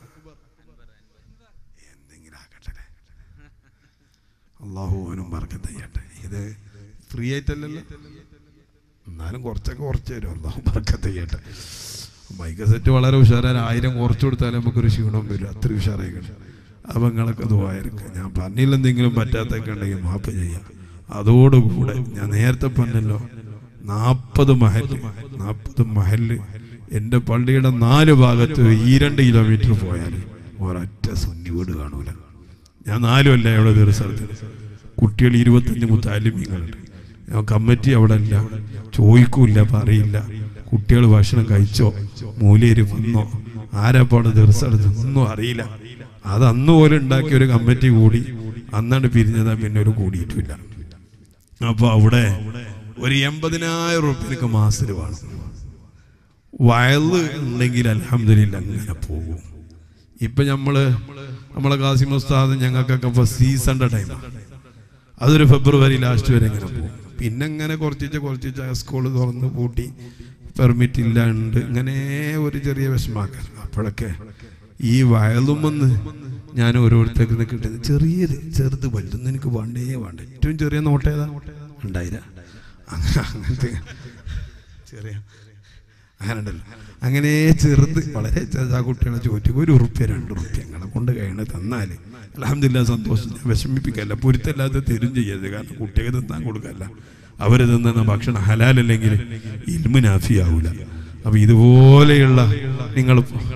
എന്തെങ്കിലും ആക്കട്ടെ. അള്ളാഹു അവനും ബർക്കത്ത് ചെയ്യട്ടെ. ഇത് ഫ്രീ ആയിട്ടല്ലല്ലോ, എന്നാലും കുറച്ചൊക്കെ കുറച്ച് തരും. അള്ളാഹു ബർക്കത്ത് ചെയ്യട്ടെ. മൈക്ക് സെറ്റ് വളരെ ഉഷാറാൻ ആയിരം കുറച്ചു കൊടുത്താലും നമുക്കൊരു ക്ഷീണം വരും. അത്ര ഉഷാറായിക്കട്ടെ. അപ്പം നിങ്ങളൊക്കെ ദുആയിരിക്കും. ഞാൻ പറഞ്ഞില്ല എന്തെങ്കിലും പറ്റാത്തൊക്കെ ഉണ്ടെങ്കിൽ മാപ്പ് ചെയ്യാം. അതോടുകൂടെ ഞാൻ നേരത്തെ പറഞ്ഞല്ലോ, നാൽപ്പത് മഹല് നാൽപ്പത് മഹല് എൻ്റെ പള്ളിയുടെ നാല് ഭാഗത്ത് ഈ രണ്ട് കിലോമീറ്റർ പോയാൽ ഒരൊറ്റ സുന്നി വീട് കാണൂല. ഞാൻ നാലും അല്ല എവിടെ ദിവസത്തിൽ കുട്ടികൾ ഇരുപത്തഞ്ച് മുത്താലിമീങ്ങളുണ്ട്. ഞാൻ കമ്മിറ്റി അവിടെ ഇല്ല, ചോദിക്കൂല, പറയില്ല. കുട്ടികൾ ഭക്ഷണം കഴിച്ചോ, മൂലേര് വന്നോ, ആരാപ്പാട് ദിവസം ഒന്നും അറിയില്ല. അത് അന്ന് പോലെ ഉണ്ടാക്കിയ ഒരു കമ്മിറ്റി കൂടി അന്നാണ് പിരിഞ്ഞതാ, പിന്നെ ഒരു കൂടിയിട്ടില്ല. അപ്പൊ അവിടെ ഒരു എൺപതിനായിരം റുപ്യക്ക് മാസത്തിൽ വേണം. വയല് ഉണ്ടെങ്കിൽ അൽഹംദുലില്ലാ അങ്ങനെ പോകും. ഇപ്പൊ നമ്മള് നമ്മളെ കാസിം ഉസ്താദ് ഞങ്ങൾക്കൊക്കെ ഇപ്പൊ സീസണിന്റെ ടൈമാണ്. അതൊരു ഫെബ്രുവരി ലാസ്റ്റ് വരെ ഇങ്ങനെ പോകും. പിന്നെ ഇങ്ങനെ കുറച്ചിച്ച് കുറച്ചിച്ച് സ്കൂള് തുറന്ന് പൂട്ടി, പെർമിറ്റ് ഇല്ല ഉണ്ട്, ഇങ്ങനെ ഒരു ചെറിയ വിഷമാക്കാൻ. അപ്പോഴൊക്കെ ഈ വയലുമെന്ന് ഞാൻ ഓരോരുത്തർക്ക് കിട്ടുന്നത് ചെറിയത് ചെറുത് വലുതൊന്നും എനിക്ക് വേണ്ടേ വേണ്ട. ഏറ്റവും ചെറിയ നോട്ട് ഏതാ? ഉണ്ടായില്ല. അങ്ങനെ അങ്ങനത്തെ ചെറിയ അങ്ങനെ ഉണ്ടല്ലോ. അങ്ങനെ ചെറുത് വളരെ ചെറുതാ കുട്ടികളെ ചോദിച്ചു ഒരു ഉറുപ്പ്യ രണ്ട് ഉറുപ്പ്യ ഞങ്ങളെ കൊണ്ട് കഴിയണത് തന്നാൽ അൽഹംദുലില്ലാ സന്തോഷം. ഞാൻ വിഷമിപ്പിക്കല്ല, പൊരുത്തല്ലാതെ തരും ചെയ്യരുത്. കാരണം കുട്ടികൾക്ക് തിന്നാൻ കൊടുക്കല്ല. അവർ തിന്നുന്ന ഭക്ഷണം ഹലാലല്ലെങ്കിൽ ഇൽമു നാഫിയാവൂല. അപ്പൊ ഇതുപോലെയുള്ള നിങ്ങൾ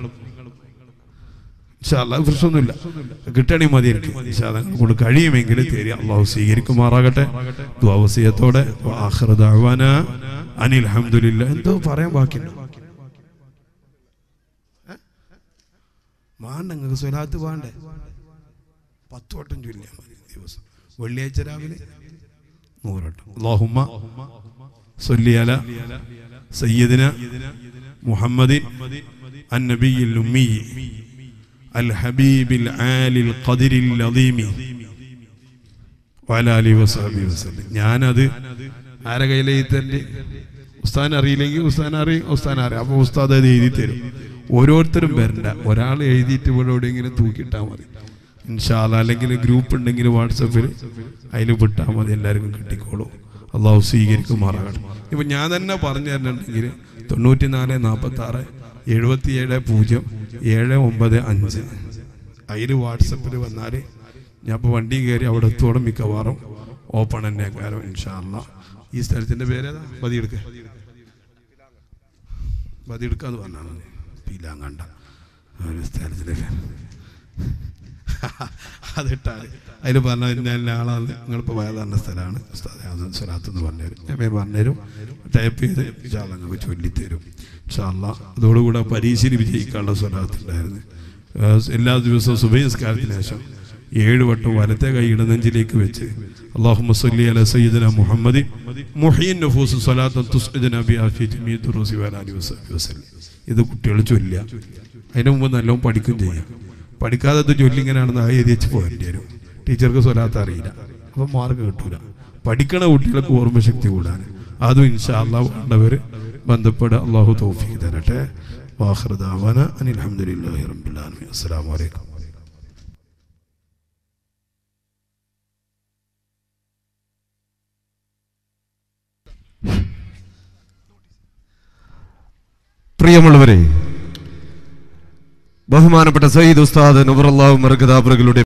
പ്രശ്നമൊന്നുമില്ല, കിട്ടണേ മതി. എനിക്ക് കൊണ്ട് കഴിയുമെങ്കിൽ തരിക. അള്ളാഹു സ്വീകരിക്കുമാറാകട്ടെ. ദുആവസിയത്തോടെ ആഖിറു ദഅവാനാ അനിൽ ഹംദുലില്ലാ. എന്തോ പറയാൻ ബാക്കിയുണ്ടോ? വേണ്ട, നിങ്ങൾക്ക് സ്വലാത്ത് വേണ്ടേ? പത്ത് വട്ടം ചൊല്ലിയാൽ മതി ദിവസം. വെള്ളിയാഴ്ച രാവിലെ നൂറട്ടം. അല്ലാഹുമ്മ സ്വല്ലി അലാ സയ്യിദിന മുഹമ്മദിൻ അന്നബിയിൽ ഉമ്മി അൽ ഹബീബിൽ ആലിൽ ഖദരിൽ അദീമി വഅലാ ആലിഹി വസഹബിഹി വസല്ലം. ഞാനത് ആരെ കയ്യിലെഴുത്തൻ്റെ ഉസ്താൻ അറിയില്ലെങ്കിൽ ഉസ്താൻ അറിയും, ഉസ്താൻ അറിയാം. അപ്പോൾ ഉസ്താദ് അത് എഴുതി തരും. ഓരോരുത്തരും വരണ്ട, ഒരാൾ എഴുതിയിട്ട് ഇവിടെ എവിടെയെങ്കിലും തൂക്കിയിട്ടാൽ മതി ഇൻഷാ അല്ലാഹ്. അല്ലെങ്കിൽ ഗ്രൂപ്പ് ഉണ്ടെങ്കിൽ വാട്സപ്പിൽ അതിൽ വിട്ടാൽ മതി, എല്ലാവർക്കും കിട്ടിക്കോളൂ. അള്ളാഹു സ്വീകരിക്കുമാറാകട്ടെ. ഇപ്പം ഞാൻ തന്നെ പറഞ്ഞു തരുന്നുണ്ടെങ്കിൽ തൊണ്ണൂറ്റി നാല് നാൽപ്പത്തി ആറ് എഴുപത്തി ഏഴ് പൂജ്യം ഏഴ് ഒമ്പത് അഞ്ച് അതിൽ വാട്സപ്പിൽ വന്നാൽ ഞാൻ ഇപ്പോൾ വണ്ടി കയറി അവിടെ എത്തോടെ മിക്കവാറും ഓപ്പൺ തന്നെ കാരണം ഇൻഷാ അല്ലാഹ്. ഈ സ്ഥലത്തിൻ്റെ പേരേതാ? ബദിയെടുക്ക ബദിയെടുക്കാന്ന് പറഞ്ഞാൽ മതി. പീലാങ്കണ്ട ഒരു സ്ഥലത്തിൻ്റെ പേര് അതിട്ടാൽ അതിൽ പറഞ്ഞ ഇന്ന ആളാണ് നിങ്ങളിപ്പോൾ വയതാണ്ട സ്ഥലമാണ് സ്വലാത്ത് എന്ന് പറഞ്ഞുതരും. ഞാൻ പേര് പറഞ്ഞുതരും, ടൈപ്പ് ചെയ്ത് ചാളങ്ങൾക്ക് ചൊല്ലിത്തരും ഇൻഷാ അല്ലാഹ്. അതോടുകൂടെ പരീക്ഷയിൽ വിജയിക്കാനുള്ള സ്വലാത്ത് ഉണ്ടായിരുന്നു. എല്ലാ ദിവസവും സുബഹി നിസ്കാരത്തിന് ശേഷം ഏഴ് വട്ടം വലത്തെ കൈ ഇടനെഞ്ചിലേക്ക് വെച്ച് അല്ലാഹുമ്മ സ്വല്ലി അലാ സയ്യിദിനാ മുഹമ്മദി മുഹ്യിൻ നുഫൂസ് സ്വലാത്തൻ തുസ്ഇദുനാ ബിഹാ ഫീ ജമീഇ ദുറൂസി വഅലാ ആലിഹി വസല്ലം. ഇത് കുട്ടികൾ ചൊല്ലുക. അതിന് മുമ്പ് നല്ലോണം പഠിക്കും ചെയ്യാം. പഠിക്കാതെ ഇത് ചൊല്ലിങ്ങനെയാണെന്ന് ആ എഴുതി വെച്ച് പോകേണ്ടി വരും. ടീച്ചർക്ക് സ്വലാത്ത് അറിയില്ല, അപ്പം മാർക്ക് കിട്ടൂല. പഠിക്കണ കുട്ടികൾക്ക് ഓർമ്മശക്തി കൂടാൻ അതും ഇൻഷാ അല്ലാഹ് വേണ്ടവർ ബന്ധപ്പെടുക. അല്ലാഹു തൗഫീഖ് തരട്ടെ. വാഖിറു ദഅവാനാ അനിൽ ഹംദുലില്ലാഹി റബ്ബിൽ ആലമീൻ. അസ്സലാമു അലൈക്കും.
പ്രിയമുള്ളവരെ, ബഹുമാനപ്പെട്ട സയ്യിദ് ഉസ്താദ് നൂറുല്ലാഹി മർകദാബറുകളുടെ